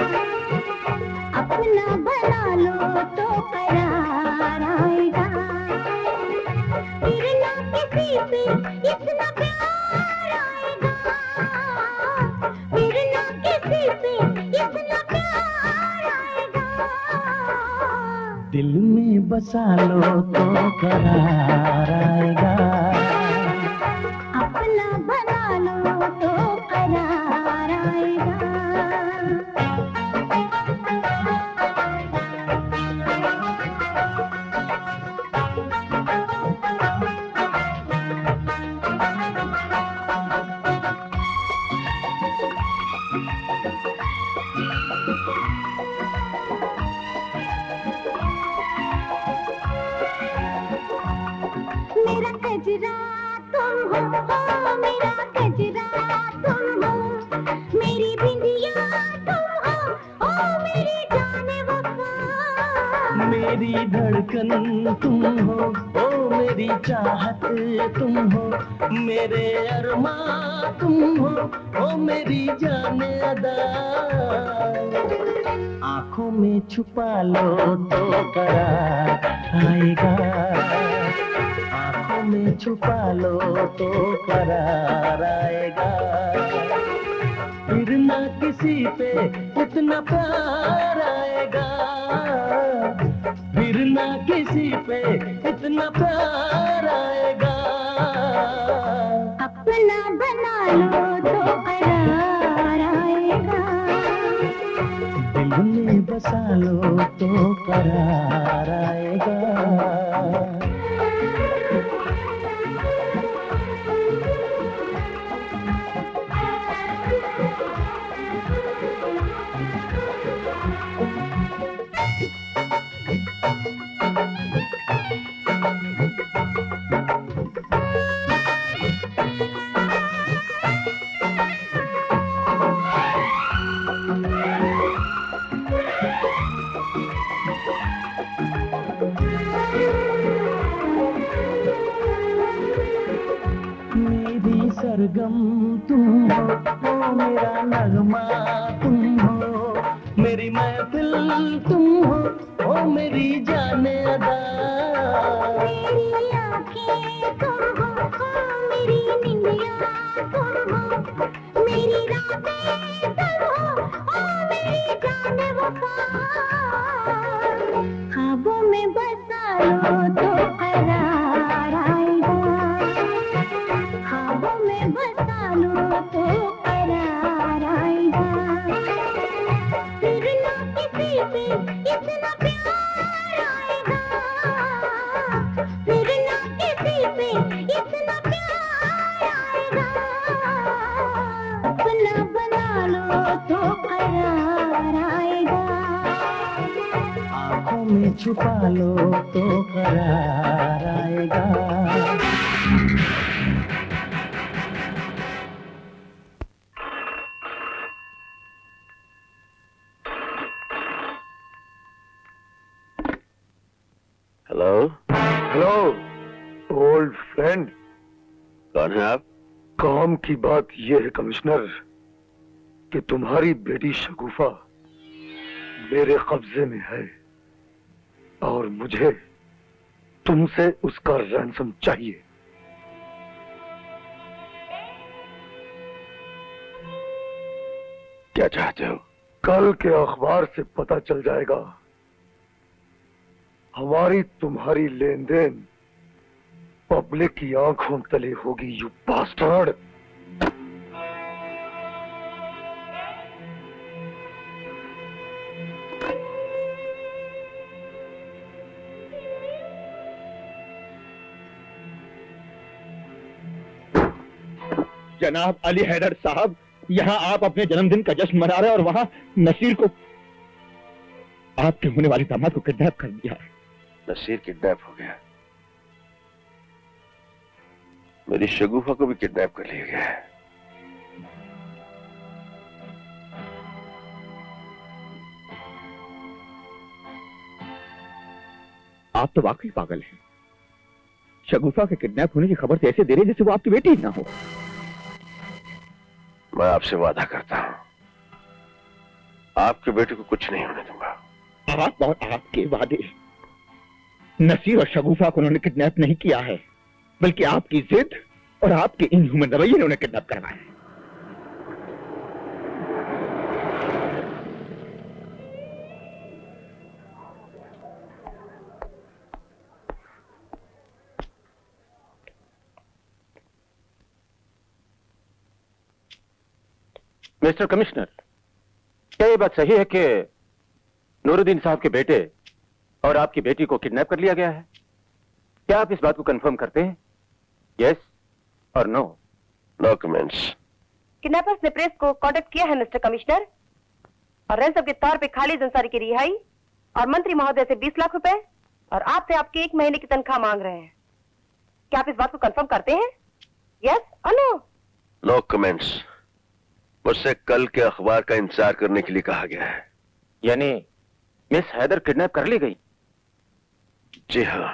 अपना बना लो तो करार आएगा। फिर ना किसी पे इतना प्यार आएगा, फिर ना किसी पे इतना प्यार आएगा। दिल में बसा लो तो करार आएगा, अपना बना लो तो करार आएगा। मेरा कजरा तुम हो, हो मेरा कजरा तुम हो, मेरी बिंदिया तुम हो, ओ मेरी जाने वफा। मेरी धड़कन तुम हो, ओ मेरी चाहत तुम हो, मेरे अरमां तुम हो, ओ मेरी जाने अदा। आंखों में छुपा लो तो करार आएगा, आंखों में छुपा लो तो करार आएगा। फिर ना किसी पे इतना प्यार आएगा, फिर ना किसी पे इतना प्यार आएगा। अपना बना लो तो करार आएगा, दिल में बसा लो तो करार आएगा। मेरी सरगम तुम हो, ओ मेरा नगमा तुम हो, मेरी महफिल तुम हो, ओ मेरी जाने अदा। मेरी आँखें तुम हो, ओ मेरी निंदिया तुम हो, मेरी रातें तुम हो, ओ मेरी जाने वफा। ख्वाबों में बसा लो तो करार आएगा, पे इतना प्यार आएगा, फिर ना किसी पे इतना प्यार आएगा। अपना बना लो तो करार आएगा, आंखों में छुपा लो तो करार आएगा। हेलो हेलो ओल्ड फ्रेंड, कौन है आप? काम की बात यह है कमिश्नर कि तुम्हारी बेटी शगुफा मेरे कब्जे में है और मुझे तुमसे उसका रैंसम चाहिए। क्या चाहते हो? कल के अखबार से पता चल जाएगा हमारी तुम्हारी लेन देन पब्लिक की आंखों तले होगी, यू बास्टर्ड। जनाब अली हैदर साहब, यहाँ आप अपने जन्मदिन का जश्न मना रहे हैं और वहाँ नसीर को, आपके होने वाली दामाद को किडनैप कर दिया है। नसीर किडनैप हो गया, मेरी शगुफा को भी किडनैप कर लिया गया है। आप तो वाकई पागल हैं। शगुफा के किडनैप होने की खबर तो ऐसे दे रहे जैसे वो आपकी बेटी ही ना हो। मैं आपसे वादा करता हूं, आपके बेटे को कुछ नहीं होने दूंगा। आप और आपके वादे, नसीर और शगुफा को उन्होंने किडनैप नहीं किया है, बल्कि आपकी जिद और आपके इनह्यूमन रवैये ने उन्हें किडनैप करवाया है। मिस्टर कमिश्नर, क्या ये बात सही है कि नूरुद्दीन साहब के बेटे और आपकी बेटी को किडनैप कर लिया गया है? क्या आप इस बात को कंफर्म करते हैं? यस और नो? No comments. किडनैपर्स ने प्रेस को कांटेक्ट किया है मिस्टर कमिश्नर, और रैंसम के तौर पे खालिद अंसारी की रिहाई और मंत्री महोदय से बीस लाख रुपए और आपसे आपके एक महीने की तनख्वाह मांग रहे हैं। क्या आप इस बात को कंफर्म करते हैं? यस और नो? No comments. मुझसे कल के अखबार का इंतजार करने के लिए कहा गया है। यानी मिस हैदर किडनैप कर ली गई? जी हाँ।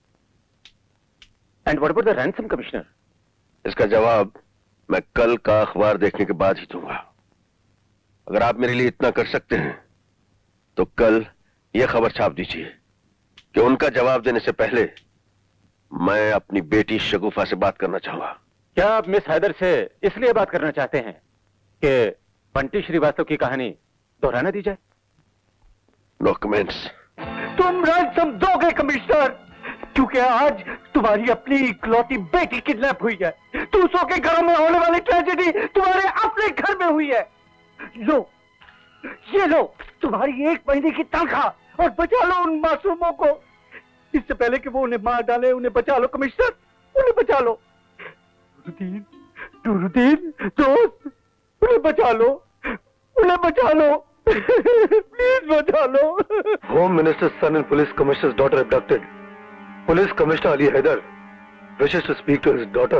And what about the ransom commissioner? इसका जवाब मैं कल का अखबार देखने के बाद ही दूंगा। अगर आप मेरे लिए इतना कर सकते हैं तो कल यह खबर छाप दीजिए कि उनका जवाब देने से पहले मैं अपनी बेटी शगुफा से बात करना चाहूंगा। क्या आप मिस हैदर से इसलिए बात करना चाहते हैं कि बंटी श्रीवास्तव की कहानी दोहराना दी जाए? No comments. तुम रैंसम दोगे कमिश्नर, क्योंकि आज तुम्हारी अपनी इकलौती बेटी किडनैप हुई है। दूसरों के घरों में होने वाली ट्रेजेडी तुम्हारे अपने घर में हुई है। लो, ये लो तुम्हारी एक महीने की तनख्वाह और बचा लो उन मासूमों को। इससे पहले कि वो उन्हें मार डाले, उन्हें बचा लो कमिश्नर, उन्हें बचा लो। नूरुद्दीन, नूरुद्दीन दोस्त, उन्हें बचा लो, उन्हें बचा लो, प्लीज बचा लो। Home minister son and police commissioner's daughter abducted. Police commissioner Ali Haider wishes to speak to his daughter.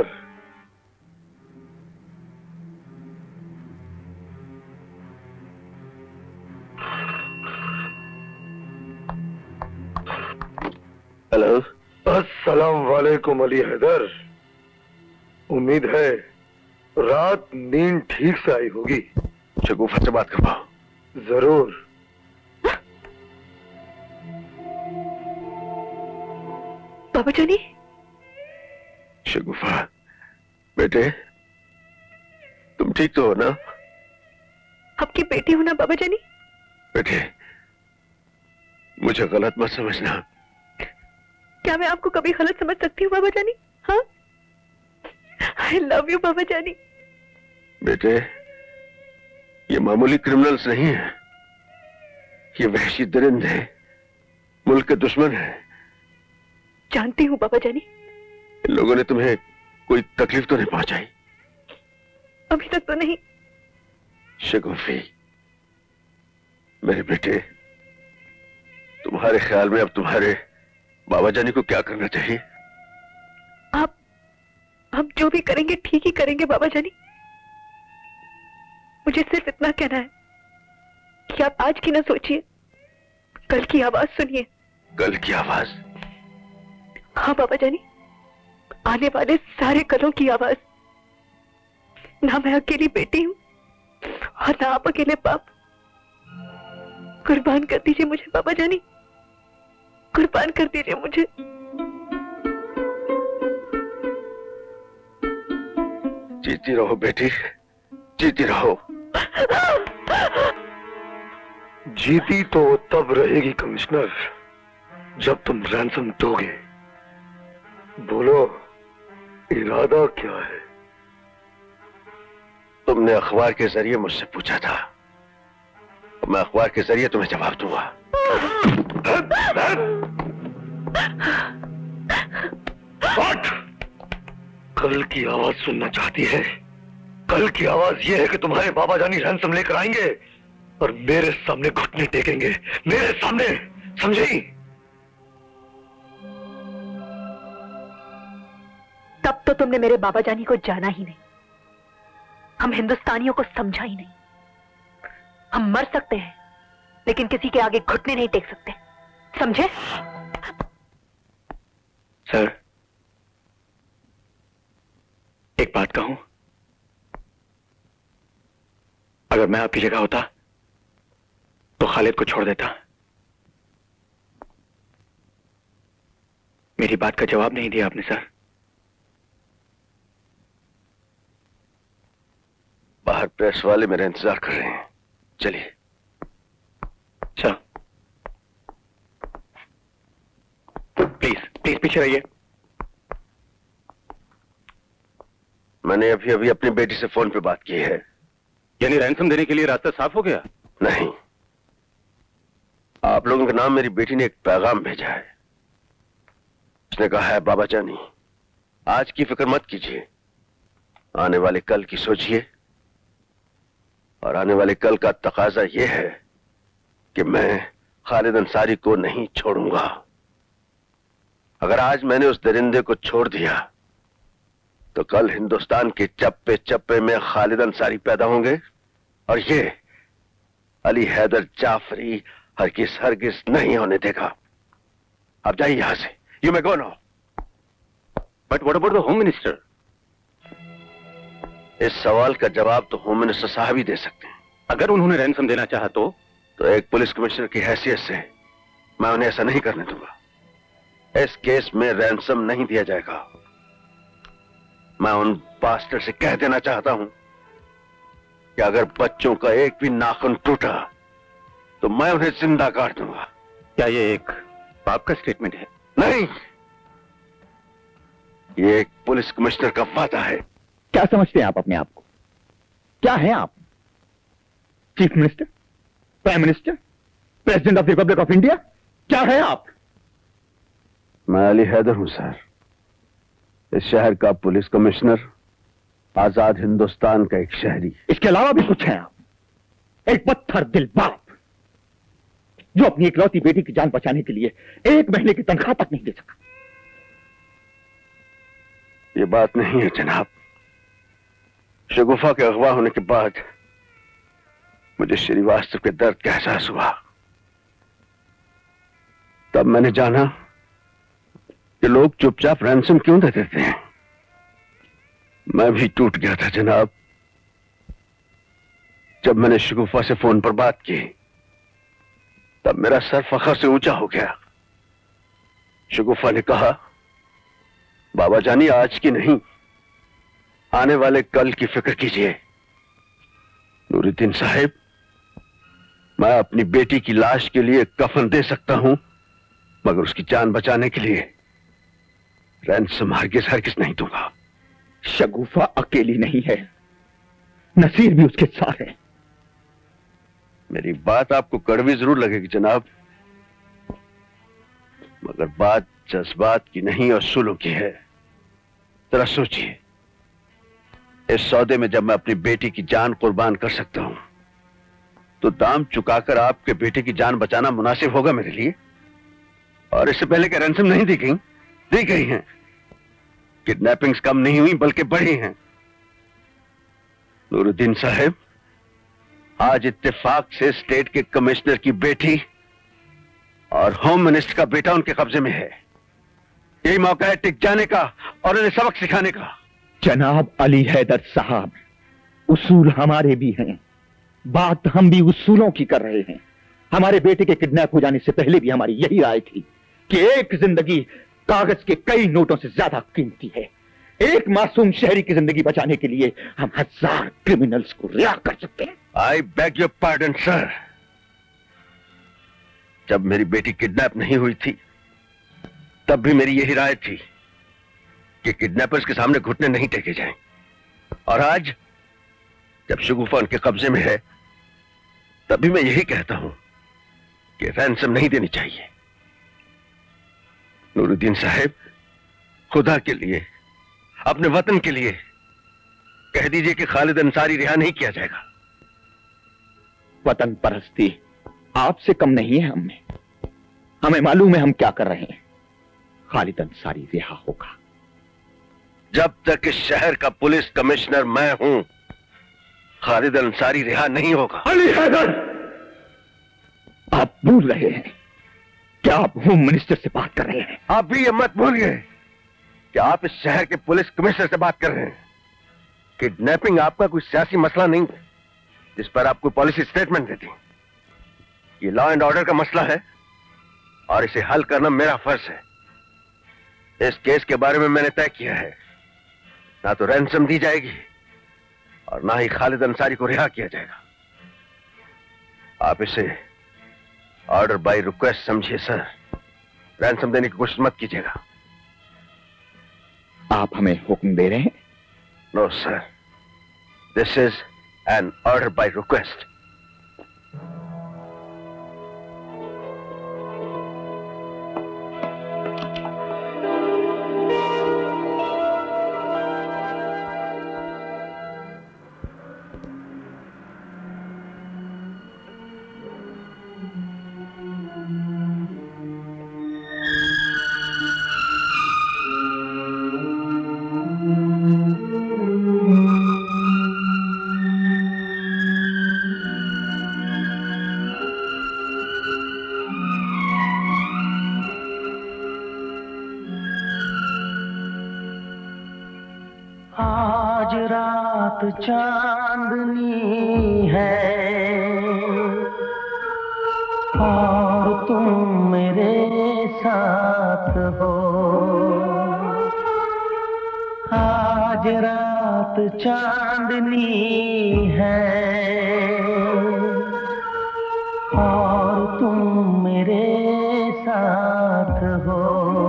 Hello. अस्सलाम वालेकुम अली हैदर। उम्मीद है रात नींद ठीक से आई होगी। शगुफा से बात करवाओ। जरूर। बाबा जानी। शगुफा बेटे, तुम ठीक तो हो ना? आपकी बेटी हूं ना बाबा जानी? बेटे, मुझे गलत मत समझना। क्या मैं आपको कभी गलत समझ सकती हूँ बाबा जानी? हाँ, आई लव यू बाबा जानी। बेटे, ये मामूली क्रिमिनल्स नहीं है, ये वहशी दरिंदे मुल्क के दुश्मन है। जानती हूँ बाबा जानी। इन लोगों ने तुम्हें कोई तकलीफ तो नहीं पहुंचाई? अभी तक तो नहीं। शगुफी, मेरे बेटे, तुम्हारे ख्याल में अब तुम्हारे बाबा जानी को क्या करना चाहिए? आप हम जो भी करेंगे ठीक ही करेंगे बाबा जानी। मुझे सिर्फ इतना कहना है कि आप आज की ना सोचिए, कल की आवाज सुनिए। कल की आवाज? हाँ बाबा जानी, आने वाले सारे कलों की आवाज। ना मैं अकेली बेटी हूँ और ना आप अकेले बाप। कुर्बान कर दीजिए मुझे बाबा जानी, कुर्बान कर दीजिए मुझे। जीती रहो बेटी, जीती रहो। जीती तो तब रहेगी कमिश्नर जब तुम रैंसम दोगे। बोलो, इरादा क्या है? तुमने अखबार के जरिए मुझसे पूछा था, मैं अखबार के जरिए तुम्हें जवाब दूंगा। कल की आवाज सुनना चाहती है? कल की आवाज यह है कि तुम्हारे बाबा जानी रैंसम लेकर आएंगे और मेरे सामने घुटने टेकेंगे, मेरे सामने, समझी? तब तो तुमने मेरे बाबा जानी को जाना ही नहीं, हम हिंदुस्तानियों को समझा ही नहीं। हम मर सकते हैं लेकिन किसी के आगे घुटने नहीं टेक सकते, समझे? सर, एक बात कहूं, अगर मैं आपकी जगह होता तो खालिद को छोड़ देता। मेरी बात का जवाब नहीं दिया आपने सर। बाहर प्रेस वाले मेरा इंतजार कर रहे हैं, चलिए। चलो, प्लीज प्लीज पीछे रहिए। मैंने अभी अभी अपनी बेटी से फोन पे बात की है। यानी रैंसम देने के लिए रास्ता साफ हो गया? नहीं, आप लोगों के नाम मेरी बेटी ने एक पैगाम भेजा है। उसने कहा है, बाबा जानी, आज की फिक्र मत कीजिए, आने वाले कल की सोचिए। और आने वाले कल का तकाजा यह है कि मैं खालिद अंसारी को नहीं छोड़ूंगा। अगर आज मैंने उस दरिंदे को छोड़ दिया तो कल हिंदुस्तान के चप्पे चप्पे में खालिद अंसारी पैदा होंगे और ये अली हैदर जाफरी हरगिज हरगिज नहीं होने देगा। आप जाइए यहां से, you may go now. But what about the home minister? इस सवाल का जवाब तो होम मिनिस्टर साहब ही दे सकते हैं। अगर उन्होंने रैंसम देना चाहा तो? तो एक पुलिस कमिश्नर की हैसियत से मैं उन्हें ऐसा नहीं करने दूंगा। इस केस में रैंसम नहीं दिया जाएगा। मैं उन बास्टर से कह देना चाहता हूं कि अगर बच्चों का एक भी नाखून टूटा तो मैं उन्हें जिंदा काट दूंगा। क्या ये एक पाप का स्टेटमेंट है? नहीं, ये एक पुलिस कमिश्नर का वादा है। क्या समझते हैं आप अपने आप को? क्या हैं आप? Chief minister, prime minister, president of republic of India? क्या है आप? मैं अली हैदर हूं सर, इस शहर का पुलिस कमिश्नर, आजाद हिंदुस्तान का एक शहरी। इसके अलावा भी कुछ है आप? एक पत्थर दिल बाप जो अपनी इकलौती बेटी की जान बचाने के लिए एक महीने की तनख्वाह तक नहीं दे सका। ये बात नहीं है जनाब। शगुफा के अगवा होने के बाद मुझे श्रीवास्तव के दर्द का एहसास हुआ। तब मैंने जाना कि लोग चुपचाप रैंसम क्यों दे देते हैं। मैं भी टूट गया था जनाब। जब मैंने शगुफा से फोन पर बात की तब मेरा सर फखर से ऊंचा हो गया। शगुफा ने कहा, बाबा जानी, आज की नहीं, आने वाले कल की फिक्र कीजिए। नूरुद्दीन साहिब, मैं अपनी बेटी की लाश के लिए कफन दे सकता हूं, मगर उसकी जान बचाने के लिए रैंसम हरगिज हरगिज नहीं दूंगा। शगुफा अकेली नहीं है, नसीर भी उसके साथ है। मेरी बात आपको कड़वी जरूर लगेगी जनाब, मगर बात जज्बात की नहीं असूलों की है। जरा सोचिए, इस सौदे में जब मैं अपनी बेटी की जान कुर्बान कर सकता हूं, तो दाम चुकाकर आपके बेटे की जान बचाना मुनासिब होगा मेरे लिए? और इससे पहले कि रैंसम नहीं दी गई, दी गई हैं। किडनैपिंग्स कम नहीं हुई बल्कि बढ़ी हैं। नूरुद्दीन साहब, आज इत्तेफाक से स्टेट के कमिश्नर की बेटी और होम मिनिस्टर का बेटा उनके कब्जे में है। यही मौका है टिक जाने का और उन्हें सबक सिखाने का। जनाब अली हैदर साहब, उसूल हमारे भी हैं, बात हम भी उसूलों की कर रहे हैं। हमारे बेटे के किडनैप हो जाने से पहले भी हमारी यही राय थी कि एक जिंदगी कागज के कई नोटों से ज्यादा कीमती है। एक मासूम शहरी की जिंदगी बचाने के लिए हम हजार क्रिमिनल्स को रिहा कर सकते हैं। I beg your pardon sir. जब मेरी बेटी किडनैप नहीं हुई थी, तब भी मेरी यही राय थी कि किडनैपर्स के सामने घुटने नहीं टेके जाएं। और आज जब शगुफा उनके कब्जे में है, तभी मैं यही कहता हूं कि रैंसम नहीं देनी चाहिए। नूरुद्दीन साहब, खुदा के लिए, अपने वतन के लिए कह दीजिए कि खालिद अंसारी रिहा नहीं किया जाएगा। वतन परस्ती आपसे कम नहीं है हमें। हमें मालूम है हम क्या कर रहे हैं। खालिद अंसारी रिहा होगा। जब तक इस शहर का पुलिस कमिश्नर मैं हूं, खालिद अंसारी रिहा नहीं होगा। अली हैदर, आप भूल रहे हैं कि आप होम मिनिस्टर से बात कर रहे हैं। आप भी ये मत भूलिए कि आप इस शहर के पुलिस कमिश्नर से बात कर रहे हैं। किडनैपिंग आपका कोई सियासी मसला नहीं है जिस पर आप कोई पॉलिसी स्टेटमेंट देती। ये लॉ एंड ऑर्डर का मसला है और इसे हल करना मेरा फर्ज है। इस केस के बारे में मैंने तय किया है, ना तो रैंसम दी जाएगी और ना ही खालिद अंसारी को रिहा किया जाएगा। आप इसे ऑर्डर बाय रिक्वेस्ट समझिए सर। रैंसम देने की कोशिश मत कीजिएगा। आप हमें हुक्म दे रहे हैं? No sir, this is an order by request. आज रात चांदनी है और तुम मेरे साथ हो। आज रात चांदनी है और तुम मेरे साथ हो।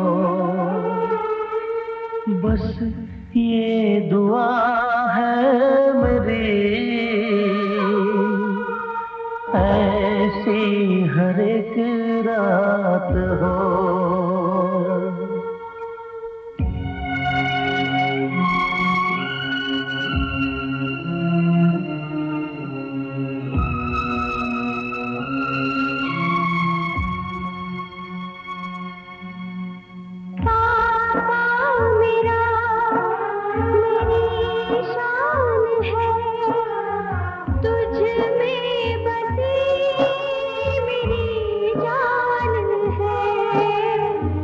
बस ये दुआ है मेरी, ऐसी हर एक रात हो। तुझ में बसी मेरी जान है।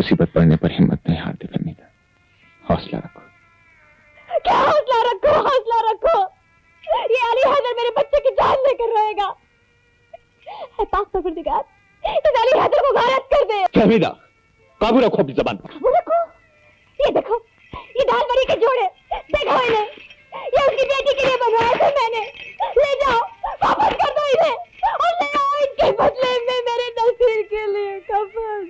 मुसीबत पड़ने पर हिम्मत नहीं हारते फहमीदा, हौसला रखो। क्या हौसला रखो? हौसला रखो, ये अली हैदर मेरे बच्चे की जान लेकर रहेगा। है पाक परवरदिगार, इस अली हैदर को गायब कर दे। फहमीदा, काबू रखो अपनी जबान पर। काबू रखो। ये देखो, ये दाल बड़ी के जोड़े, देखो इन्हें, ये उसकी बेटी के लिए बनवाया था मैंने। ले जाओ, वापस कर दो इन्हें और ले आओ इनके बदले में मेरे नसीर के लिए कफन।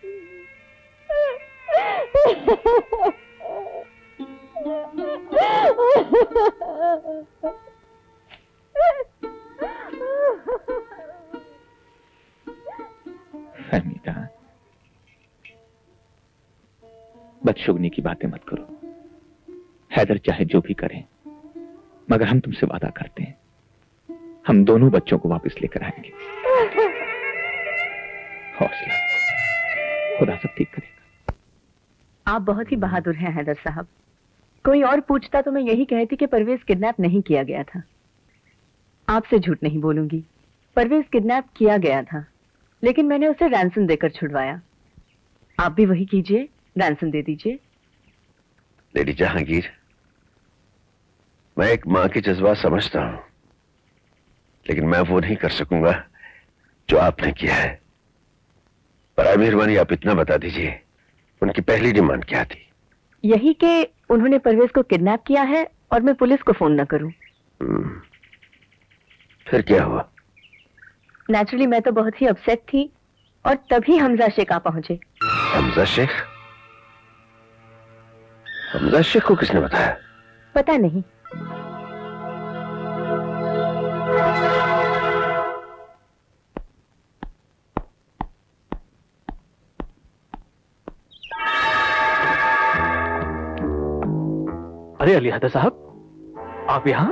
फहमीदा, बदशुगनी की बातें मत करो। हैदर चाहे जो भी करें, मगर हम तुमसे वादा करते हैं, हम दोनों बच्चों को वापस लेकर आएंगे। हौसला, खुदा सब ठीक करेगा। आप बहुत ही बहादुर हैं हैदर साहब। कोई और पूछता तो मैं यही कहती कि परवेज किडनैप नहीं किया गया था। आपसे झूठ नहीं बोलूंगी, परवेज किडनैप किया गया था, लेकिन मैंने उसे रैंसम देकर छुड़वाया। आप भी वही कीजिए, रैंसम दे दीजिए। लेडी जहांगीर, मैं एक मां के जज्बात समझता हूं, लेकिन मैं वो नहीं कर सकूंगा जो आपने किया है। पर मेहरबानी आप इतना बता दीजिए, उनकी पहली डिमांड क्या थी? यही कि उन्होंने परवेज को किडनैप किया है और मैं पुलिस को फोन न करूं। फिर क्या हुआ? नेचुरली मैं तो बहुत ही अपसेट थी और तभी हमजा शेख आ पहुंचे। हमजा शेख? हमजा शेख को किसने बताया? पता नहीं। अरे अली हैदर साहब, आप यहां?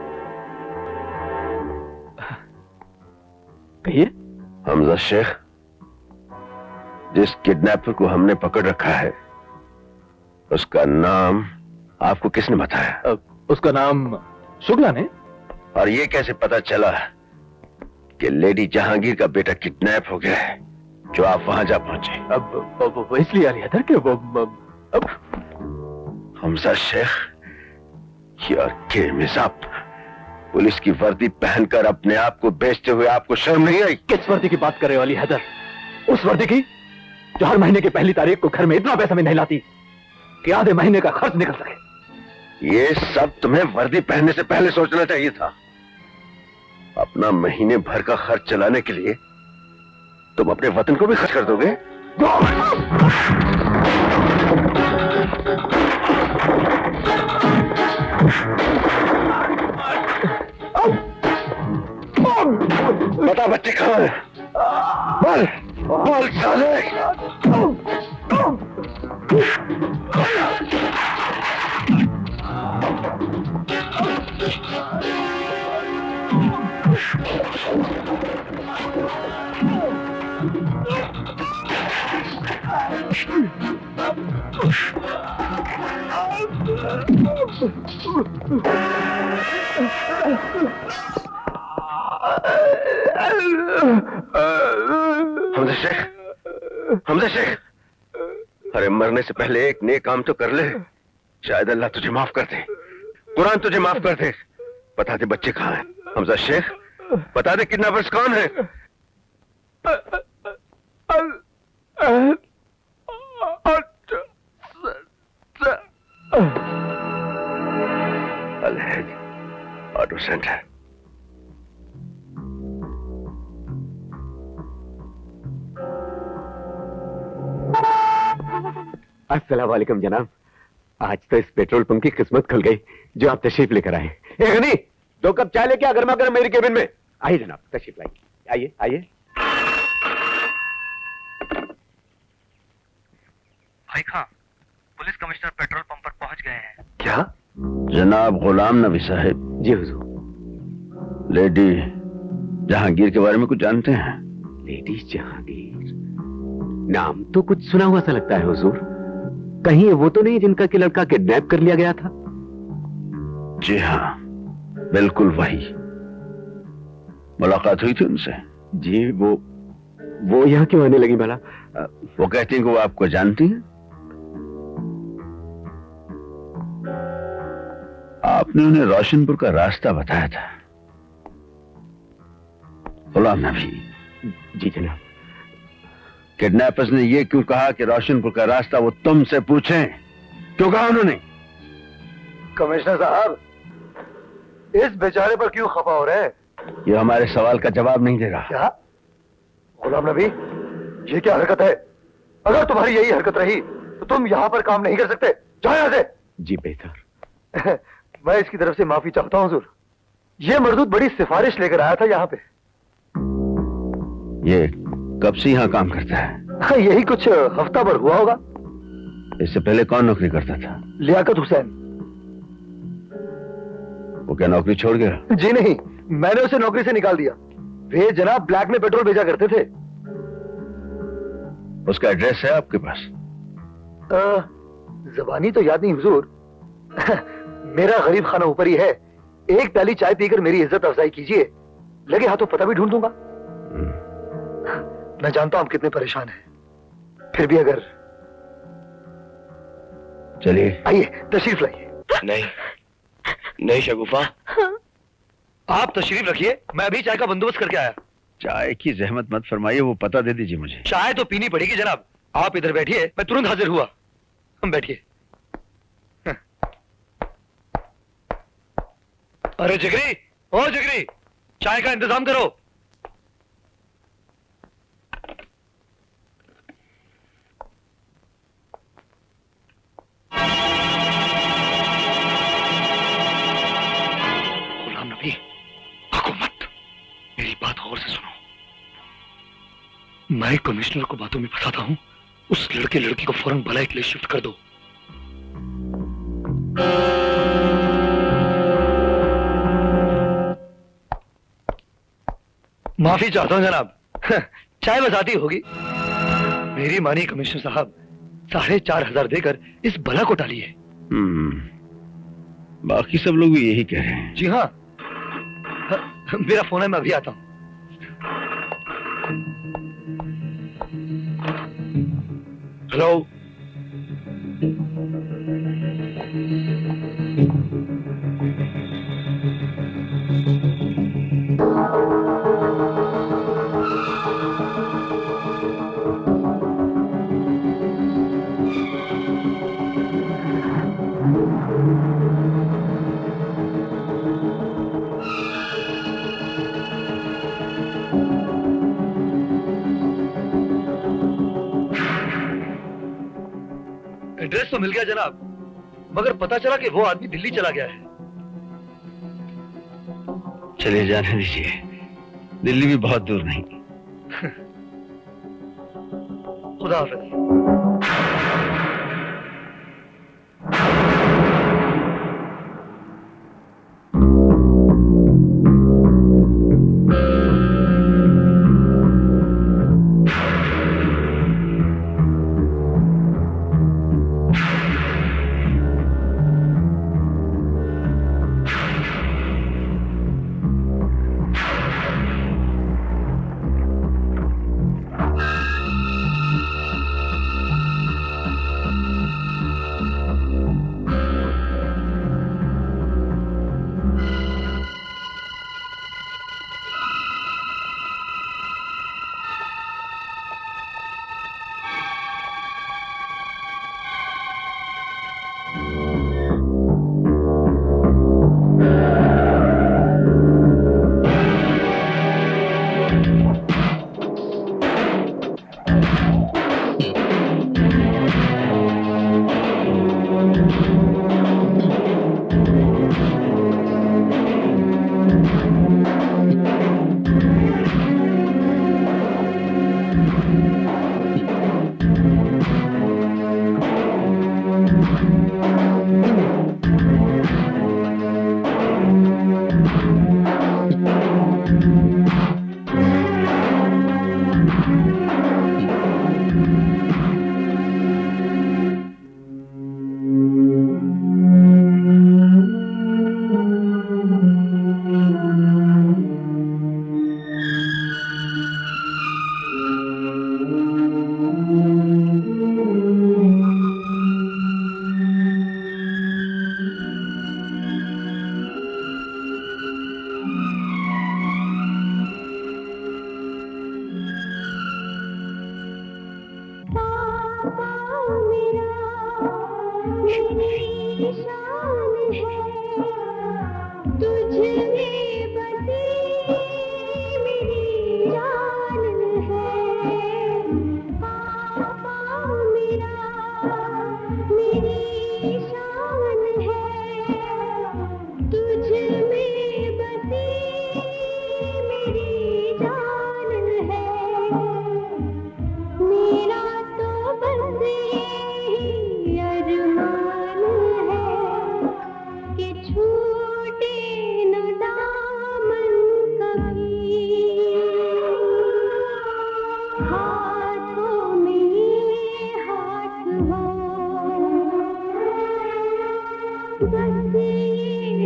कहिए। हमजा शेख, जिस किडनैपर को हमने पकड़ रखा है, उसका नाम आपको किसने बताया? उसका नाम शुक्ला ने। और ये कैसे पता चला कि लेडी जहांगीर का बेटा किडनैप हो गया है, जो आप वहां जा पहुंचे? अब, अब वो इसलिए अली हैदर के वो अब हमजा शेख, यार के मिजाब, पुलिस की वर्दी पहनकर अपने आप को बेचते हुए आपको शर्म नहीं आई? किस वर्दी की बात कर रहे हो अली हैदर? उस वर्दी की जो हर महीने की पहली तारीख को घर में इतना पैसा में नहीं लाती कि आधे महीने का खर्च निकल सके। ये सब तुम्हें वर्दी पहनने से पहले सोचना चाहिए था। अपना महीने भर का खर्च चलाने के लिए तुम अपने वतन को भी खर्च कर दोगे? बता बच्चे कहां है? बोल, बोल साले। हमजा शेख, हमजा शेख, अरे मरने से पहले एक नेक काम तो कर ले, शायद अल्लाह तुझे माफ कर दे, कुरान तुझे माफ कर दे। बता दे बच्चे कहाँ हैं? हमजा शेख, बता दे किडनैपर्स कौन है? Alhaid auto centre. अस्सलाम वालेकुम जनाब, आज तो इस पेट्रोल पंप की किस्मत खुल गई जो आप तशरीफ लेकर आए। ए गनी, दो कप चाय लेके आ गर्मा गर्म मेरी केबिन में। आइए जनाब, तशरीफ लाइए, आइए आइए। भाई खां, पुलिस कमिश्नर पेट्रोल पंप पर पहुंच गए हैं। क्या? जनाब गुलाम नबी साहब। जी हुजूर। लेडी जहांगीर के बारे में कुछ जानते हैं? लेडी जहांगीर, नाम तो कुछ सुना हुआ सा लगता है हुजूर। कहीं वो तो नहीं जिनका कि लड़का किडनैप कर लिया गया था? जी हाँ, बिल्कुल वही। मुलाकात हुई थी उनसे? जी वो वो यहाँ क्यों आने लगी भला? वो कहती हैं कि वो आपको जानती हैं। आपने उन्हें रोशनपुर का रास्ता बताया था। गुलाम नबी। जी जनाब। किडनैपर्स ने ये क्यों कहा कि रोशनपुर का रास्ता वो तुमसे पूछें? क्यों कहा उन्होंने? कमिश्नर साहब, इस बेचारे पर क्यों खफा हो रहे हैं? ये हमारे सवाल का जवाब नहीं दे रहा। क्या? गुलाम नबी, ये क्या हरकत है? अगर तुम्हारी यही हरकत रही तो तुम यहाँ पर काम नहीं कर सकते। जाओ यहाँ से। जी बेहतर। मैं इसकी तरफ से माफी चाहता हूँ हुजूर। ये मर्दूद बड़ी सिफारिश लेकर आया था यहाँ पे। ये कब से यहाँ काम करता है? हाँ, यही कुछ हफ्ता भर हुआ होगा। इससे पहले कौन नौकरी करता था? लियाकत हुसैन। वो क्या नौकरी छोड़ गया? जी नहीं, मैंने उसे नौकरी से निकाल दिया। वे जनाब ब्लैक में पेट्रोल भेजा करते थे। उसका एड्रेस है आपके पास? आ, जबानी तो याद नहीं हुजूर। मेरा गरीब खाना ऊपर ही है। एक प्याली चाय पीकर मेरी इज्जत अफजाई कीजिए, लगे हाथों पता भी ढूंढ दूंगा। मैं जानता हूं आप कितने परेशान हैं, फिर भी अगर चलिए आइए तशरीफ लाइए। नहीं नहीं शगुफा। हाँ? आप तशरीफ रखिए, मैं अभी चाय का बंदोबस्त करके आया। चाय की जहमत मत फरमाइए, वो पता दे दीजिए मुझे। चाय तो पीनी पड़ेगी जनाब। आप इधर बैठिए, मैं तुरंत हाजिर हुआ। हम बैठिए। अरे जिगरी, ओ जिगरी, चाय का इंतजाम करो। गुलाम नबी, भागो मत। मेरी बात गौर से सुनो। मैं कमिश्नर को बातों में फंसाता हूं। उस लड़के लड़की को फौरन भलाई के लिए शिफ्ट कर दो। माफी चाहता हूं जनाब, चाय बसाती होगी। मेरी मानी कमिश्नर साहब, साढ़े चार हजार देकर इस बला को टालिए। हम्म, बाकी सब लोग भी यही कह रहे हैं। जी हाँ, मेरा फोन है, मैं अभी आता हूं। हेलो। एड्रेस तो मिल गया जनाब, मगर पता चला कि वो आदमी दिल्ली चला गया है। चलिए जाने दीजिए, दिल्ली भी बहुत दूर नहीं। खुदा हाफिज।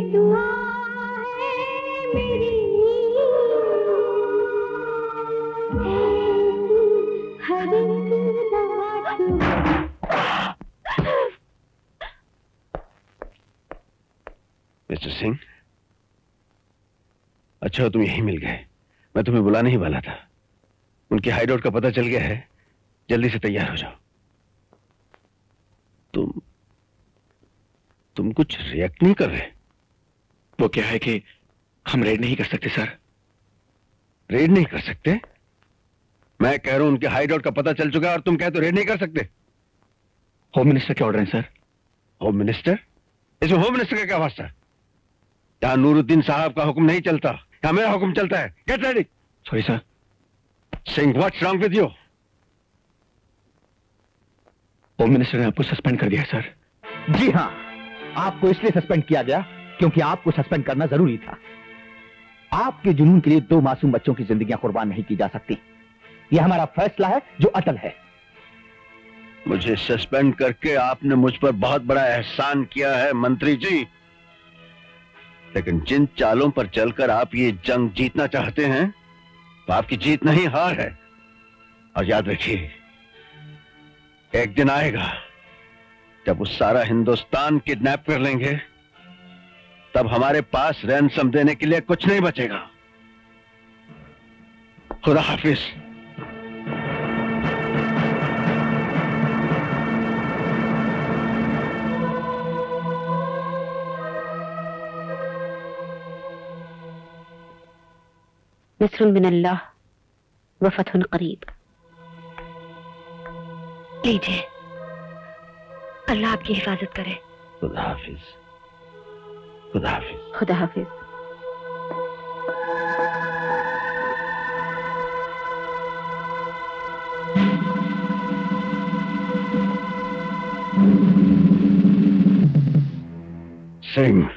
दुआ है मेरी, हर एक रात। मिस्टर सिंह, अच्छा तुम यहीं मिल गए। मैं तुम्हें बुलाने ही वाला था। उनके हाइडआउट का पता चल गया है, जल्दी से तैयार हो जाओ। तुम तुम कुछ रिएक्ट नहीं कर रहे? वो क्या है कि हम रेड नहीं कर सकते सर। रेड नहीं कर सकते? मैं कह रहा हूं उनके हाइडआउट का पता चल चुका है और तुम कहते हो रेड नहीं कर सकते। होम मिनिस्टर के ऑर्डर हैं सर। Home minister? इसमें होम मिनिस्टर का क्या वास्ता? यहां नूरुद्दीन साहब का हुक्म नहीं चलता, यहां मेरा हुक्म चलता है। Get ready. Sorry sir. Singh, what's wrong with you? Home minister ने आपको सस्पेंड कर दिया सर। जी हां, आपको इसलिए सस्पेंड किया गया क्योंकि आपको सस्पेंड करना जरूरी था। आपके जुनून के लिए दो मासूम बच्चों की जिंदगियां कुर्बान नहीं की जा सकती। यह हमारा फैसला है जो अटल है। मुझे सस्पेंड करके आपने मुझ पर बहुत बड़ा एहसान किया है मंत्री जी, लेकिन जिन चालों पर चलकर आप ये जंग जीतना चाहते हैं तो आपकी जीत नहीं हार है। और याद रखिए, एक दिन आएगा जब वो सारा हिंदुस्तान किडनैप कर लेंगे, तब हमारे पास रैंसम देने के लिए कुछ नहीं बचेगा। खुदा हाफिज। नस्रुन मिनल्लाह व फतहुन करीब। लीजिए, अल्लाह आपकी हिफाजत करे। खुदा हाफिज। खुदा हाफिज। खुदा हाफिज। सिंह,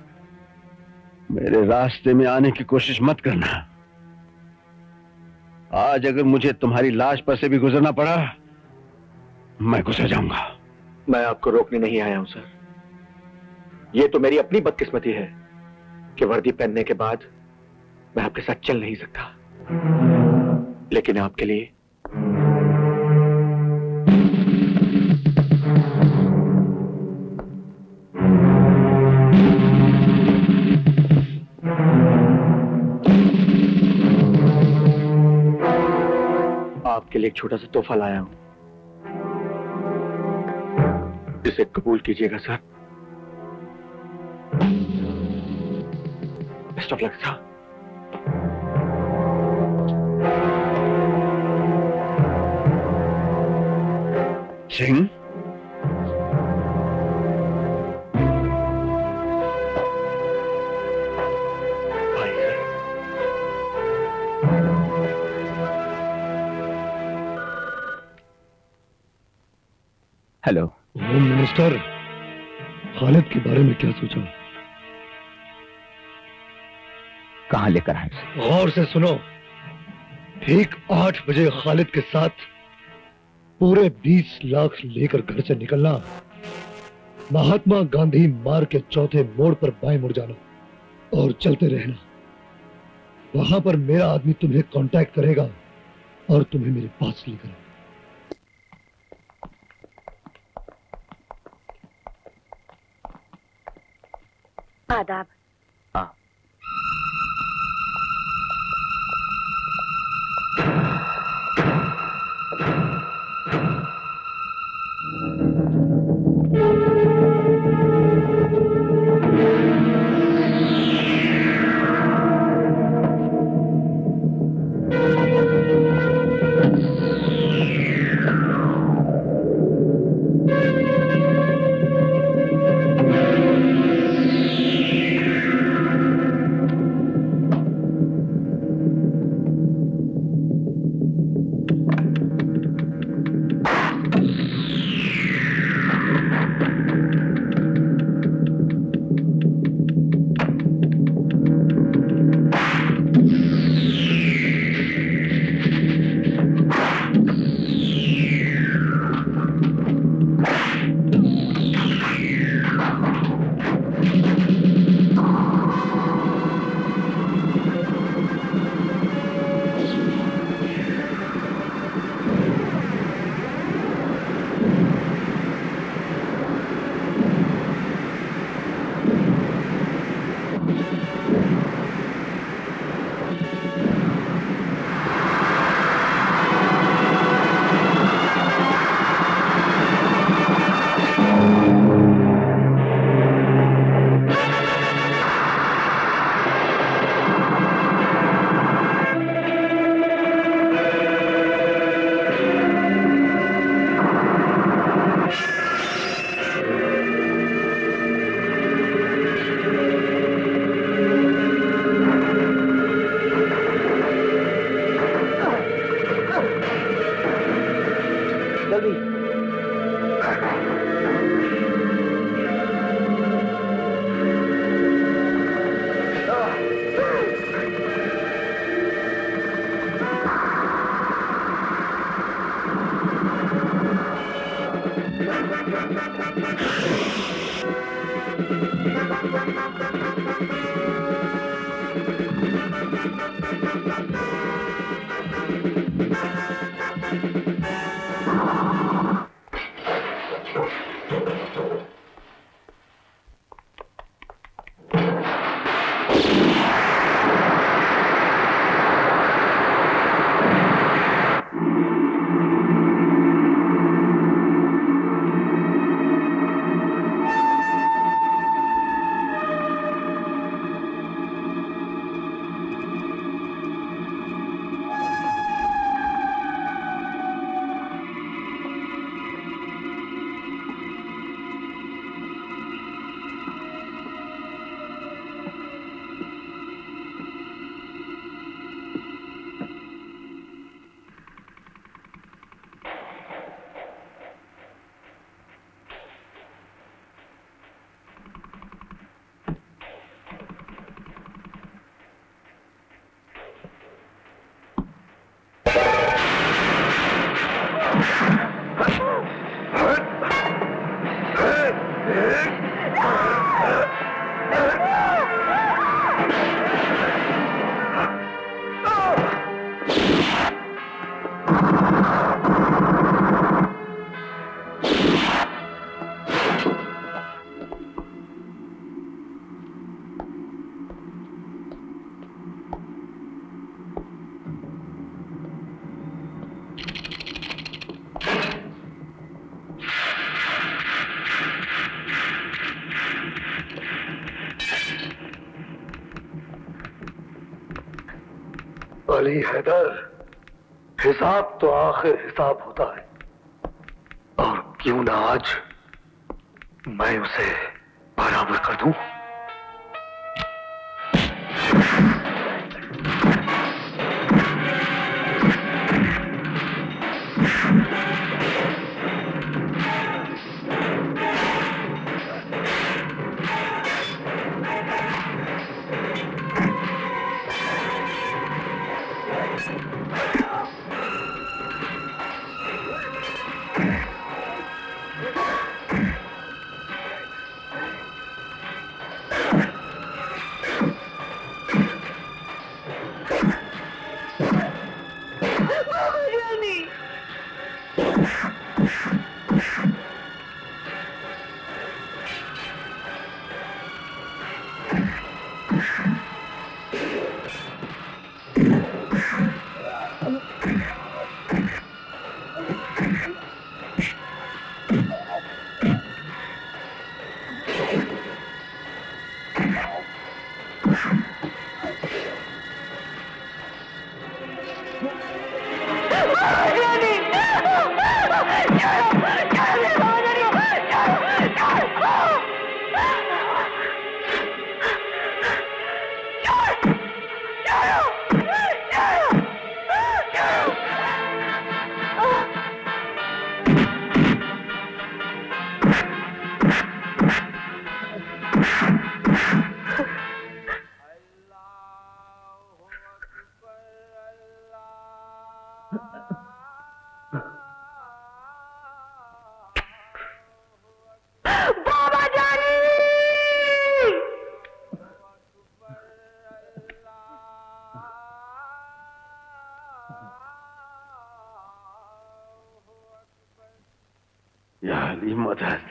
मेरे रास्ते में आने की कोशिश मत करना। आज अगर मुझे तुम्हारी लाश पर से भी गुजरना पड़ा, मैं गुजर जाऊंगा। मैं आपको रोकने नहीं आया हूं सर। ये तो मेरी अपनी बदकिस्मती है कि वर्दी पहनने के बाद मैं आपके साथ चल नहीं सकता, लेकिन आपके लिए आपके लिए एक छोटा सा तोहफा लाया हूं, इसे कबूल कीजिएगा sir. Best of luck sir. Singh, hello. Home minister, Khalid के बारे में क्या सोचा? कहां लेकर आए? गौर से सुनो। ठीक आठ बजे खालिद के साथ पूरे बीस लाख लेकर घर से निकलना, महात्मा गांधी मार्ग के चौथे मोड़ पर बाएं मुड़ जाना और चलते रहना। वहां पर मेरा आदमी तुम्हें कांटेक्ट करेगा और तुम्हें मेरे पास लेकर आएगा। आदाब। हाँ। अली हैदर, हिसाब तो आखिर हिसाब होता है, और क्यों ना आज मैं उसे बराबर कर दूं। या अली मदद।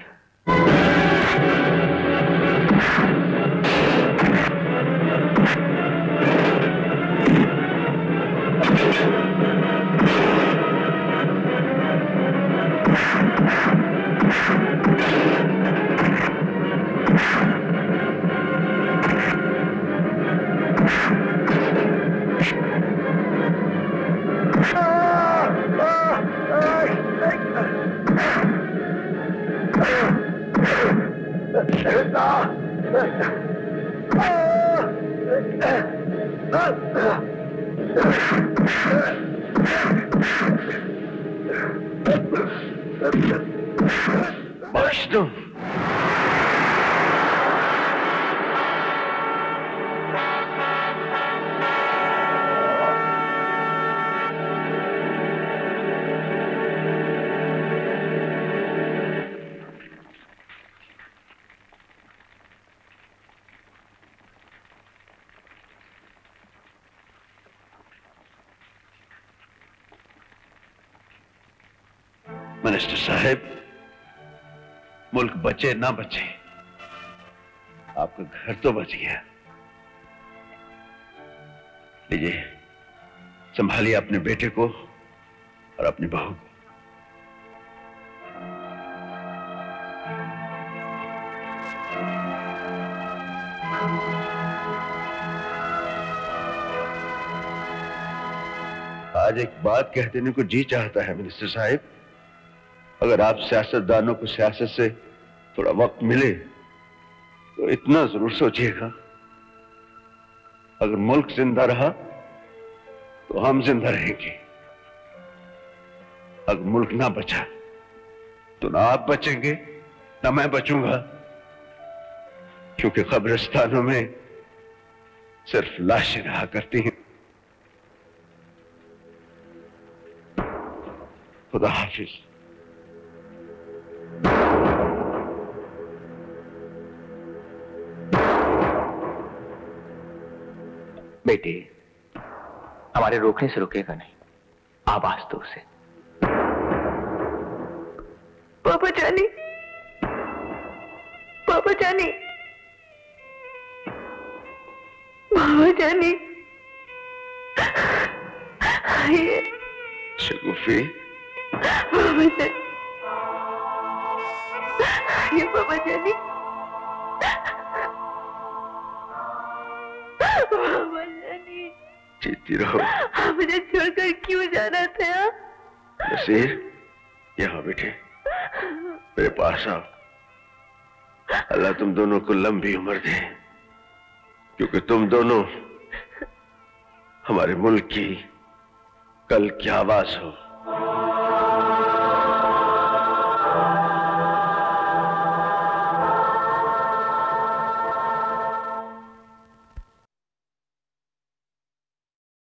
बख्श दो। मिनिस्टर साहब, मुल्क बचे ना बचे, आपका घर तो बच गया। लीजिए, संभालिए अपने बेटे को और अपनी बहू को। आज एक बात कह देने को जी चाहता है मिनिस्टर साहब, अगर आप सियासतदानों को सियासत से थोड़ा वक्त मिले तो इतना जरूर सोचिएगा, अगर मुल्क जिंदा रहा तो हम जिंदा रहेंगे, अगर मुल्क ना बचा तो ना आप बचेंगे ना मैं बचूंगा, क्योंकि कब्रिस्तानों में सिर्फ लाशें रहा करती हैं। खुदा हाफिज। बेटे, हमारे रोकने से रुकेगा नहीं, आवाज दो उसे। पापा जानी, पापा जानी, पापा जानी, आइए। शगुफी, पापा जानी, आइए पापा जानी, पापा जानी। जीती रहो। आप मुझे छोड़कर क्यों जाना था? नसीर, यहाँ बैठे, मेरे पास आओ। अल्लाह तुम दोनों को लंबी उम्र दे, क्योंकि तुम दोनों हमारे मुल्क की कल की आवाज हो।